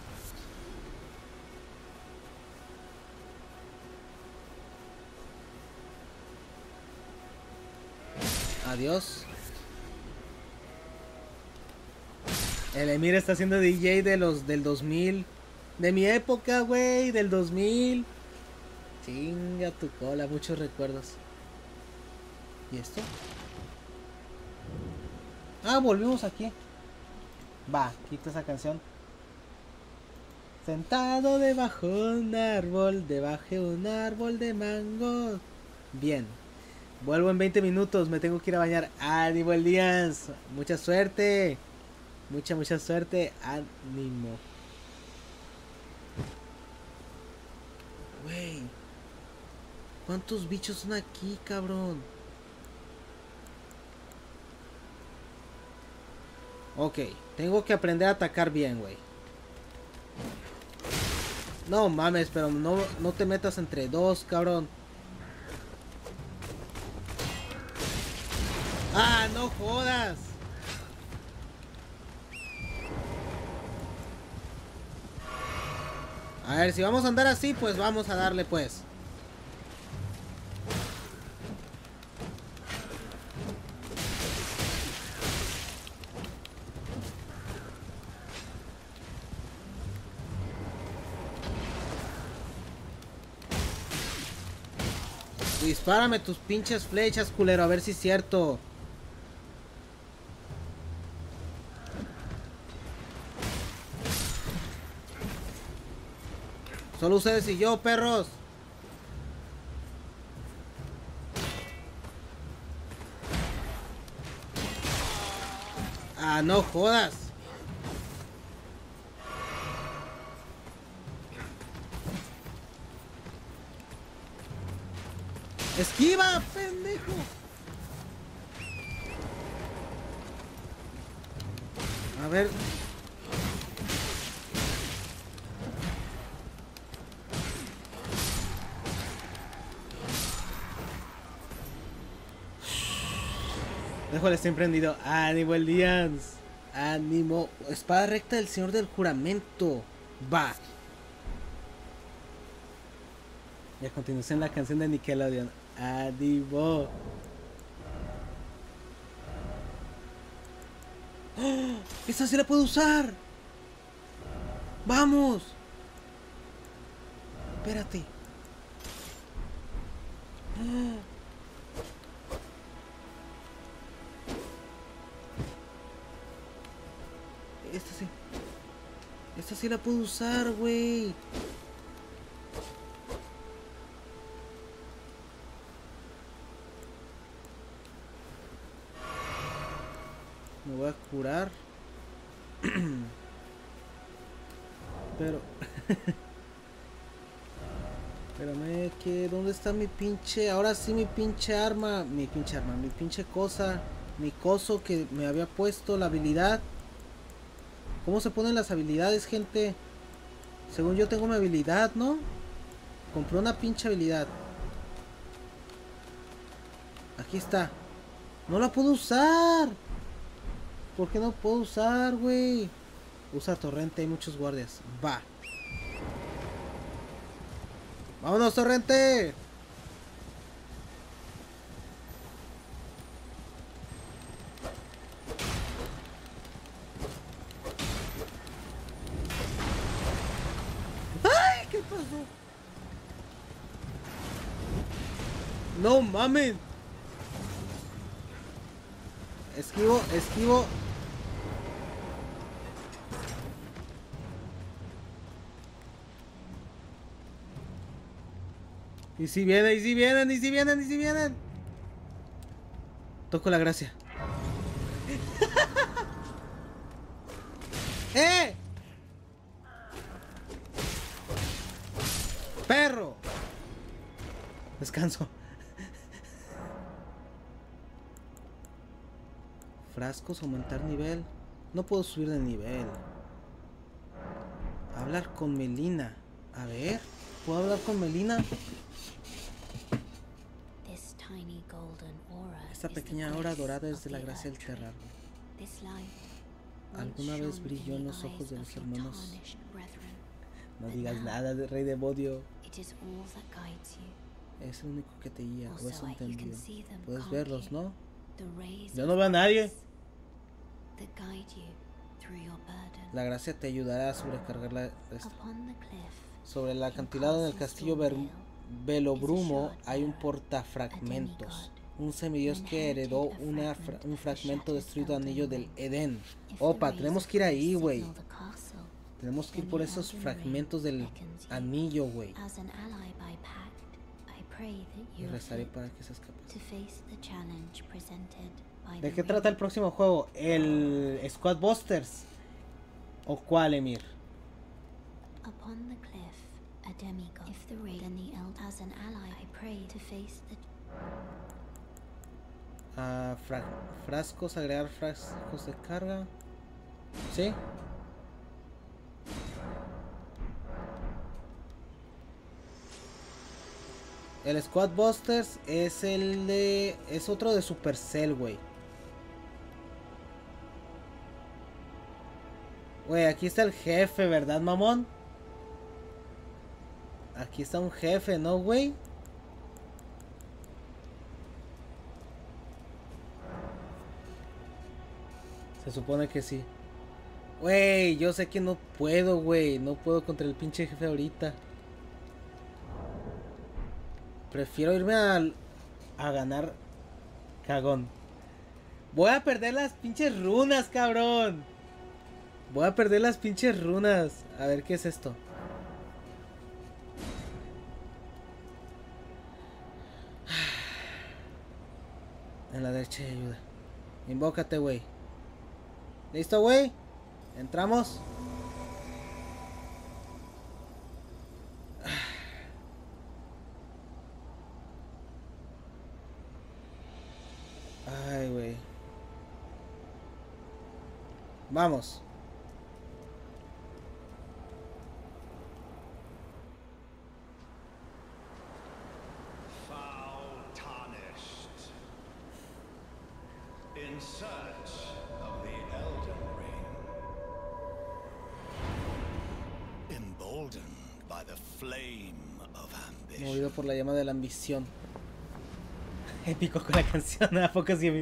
Adiós. El Emir está haciendo D J de los del dos mil. De mi época, güey. Del dos mil. Chinga tu cola. Muchos recuerdos. ¿Y esto? Ah, volvimos aquí. Va, quita esa canción. Sentado debajo de un árbol, debajo de un árbol de mango. Bien. Vuelvo en veinte minutos, me tengo que ir a bañar. Ánimo, Elians. Mucha suerte. Mucha, mucha suerte. Ánimo. Wey. ¿Cuántos bichos son aquí, cabrón? Ok, tengo que aprender a atacar bien, güey. No mames, pero no, no te metas entre dos, cabrón. ¡Ah, no jodas! A ver, si vamos a andar así, pues vamos a darle, pues. Dispárame tus pinches flechas, culero, a ver si es cierto. Solo ustedes y yo, perros. Ah, no jodas. ¡Esquiva, pendejo! A ver. Déjale, estoy prendido. Ánimo, Elians. Ánimo. Espada recta del Señor del Juramento. Va. Y a continuación la canción de Nickelodeon. Ánimo. ¡Oh! ¡Esa sí la puedo usar! ¡Vamos! Espérate. ¡Oh! Esta sí. Esta sí la puedo usar, güey. Me voy a curar. Pero... Espérame, que... ¿Dónde está mi pinche? Ahora sí mi pinche arma. Mi pinche arma, mi pinche cosa. Mi coso que me había puesto, la habilidad. ¿Cómo se ponen las habilidades, gente? Según yo tengo mi habilidad, ¿no? Compré una pinche habilidad. Aquí está. No la puedo usar. ¿Por qué no puedo usar, güey? Usa torrente, hay muchos guardias. Va. ¡Vámonos, torrente! ¡Ay! ¿Qué pasó? No mames. Esquivo, esquivo. Y si vienen, y si vienen, y si vienen, y si vienen. Toco la gracia. ¡Eh! ¡Perro! Descanso. Frascos, aumentar nivel. No puedo subir de nivel. Hablar con Melina. A ver, ¿puedo hablar con Melina? Esta pequeña aura dorada es de la gracia del Terrar. ¿Alguna vez brilló en los ojos de los hermanos? No digas nada de Rey Devodio. Es el único que te guía, o es entendido. Puedes verlos, ¿no? Yo no veo a nadie. La gracia te ayudará a sobrecargar la... Esta. Sobre el acantilado en el castillo Ver Velobrumo hay un portafragmentos. Un semidios que heredó una fra un fragmento destruido anillo del Edén. Opa, tenemos que ir ahí, güey. Tenemos que ir por esos fragmentos del anillo, güey. Y rezaré para que seas capaz. ¿De qué trata el próximo juego? ¿El Squad Busters? ¿O cuál, Emir? Uh, fra frascos, agregar frascos de carga. ¿Sí? El Squad Busters es el de... Es otro de Supercell, güey. Güey, aquí está el jefe, ¿verdad, mamón? Aquí está un jefe, ¿no, güey? Se supone que sí. Güey, yo sé que no puedo, güey. No puedo contra el pinche jefe ahorita. Prefiero irme a, a ganar. Cagón. Voy a perder las pinches runas, cabrón. Voy a perder las pinches runas. A ver, ¿qué es esto? En la derecha hay ayuda. Invócate, güey. ¿Listo, güey? Entramos. Ay, güey. Vamos. Foul tarnished. In search of the Elden Ring. Emboldened by the flame of ambition. Movido por la llama de la ambición. Épico con la canción, ¿a poco sí?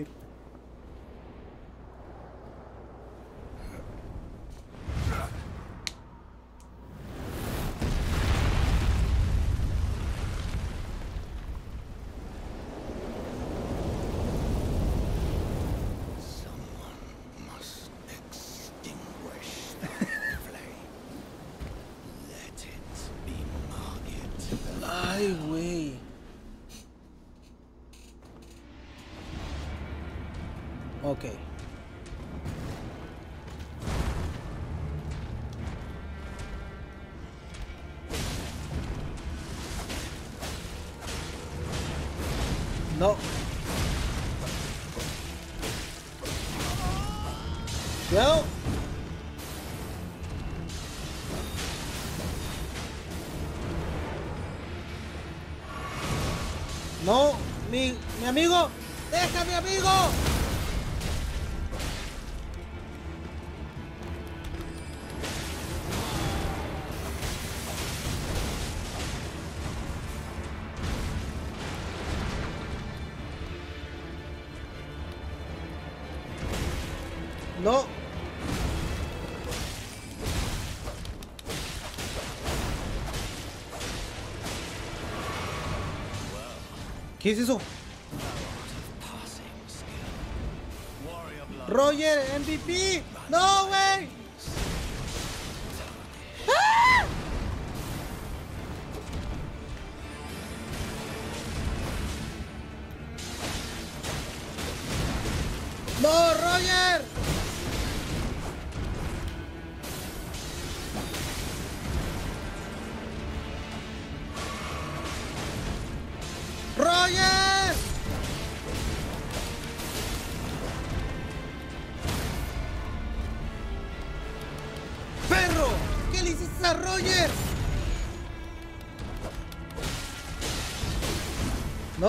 Ay, güey. Ok. No. Cuidado. No, mi, mi amigo. Deja, mi amigo. No. ¿Qué es eso? Roger, M V P. No, güey. ¡Ah! No, Roger. ¡Roger! ¡Perro! ¿Qué le hiciste a Roger? No.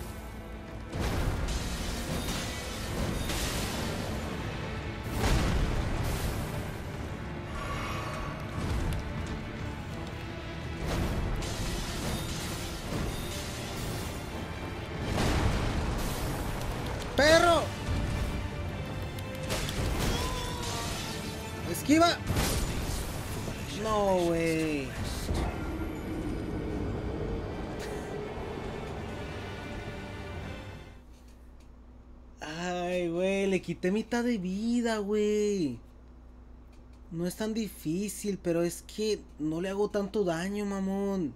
¡Perro! ¡Esquiva! No, güey. Ay, güey, le quité mitad de vida, güey. No es tan difícil, pero es que no le hago tanto daño, mamón.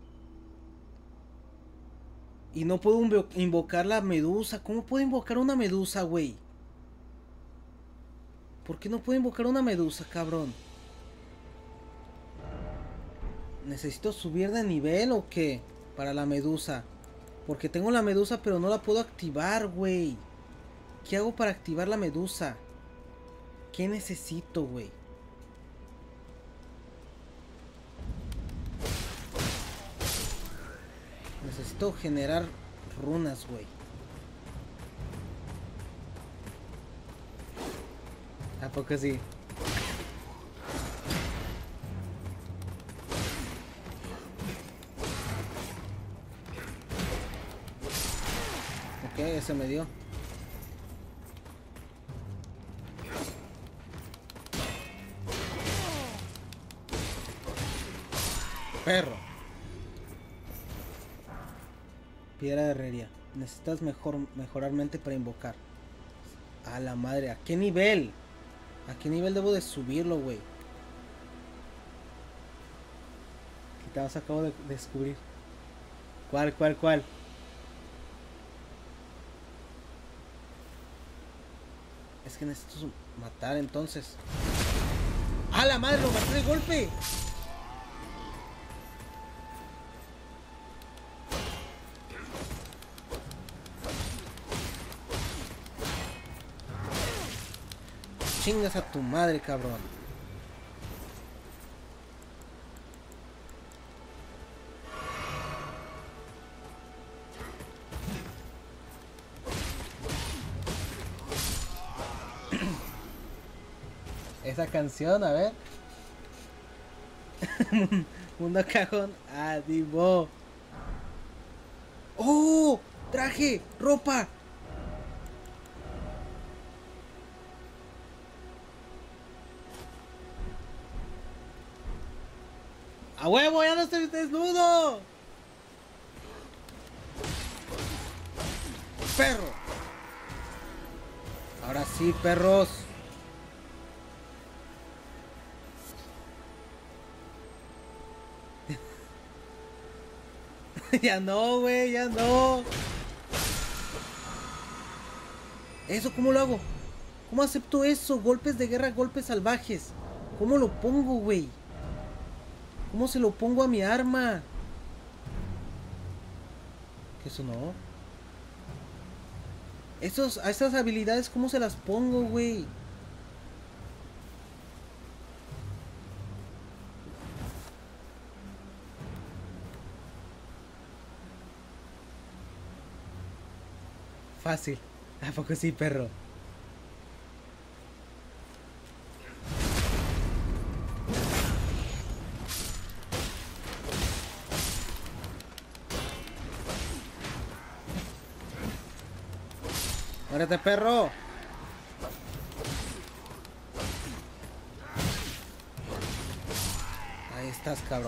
Y no puedo invo- invocar la medusa. ¿Cómo puedo invocar una medusa, güey? ¿Por qué no puedo invocar una medusa, cabrón? ¿Necesito subir de nivel o qué? Para la medusa. Porque tengo la medusa pero no la puedo activar, güey. ¿Qué hago para activar la medusa? ¿Qué necesito, güey? Necesito generar runas, güey. ¿A poco sí? Ok, ese me dio. Perro. Piedra de herrería. Necesitas mejor, mejorar mente para invocar. A la madre. ¿A qué nivel? ¿A qué nivel debo de subirlo, güey? Que te vas acabo de descubrir. ¿Cuál, cuál, cuál? Es que necesito matar entonces. ¡A la madre! ¡Lo maté de golpe! Chingas a tu madre, cabrón. Esa canción, a ver. Mundo cajón. Adivo. ¡Oh! Traje, ropa. ¡A huevo! ¡Ya no estoy desnudo! ¡Perro! Ahora sí, perros. Ya no, güey, ya no. ¿Eso cómo lo hago? ¿Cómo acepto eso? Golpes de guerra, golpes salvajes. ¿Cómo lo pongo, güey? ¿Cómo se lo pongo a mi arma? ¿Qué eso no? Estos, a estas habilidades, ¿cómo se las pongo, güey? Fácil. ¿A poco sí, perro? ¡Muérete, perro! Ahí estás, cabrón.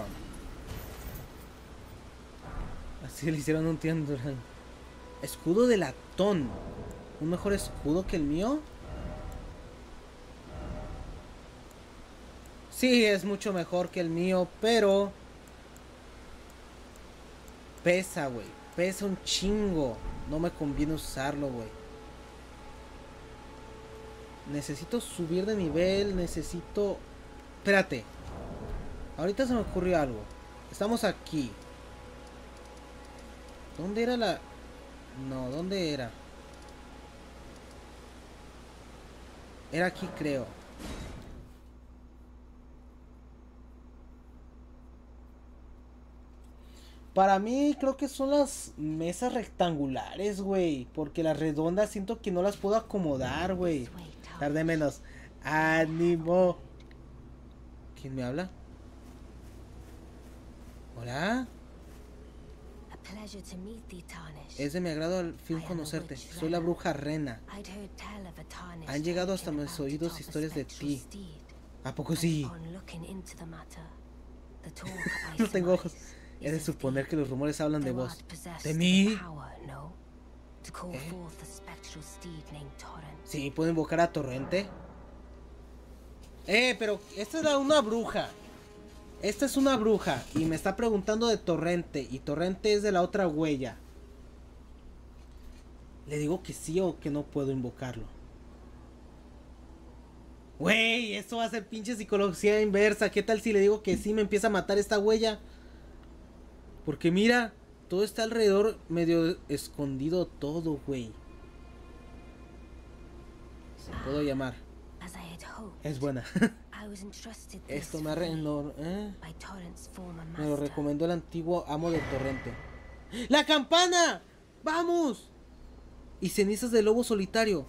Así le hicieron un Tiandurán. Escudo de latón. ¿Un mejor escudo que el mío? Sí, es mucho mejor que el mío, pero... pesa, güey. Pesa un chingo. No me conviene usarlo, güey. Necesito subir de nivel. Necesito... Espérate. Ahorita se me ocurrió algo. Estamos aquí. ¿Dónde era la...? No, ¿dónde era? Era aquí, creo. Para mí creo que son las mesas rectangulares, güey. Porque las redondas siento que no las puedo acomodar, güey. Tarde menos. ¡Ánimo! ¿Quién me habla? ¿Hola? Es de mi agrado al fin conocerte. Soy la bruja Rena. Han llegado hasta mis oídos historias de ti. ¿A poco sí? No tengo ojos. He de suponer que los rumores hablan de vos. ¿De mí? ¿Eh? Sí, ¿puedo invocar a Torrente? Eh, pero esta es la, una bruja. Esta es una bruja y me está preguntando de Torrente. Y Torrente es de la otra huella. ¿Le digo que sí o que no puedo invocarlo? Güey, esto va a ser pinche psicología inversa. ¿Qué tal si le digo que sí me empieza a matar esta huella? Porque mira, todo está alrededor medio escondido todo, güey. Se puedo llamar. Es buena. Esto me, re no, ¿eh? me lo recomendó el antiguo amo de Torrente. ¡La campana! ¡Vamos! Y cenizas de lobo solitario.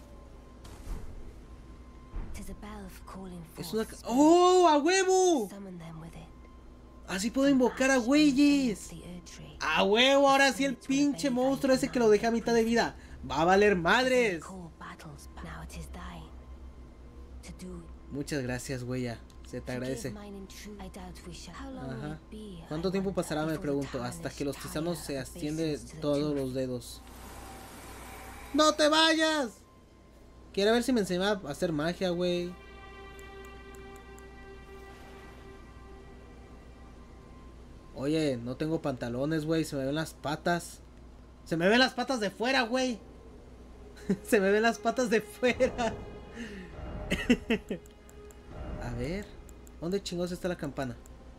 Es una... ¡Oh! ¡A huevo! Así puedo invocar a güeyes. ¡A huevo! Ahora sí el pinche monstruo ese que lo dejé a mitad de vida va a valer madres. Muchas gracias, güeya. Se te agradece. Ajá. ¿Cuánto tiempo pasará? Me pregunto. Hasta que los tisanos se ascienden todos los dedos. ¡No te vayas! Quiero ver si me enseña a hacer magia, güey. Oye, no tengo pantalones, güey. Se me ven las patas. Se me ven las patas de fuera, güey. Se me ven las patas de fuera. A ver. ¿Dónde chingados está la campana?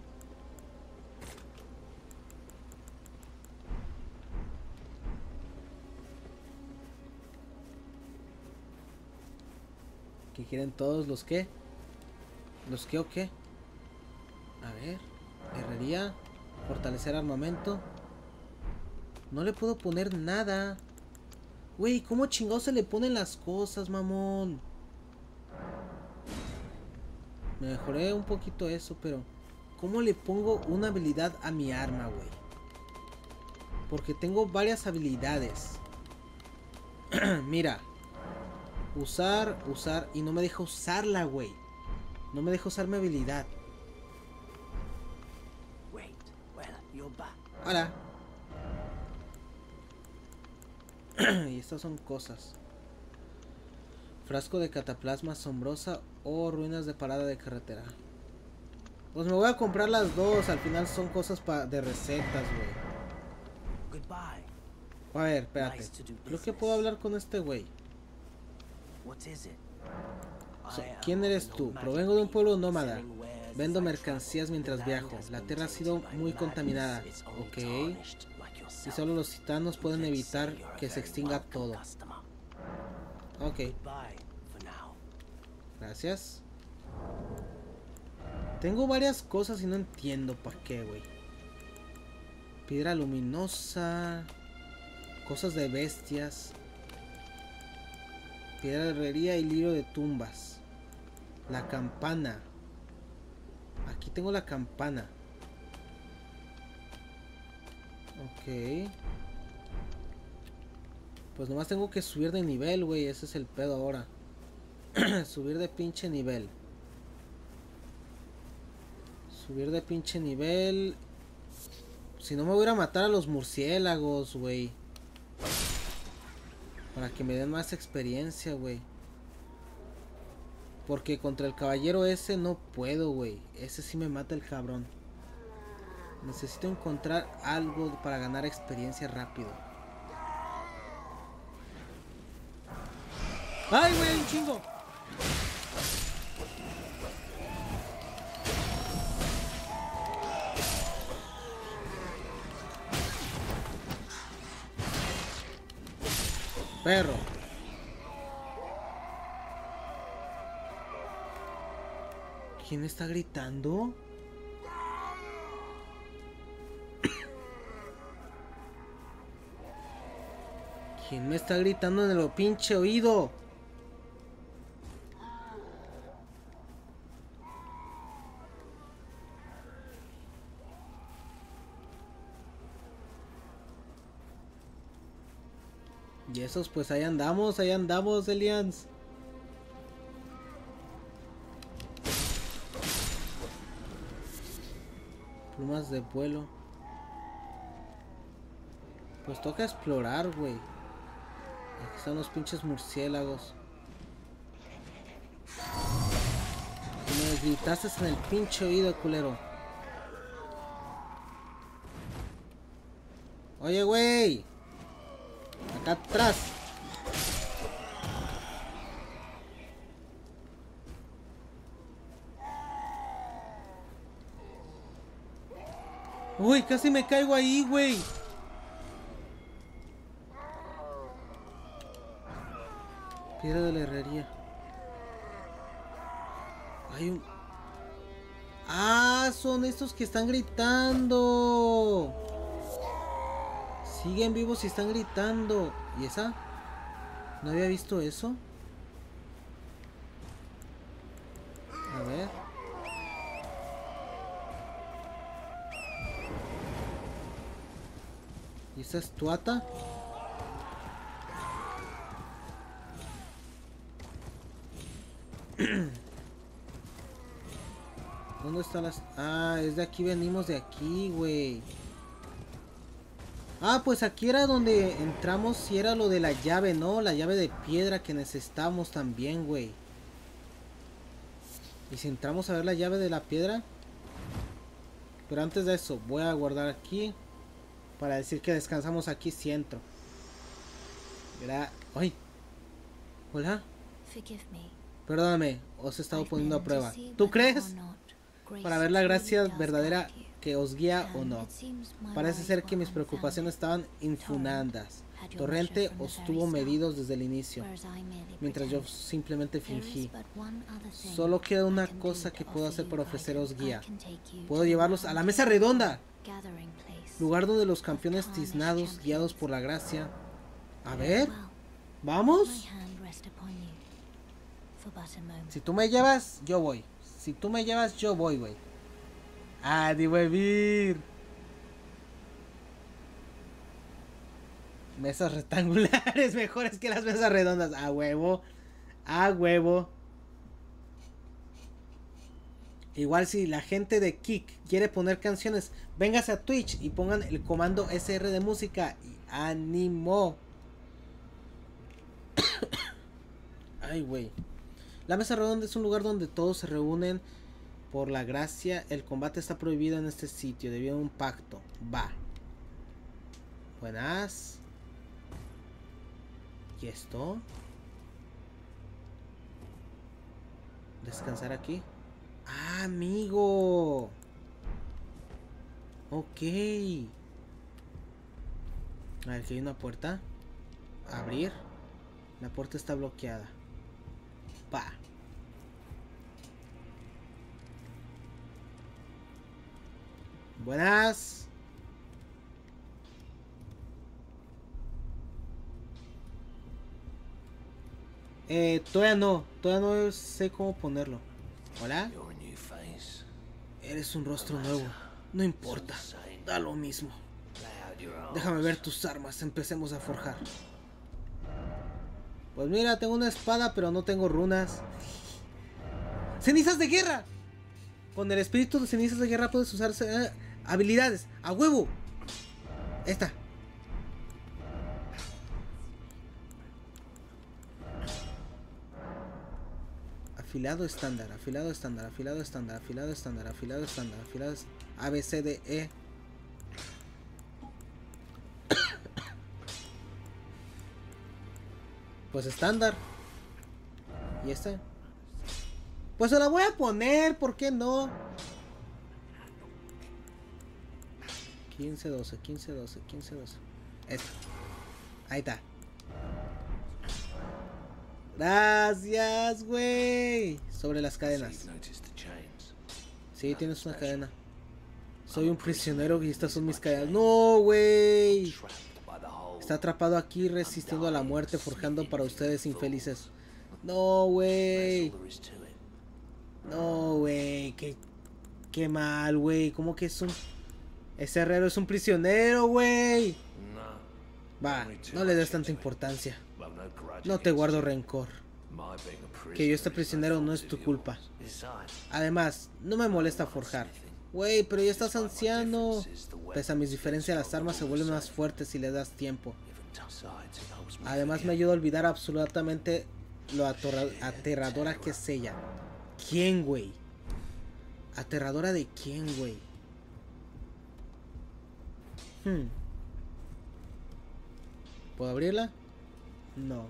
¿Qué quieren todos? ¿Los qué? ¿Los qué o qué? A ver. Herrería. Fortalecer armamento. No le puedo poner nada. Güey, ¿cómo chingados se le ponen las cosas, mamón? Me mejoré un poquito eso, pero ¿cómo le pongo una habilidad a mi arma, güey? Porque tengo varias habilidades. Mira. Usar, usar. Y no me deja usarla, güey. No me deja usar mi habilidad. Hola. Y estas son cosas. Frasco de cataplasma asombrosa o ruinas de parada de carretera. Pues me voy a comprar las dos. Al final son cosas pa de recetas, güey. A ver, espérate. Creo que puedo hablar con este güey. So, ¿quién eres tú? Provengo de un pueblo nómada. Vendo mercancías mientras viajo. La tierra ha sido muy contaminada. Ok. Y solo los titanos pueden evitar que se extinga todo. Ok. Goodbye for now. Gracias. Tengo varias cosas y no entiendo para qué, güey. Piedra luminosa. Cosas de bestias. Piedra de herrería y libro de tumbas. La campana. Aquí tengo la campana. Ok. Pues nomás tengo que subir de nivel, güey. Ese es el pedo ahora. Subir de pinche nivel. Subir de pinche nivel. Si no me voy a ir a matar a los murciélagos, güey. Para que me den más experiencia, güey. Porque contra el caballero ese no puedo, güey. Ese sí me mata el cabrón. Necesito encontrar algo para ganar experiencia rápido. ¡Ay, güey! ¡Un chingo! Perro. ¿Quién está gritando? ¿Quién me está gritando en el pinche oído? Y esos, pues ahí andamos, ahí andamos, Elians. Plumas de vuelo. Pues toca explorar, güey. Aquí están los pinches murciélagos. Me gritaste en el pinche oído, culero. Oye, güey. Acá atrás. Uy, casi me caigo ahí, güey. Piedra de la herrería. Hay un... Ah, son estos que están gritando. Siguen vivos y están gritando. ¿Y esa? ¿No había visto eso? A ver. ¿Y esa es Tuata? ¿Dónde están las...? Ah, es de aquí, venimos de aquí, güey. Ah, pues aquí era donde entramos y era lo de la llave, ¿no? La llave de piedra que necesitamos también, güey. Y si entramos a ver la llave de la piedra. Pero antes de eso, voy a guardar aquí. Para decir que descansamos aquí si entro. Verá... ¡Ay! Hola. Perdóname, os he estado poniendo a prueba. ¿Tú crees? Para ver la gracia verdadera que os guía o no. Parece ser que mis preocupaciones estaban infundadas. Torrente os tuvo medidos desde el inicio, mientras yo simplemente fingí. Solo queda una cosa que puedo hacer para ofreceros guía. Puedo llevarlos a la mesa redonda, lugar donde los campeones tiznados, guiados por la gracia. A ver, ¿vamos? Si tú me llevas, yo voy. Si tú me llevas, yo voy, güey. Ah, de huevir. Mesas rectangulares mejores que las mesas redondas. A huevo. A huevo. Igual si la gente de Kik quiere poner canciones, véngase a Twitch y pongan el comando S R de música y ánimo. Ay, güey. La mesa redonda es un lugar donde todos se reúnen por la gracia. El combate está prohibido en este sitio debido a un pacto. Va. Buenas. ¿Y esto? Descansar aquí. ¡Ah, amigo! Ok. A ver, si hay una puerta. Abrir. La puerta está bloqueada. Pa. Buenas. Eh, todavía no. Todavía no sé cómo ponerlo. Hola. You're a new face. Eres un rostro nuevo. No importa. Da lo mismo. Lay out your arms. Déjame ver tus armas. Empecemos a forjar. Pues mira, tengo una espada, pero no tengo runas. ¡Cenizas de guerra! Con el espíritu de cenizas de guerra puedes usar eh, habilidades. ¡A huevo! Esta. Afilado estándar, afilado estándar, afilado estándar, afilado estándar, afilado estándar, afilado A, B, C, D, E. Pues estándar. ¿Y esta? Pues se la voy a poner, ¿por qué no? quince, doce, quince, doce, quince, doce. Esta. Ahí está. Gracias, güey. Sobre las cadenas. Sí, tienes una cadena. Soy un prisionero y estas son mis cadenas. No, güey. Está atrapado aquí resistiendo a la muerte, forjando para ustedes infelices. No, güey. No, güey. Qué, qué mal, güey. ¿Cómo que es un... Ese herrero es un prisionero, güey? Va, no le des tanta importancia. No te guardo rencor. Que yo esté prisionero no es tu culpa. Además, no me molesta forjar. Güey, pero ya estás anciano. Pese a mis diferencias, las armas se vuelven más fuertes si le das tiempo. Además, me ayuda a olvidar absolutamente lo aterradora que es ella. ¿Quién, güey? ¿Aterradora de quién, güey? Hmm. ¿Puedo abrirla? No.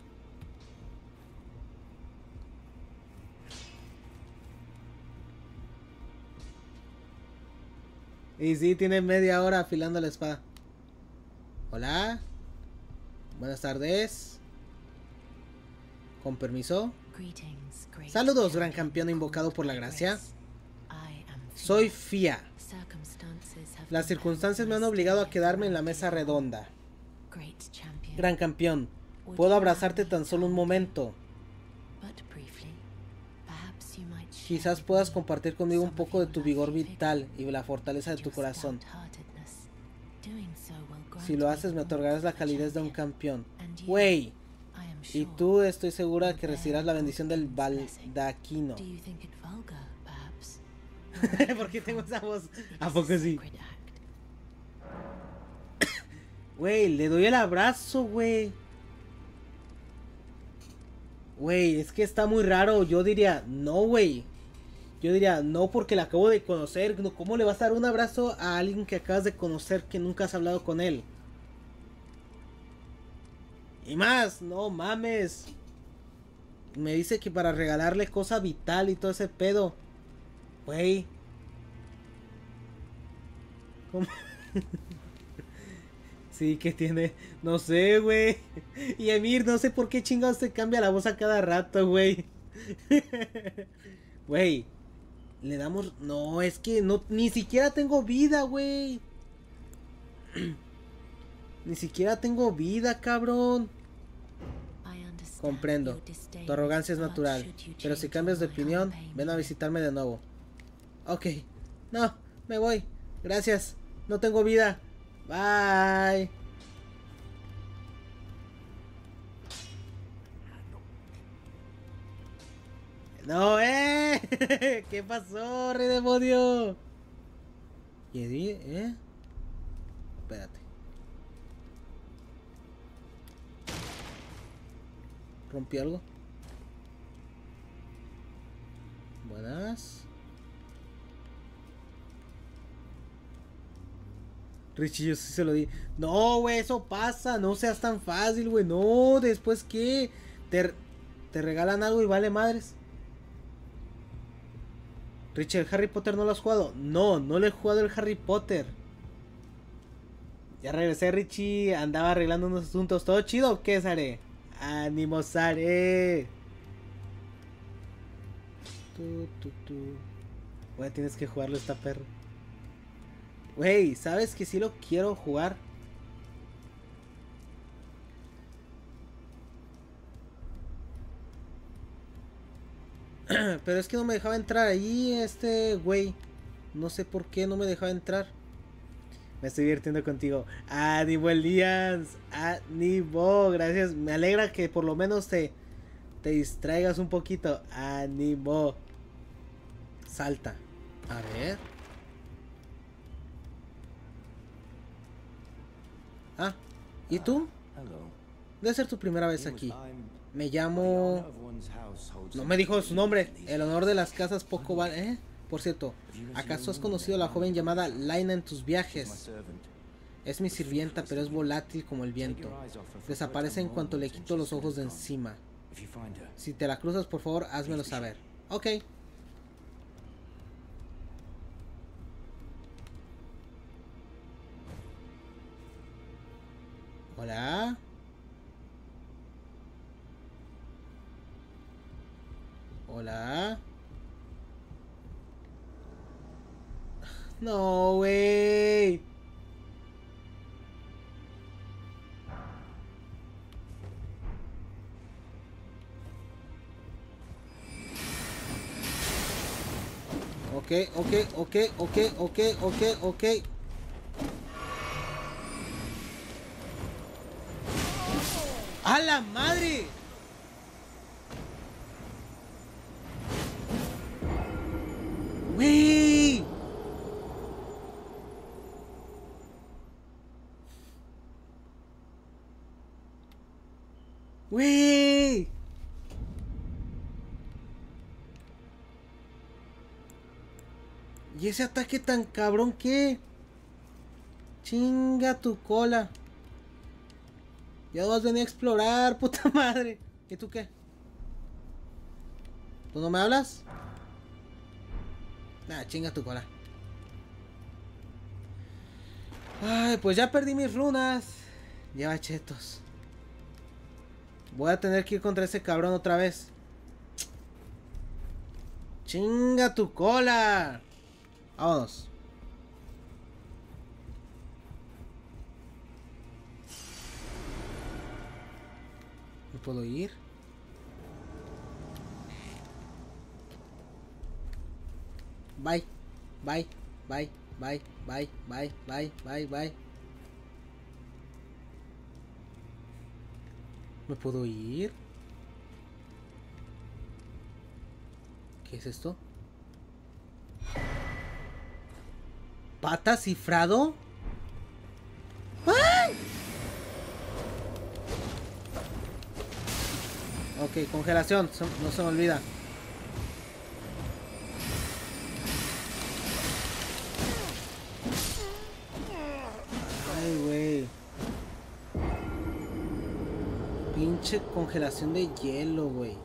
Y sí, tiene media hora afilando la espada. Hola. Buenas tardes. Con permiso. Saludos, gran campeón invocado por la gracia. Soy Fia. Las circunstancias me han obligado a quedarme en la mesa redonda. Gran campeón, puedo abrazarte tan solo un momento. Quizás puedas compartir conmigo un poco de tu vigor vital y la fortaleza de tu corazón. Si lo haces, me otorgarás la calidez de un campeón. Wey. Y tú estoy segura que recibirás la bendición del baldaquino. ¿Por qué tengo esa voz? ¿A poco sí? Güey, le doy el abrazo, güey. Güey, es que está muy raro. Yo diría, no, güey. Yo diría, no, porque la acabo de conocer. ¿Cómo le vas a dar un abrazo a alguien que acabas de conocer que nunca has hablado con él? Y más, no mames. Me dice que para regalarle cosa vital y todo ese pedo. Güey. ¿Cómo? Sí, que tiene, no sé, güey. Y Emir, no sé por qué chingados se cambia la voz a cada rato, güey. Güey, le damos, no, es que no, ni siquiera tengo vida, güey. Ni siquiera tengo vida, cabrón. Comprendo, tu arrogancia es natural, pero si cambias de opinión, ven a visitarme de nuevo. Ok, no, me voy, gracias, no tengo vida. Bye. No, eh. ¿Qué pasó, rey demonio? ¿Y eh? Espérate. ¿Rompí algo? Buenas. Richie, yo sí se lo di. No, güey, eso pasa. No seas tan fácil, güey. No, después qué. Te, te regalan algo y vale madres. Richie, ¿el Harry Potter no lo has jugado? No, no le he jugado el Harry Potter. Ya regresé, Richie. Andaba arreglando unos asuntos. ¿Todo chido o qué, Sare? ¡Ánimo, Sare! Tu, tu, tu. Güey, tienes que jugarlo esta perra. Güey, ¿sabes que sí lo quiero jugar? Pero es que no me dejaba entrar allí este güey. No sé por qué no me dejaba entrar. Me estoy divirtiendo contigo. ¡Ánimo, Elías! ¡Ánimo! Gracias. Me alegra que por lo menos te, te distraigas un poquito. ¡Ánimo! Salta. A ver. Ah, ¿y tú? Hello. Debe ser tu primera vez aquí. I'm Me the llamo... owner of one's household. No me dijo su nombre. El honor de las casas poco vale. ¿Eh? Por cierto, ¿acaso has conocido a la joven llamada Laina en tus My viajes? servant. Es mi sirvienta, pero es volátil como el viento. Desaparece en cuanto le quito los ojos de encima. If you find her, Si te la cruzas, por favor, házmelo saber. Ok. Hola. Hola. No, wey. Ok, ok, ok, ok, ok, ok, ok. ¡A la madre! ¡Wey! ¡Wey! ¿Y ese ataque tan cabrón qué? Chinga tu cola. Ya vas a venir a explorar, puta madre. ¿Y tú qué? ¿Tú no me hablas? Nah, chinga tu cola. Ay, pues ya perdí mis runas. Lleva chetos. Voy a tener que ir contra ese cabrón otra vez. Chinga tu cola. Vámonos. ¿Me puedo ir? Bye. Bye. Bye. Bye. Bye. Bye. Bye. Bye. Bye. ¿Me puedo ir? ¿Qué es esto? ¿Pata cifrado? ¡Ay! Ok, congelación, so- no se me olvida. Ay, güey. Pinche congelación de hielo, güey.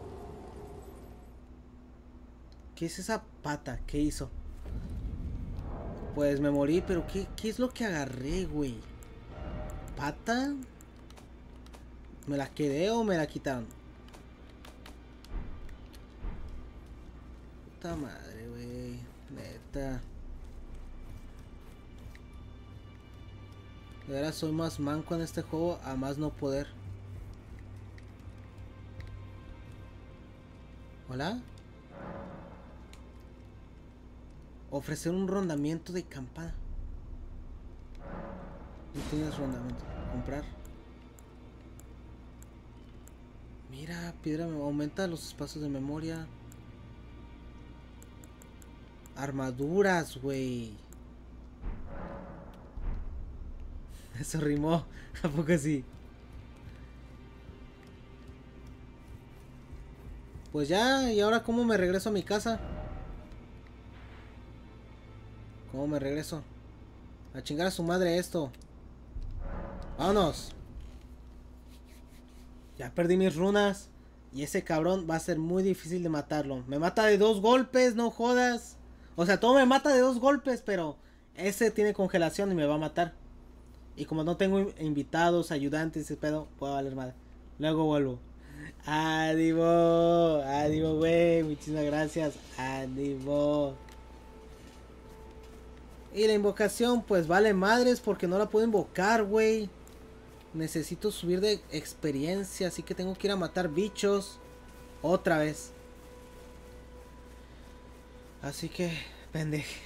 ¿Qué es esa pata? ¿Qué hizo? Pues me morí, pero ¿qué, qué es lo que agarré, güey? ¿Pata? ¿Me la quedé o me la quitaron? Puta madre, güey. Neta. De veras soy más manco en este juego a más no poder. ¿Hola? Ofrecer un rondamiento de campana. No tienes rondamiento. Comprar. Mira, piedra me aumenta los espacios de memoria. Armaduras, güey. Eso rimó. ¿A poco sí? Pues ya, ¿y ahora cómo me regreso a mi casa? ¿Cómo me regreso? A chingar a su madre esto. Vámonos. Ya perdí mis runas. Y ese cabrón va a ser muy difícil de matarlo. Me mata de dos golpes, no jodas. O sea, todo me mata de dos golpes, pero ese tiene congelación y me va a matar. Y como no tengo invitados, ayudantes, ese pedo, puede valer madre. Luego vuelvo. Ánimo, ánimo, güey. Muchísimas gracias. Ánimo. Y la invocación, pues vale madres porque no la puedo invocar, güey. Necesito subir de experiencia, así que tengo que ir a matar bichos. Otra vez. Así que, pendeje.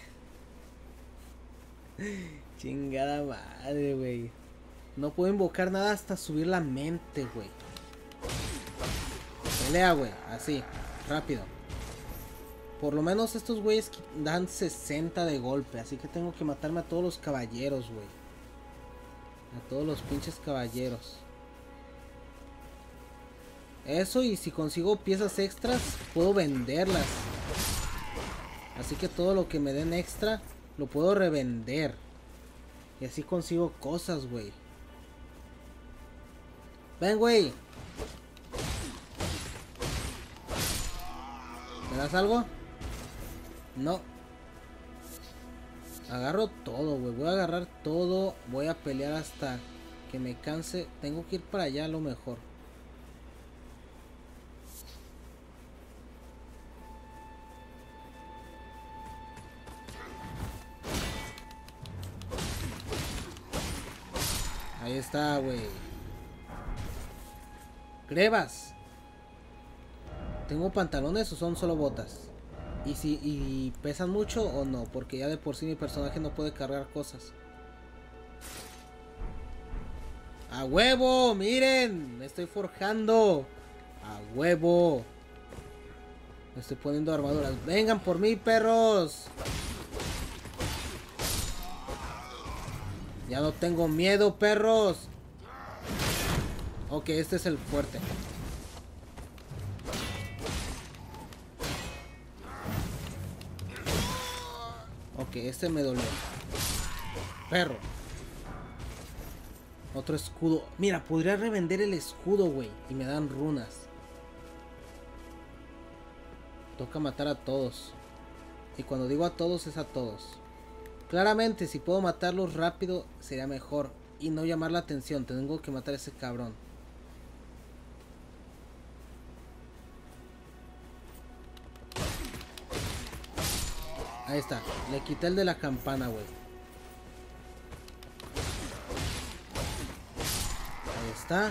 Chingada madre, güey. No puedo invocar nada hasta subir la mente, güey. Pelea, güey. Así, rápido. Por lo menos estos güeyes dan sesenta de golpe. Así que tengo que matarme a todos los caballeros, güey. A todos los pinches caballeros. Eso, y si consigo piezas extras, puedo venderlas. Así que todo lo que me den extra, lo puedo revender. Y así consigo cosas, güey. Ven, güey. ¿Me das algo? No. Agarro todo, güey. Voy a agarrar todo. Voy a pelear hasta que me canse. Tengo que ir para allá a lo mejor. Ahí está, güey. Grebas. ¿Tengo pantalones o son solo botas? Y si y pesan mucho o no, porque ya de por sí mi personaje no puede cargar cosas. ¡A huevo! ¡Miren! Me estoy forjando. ¡A huevo! Me estoy poniendo armaduras. ¡Vengan por mí, perros! Ya no tengo miedo, perros. Ok, este es el fuerte. Ok, este me dolió. Perro. Otro escudo. Mira, podría revender el escudo, güey. Y me dan runas. Toca matar a todos. Y cuando digo a todos, es a todos. Claramente, si puedo matarlos rápido, sería mejor. Y no llamar la atención. Tengo que matar a ese cabrón. Ahí está. Le quité el de la campana, güey. Ahí está.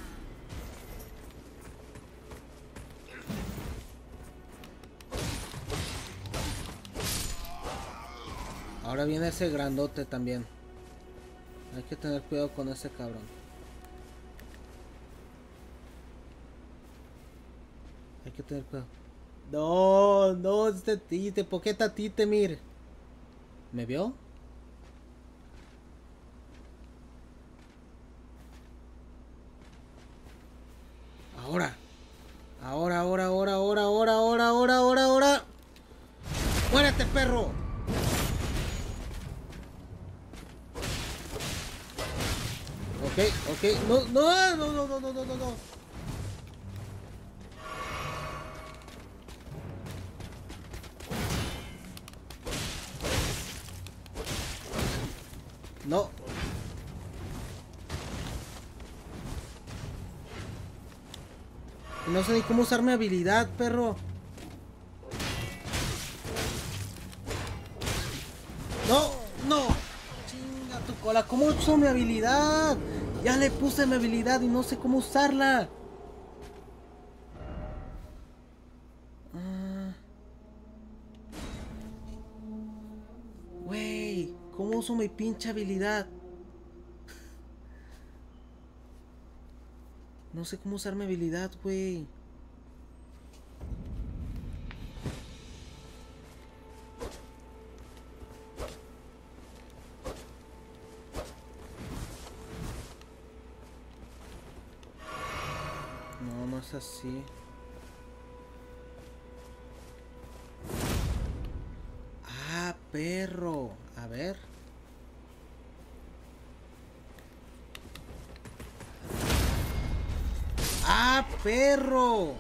Ahora viene ese grandote también. Hay que tener cuidado con ese cabrón. Hay que tener cuidado. No, no, este tite, poqueta tite, mir. ¿Me vio? Ahora. Ahora, ahora, ahora, ahora, ahora, ahora, ahora, ahora, ahora. ¡Muérete, perro! Ok, ok. No, no, no, no, no, no, no, no. No. No sé ni cómo usar mi habilidad, perro. No, no. Chinga tu cola. ¿Cómo uso mi habilidad? Ya le puse mi habilidad y no sé cómo usarla. Güey, ¿cómo uso mi pinche habilidad? No sé cómo usar mi habilidad, güey. No, no es así. Ah, perro. A ver. ¡Ah, perro!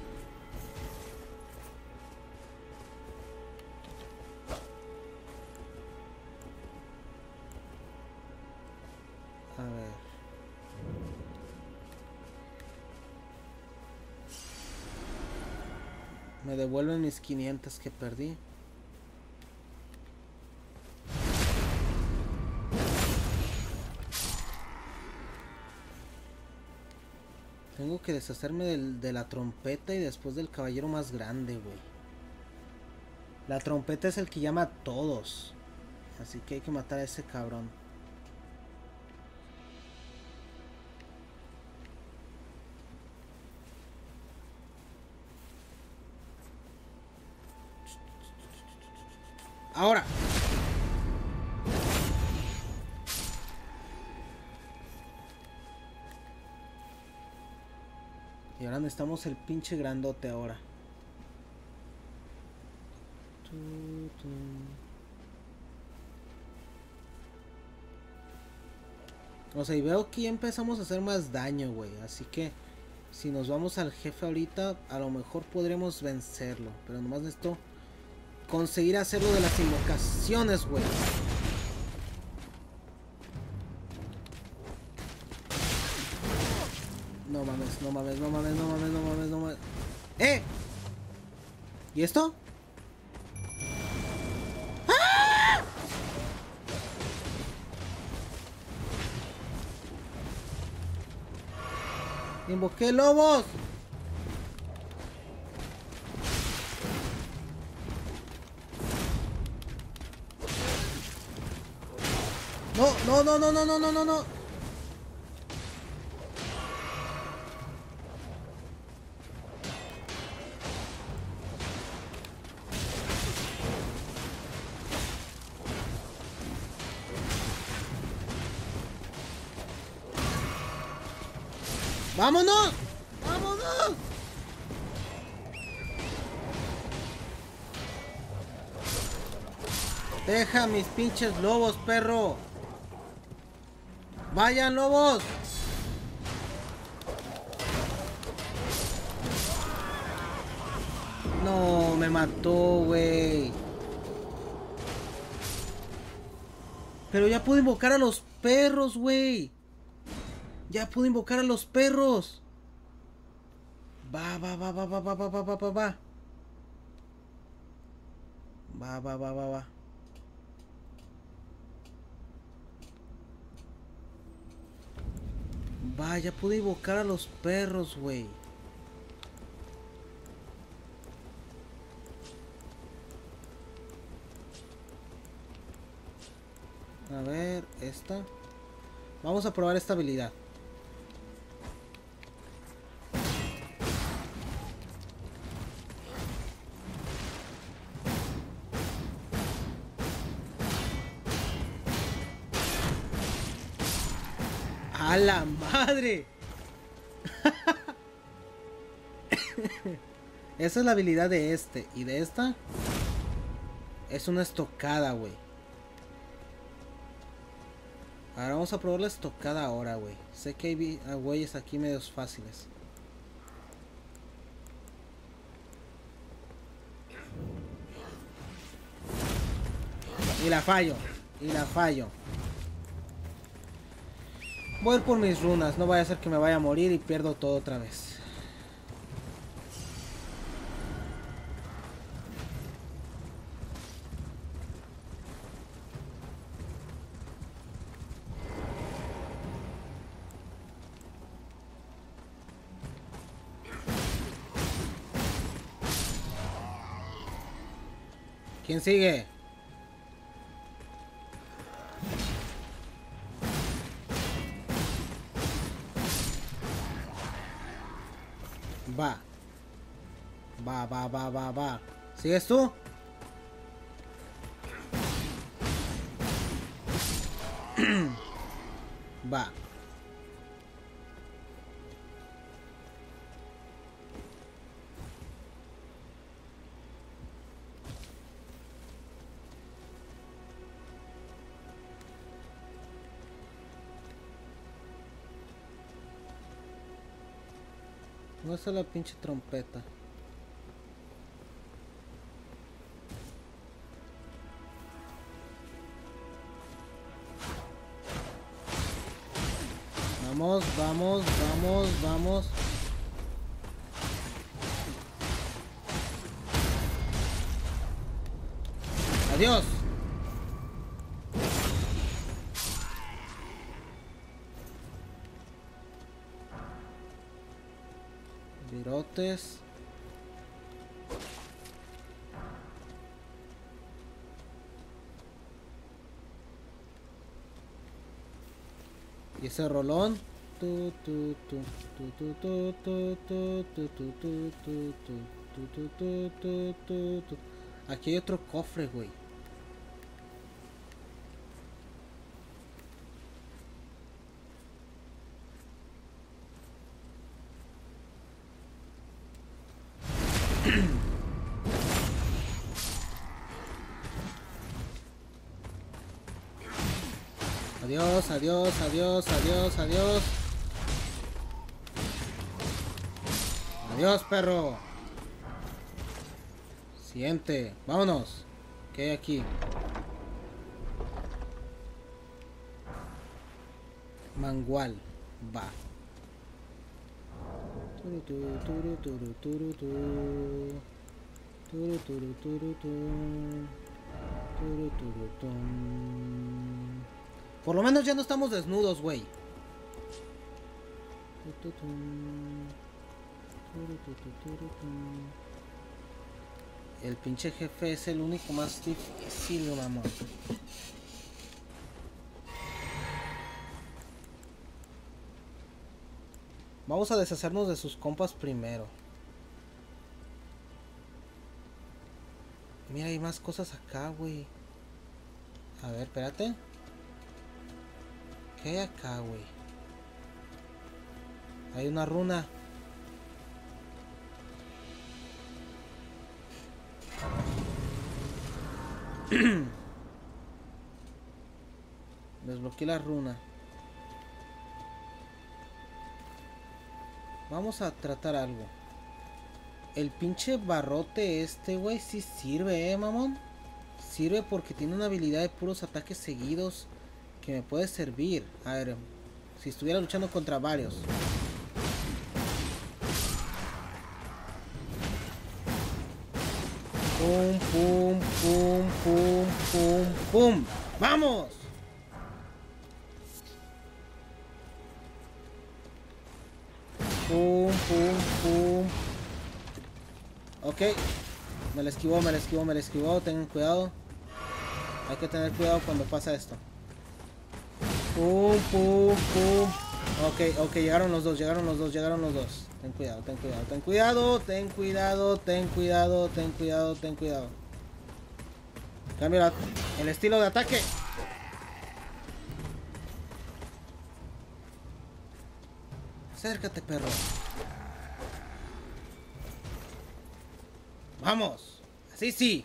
A ver. Me devuelven mis quinientos que perdí. Tengo que deshacerme del, de la trompeta y después del caballero más grande, güey. La trompeta es el que llama a todos. Así que hay que matar a ese cabrón. Ahora. Y ahora necesitamos el pinche grandote ahora. O sea, y veo que ya empezamos a hacer más daño, güey. Así que si nos vamos al jefe ahorita, a lo mejor podremos vencerlo. Pero nomás necesito conseguir hacerlo de las invocaciones, güey. No mames, no mames, no mames, no mames, no mames, no mames. ¡Eh! ¿Y esto? ¡Ah! Invoqué lobos. No, no, no, no, no, no, no, no, no. ¡Vámonos! ¡Vámonos! Deja mis pinches lobos, perro. ¡Vayan, lobos! No, me mató, güey. Pero ya pude invocar a los perros, güey. Ya pude invocar a los perros. Va, va, va, va, va, va, va, va, va, va, va. Va, va, va, va, va. Va, ya pude invocar a los perros, güey. A ver, esta. Vamos a probar esta habilidad. ¡A la madre! Esa es la habilidad de este. Y de esta es una estocada, güey. Ahora vamos a probar la estocada ahora, güey. Sé que hay güeyes aquí medios fáciles. Y la fallo. Y la fallo. Voy a ir por mis runas. No vaya a ser que me vaya a morir y pierdo todo otra vez. ¿Quién sigue? Va. Va, va, va, va, va. ¿Sigues tú? Va. ¿Dónde está la pinche trompeta? Vamos, vamos, vamos, vamos. Adiós. Virotes. Y ese rolón. Tu, tu, tu, tu, tu, tu, tu, tu, tu, tu, tu, tu, tu, tu, tu, tu, tu, tu. Aquí hay otro cofre, güey. Adiós, adiós, adiós, adiós, adiós. Adiós, perro. Siguiente, vámonos. ¿Qué hay aquí? Mangual, va. Turu, turu, turu, turu, turu, turu. Turu, turu, turu, turu. Turu, turu, tum. Por lo menos ya no estamos desnudos, güey. El pinche jefe es el único más difícil, mamón. Vamos a deshacernos de sus compas primero. Mira, hay más cosas acá, güey. A ver, espérate. ¿Qué hay acá, güey? Hay una runa. Desbloqueé la runa. Vamos a tratar algo. El pinche barrote este, güey, sí sirve, eh, mamón. Sirve porque tiene una habilidad de puros ataques seguidos que me puede servir. A ver, si estuviera luchando contra varios. Pum, pum, pum, pum, pum, pum. ¡Vamos! Pum, pum, pum. Ok. Me la esquivó, me la esquivó, me la esquivó. Tengan cuidado. Hay que tener cuidado cuando pasa esto. Pum, pum, pum. Ok, ok, llegaron los dos, llegaron los dos, llegaron los dos. Ten cuidado, ten cuidado, ten cuidado, ten cuidado, ten cuidado, ten cuidado, ten cuidado. Cambio la, el estilo de ataque. Acércate, perro. Vamos. Así sí.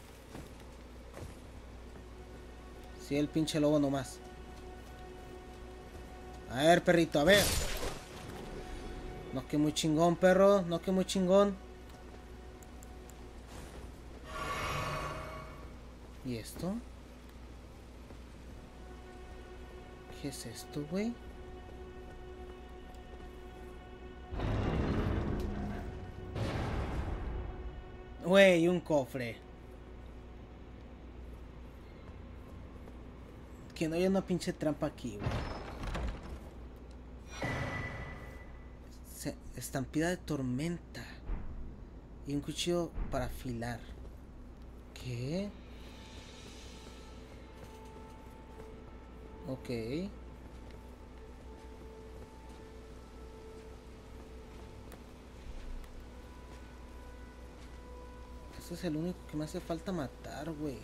Sí, el pinche lobo nomás. A ver, perrito, a ver. No, que muy chingón, perro. No, que muy chingón. ¿Y esto? ¿Qué es esto, güey? Güey, un cofre. Que no haya una pinche trampa aquí, güey. Estampida de tormenta. Y un cuchillo para afilar. ¿Qué? Ok. Ese es el único que me hace falta matar, güey.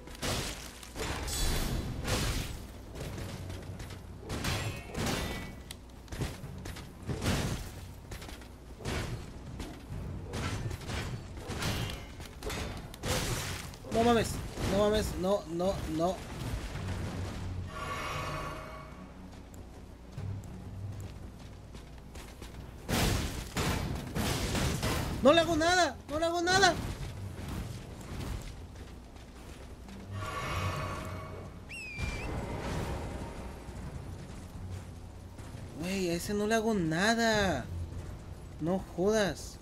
No mames, no mames, no, no, no. No le hago nada, no le hago nada. Güey, a ese no le hago nada. No jodas.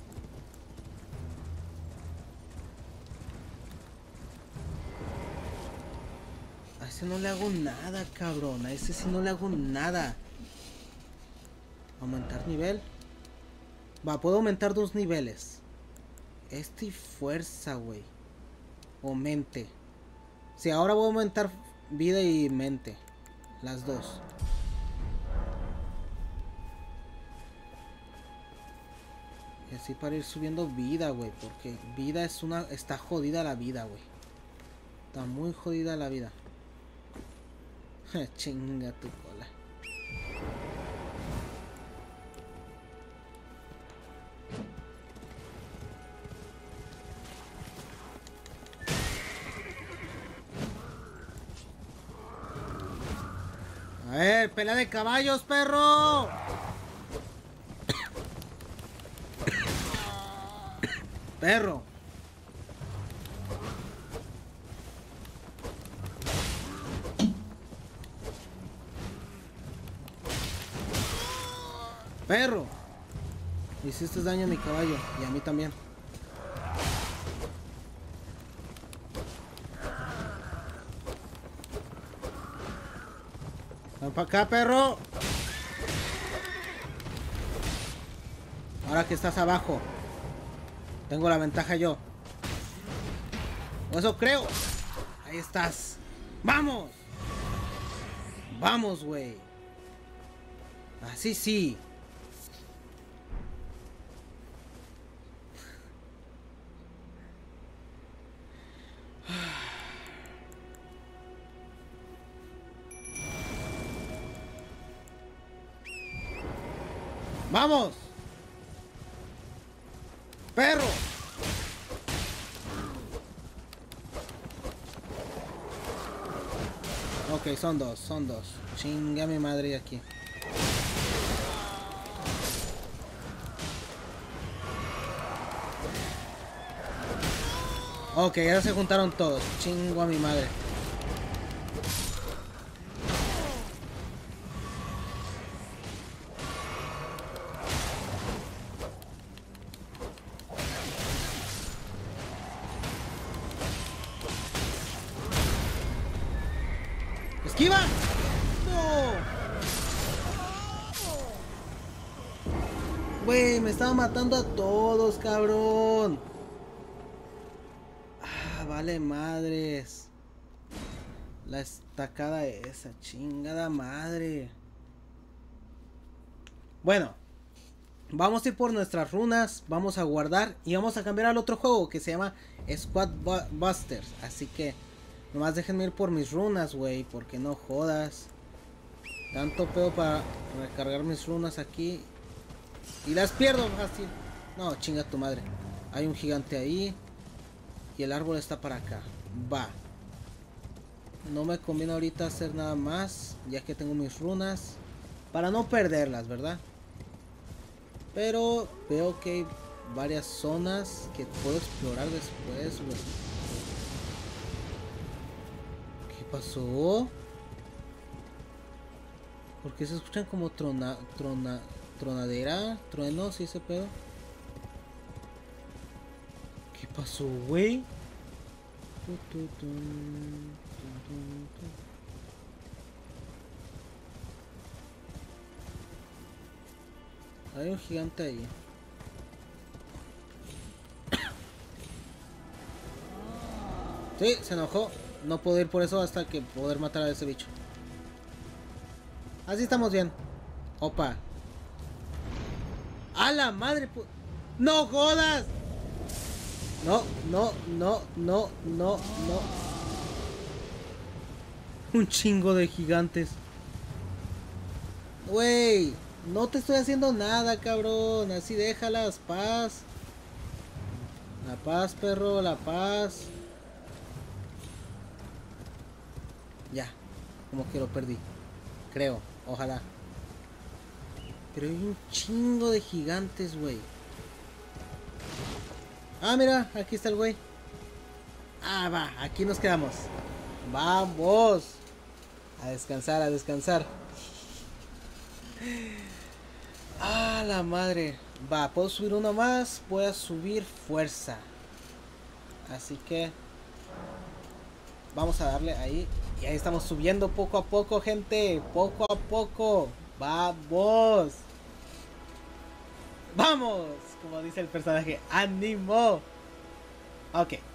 ese no le hago nada, cabrón. A ese sí no le hago nada. Aumentar nivel. Va, puedo aumentar dos niveles. Este y fuerza, güey. O mente. Sí, ahora voy a aumentar vida y mente. Las dos. Y así para ir subiendo vida, güey. Porque vida es una... Está jodida la vida, güey. Está muy jodida la vida. Chinga tu cola. A ver, pelea de caballos, perro. Perro. Perro. Hiciste daño a mi caballo y a mí también. Ven para acá, perro. Ahora que estás abajo, tengo la ventaja yo. O eso creo. Ahí estás. ¡Vamos! ¡Vamos, güey! Así sí. ¡Vamos! ¡Perro! Ok, son dos, son dos. Chinga mi madre aquí. Ok, ya se juntaron todos. Chingo a mi madre. ¡Esquiva! ¡No! Güey, me estaba matando a todos, cabrón. Ah, vale madres. La estacada esa, chingada madre. Bueno, vamos a ir por nuestras runas, vamos a guardar y vamos a cambiar al otro juego que se llama Squad Busters. Así que nomás déjenme ir por mis runas, güey, porque no jodas. Tanto pedo para recargar mis runas aquí. Y las pierdo fácil. No, chinga tu madre. Hay un gigante ahí. Y el árbol está para acá. Va. No me conviene ahorita hacer nada más, ya que tengo mis runas. Para no perderlas, ¿verdad? Pero veo que hay varias zonas que puedo explorar después, güey. ¿Qué pasó? ¿Por qué se escuchan como trona, trona, tronadera? ¿Truenos y ese pedo? ¿Qué pasó, güey? Hay un gigante ahí. Sí, se enojó. No puedo ir por eso hasta que poder matar a ese bicho. Así estamos bien. Opa. ¡A la madre! ¡No jodas! No, no, no, no, no, no. Un chingo de gigantes. Güey, no te estoy haciendo nada, cabrón. Así déjalas, paz. La paz, perro, la paz. Ya, como que lo perdí. Creo, ojalá. Pero hay un chingo de gigantes, güey. Ah, mira, aquí está el güey. Ah, va, aquí nos quedamos. Vamos. A descansar, a descansar. Ah, la madre. Va, puedo subir uno más. Voy a subir fuerza. Así que Vamos a darle ahí. Y ahí estamos subiendo poco a poco, gente. Poco a poco. Vamos. Vamos. Como dice el personaje. ¡Ánimo! Ok.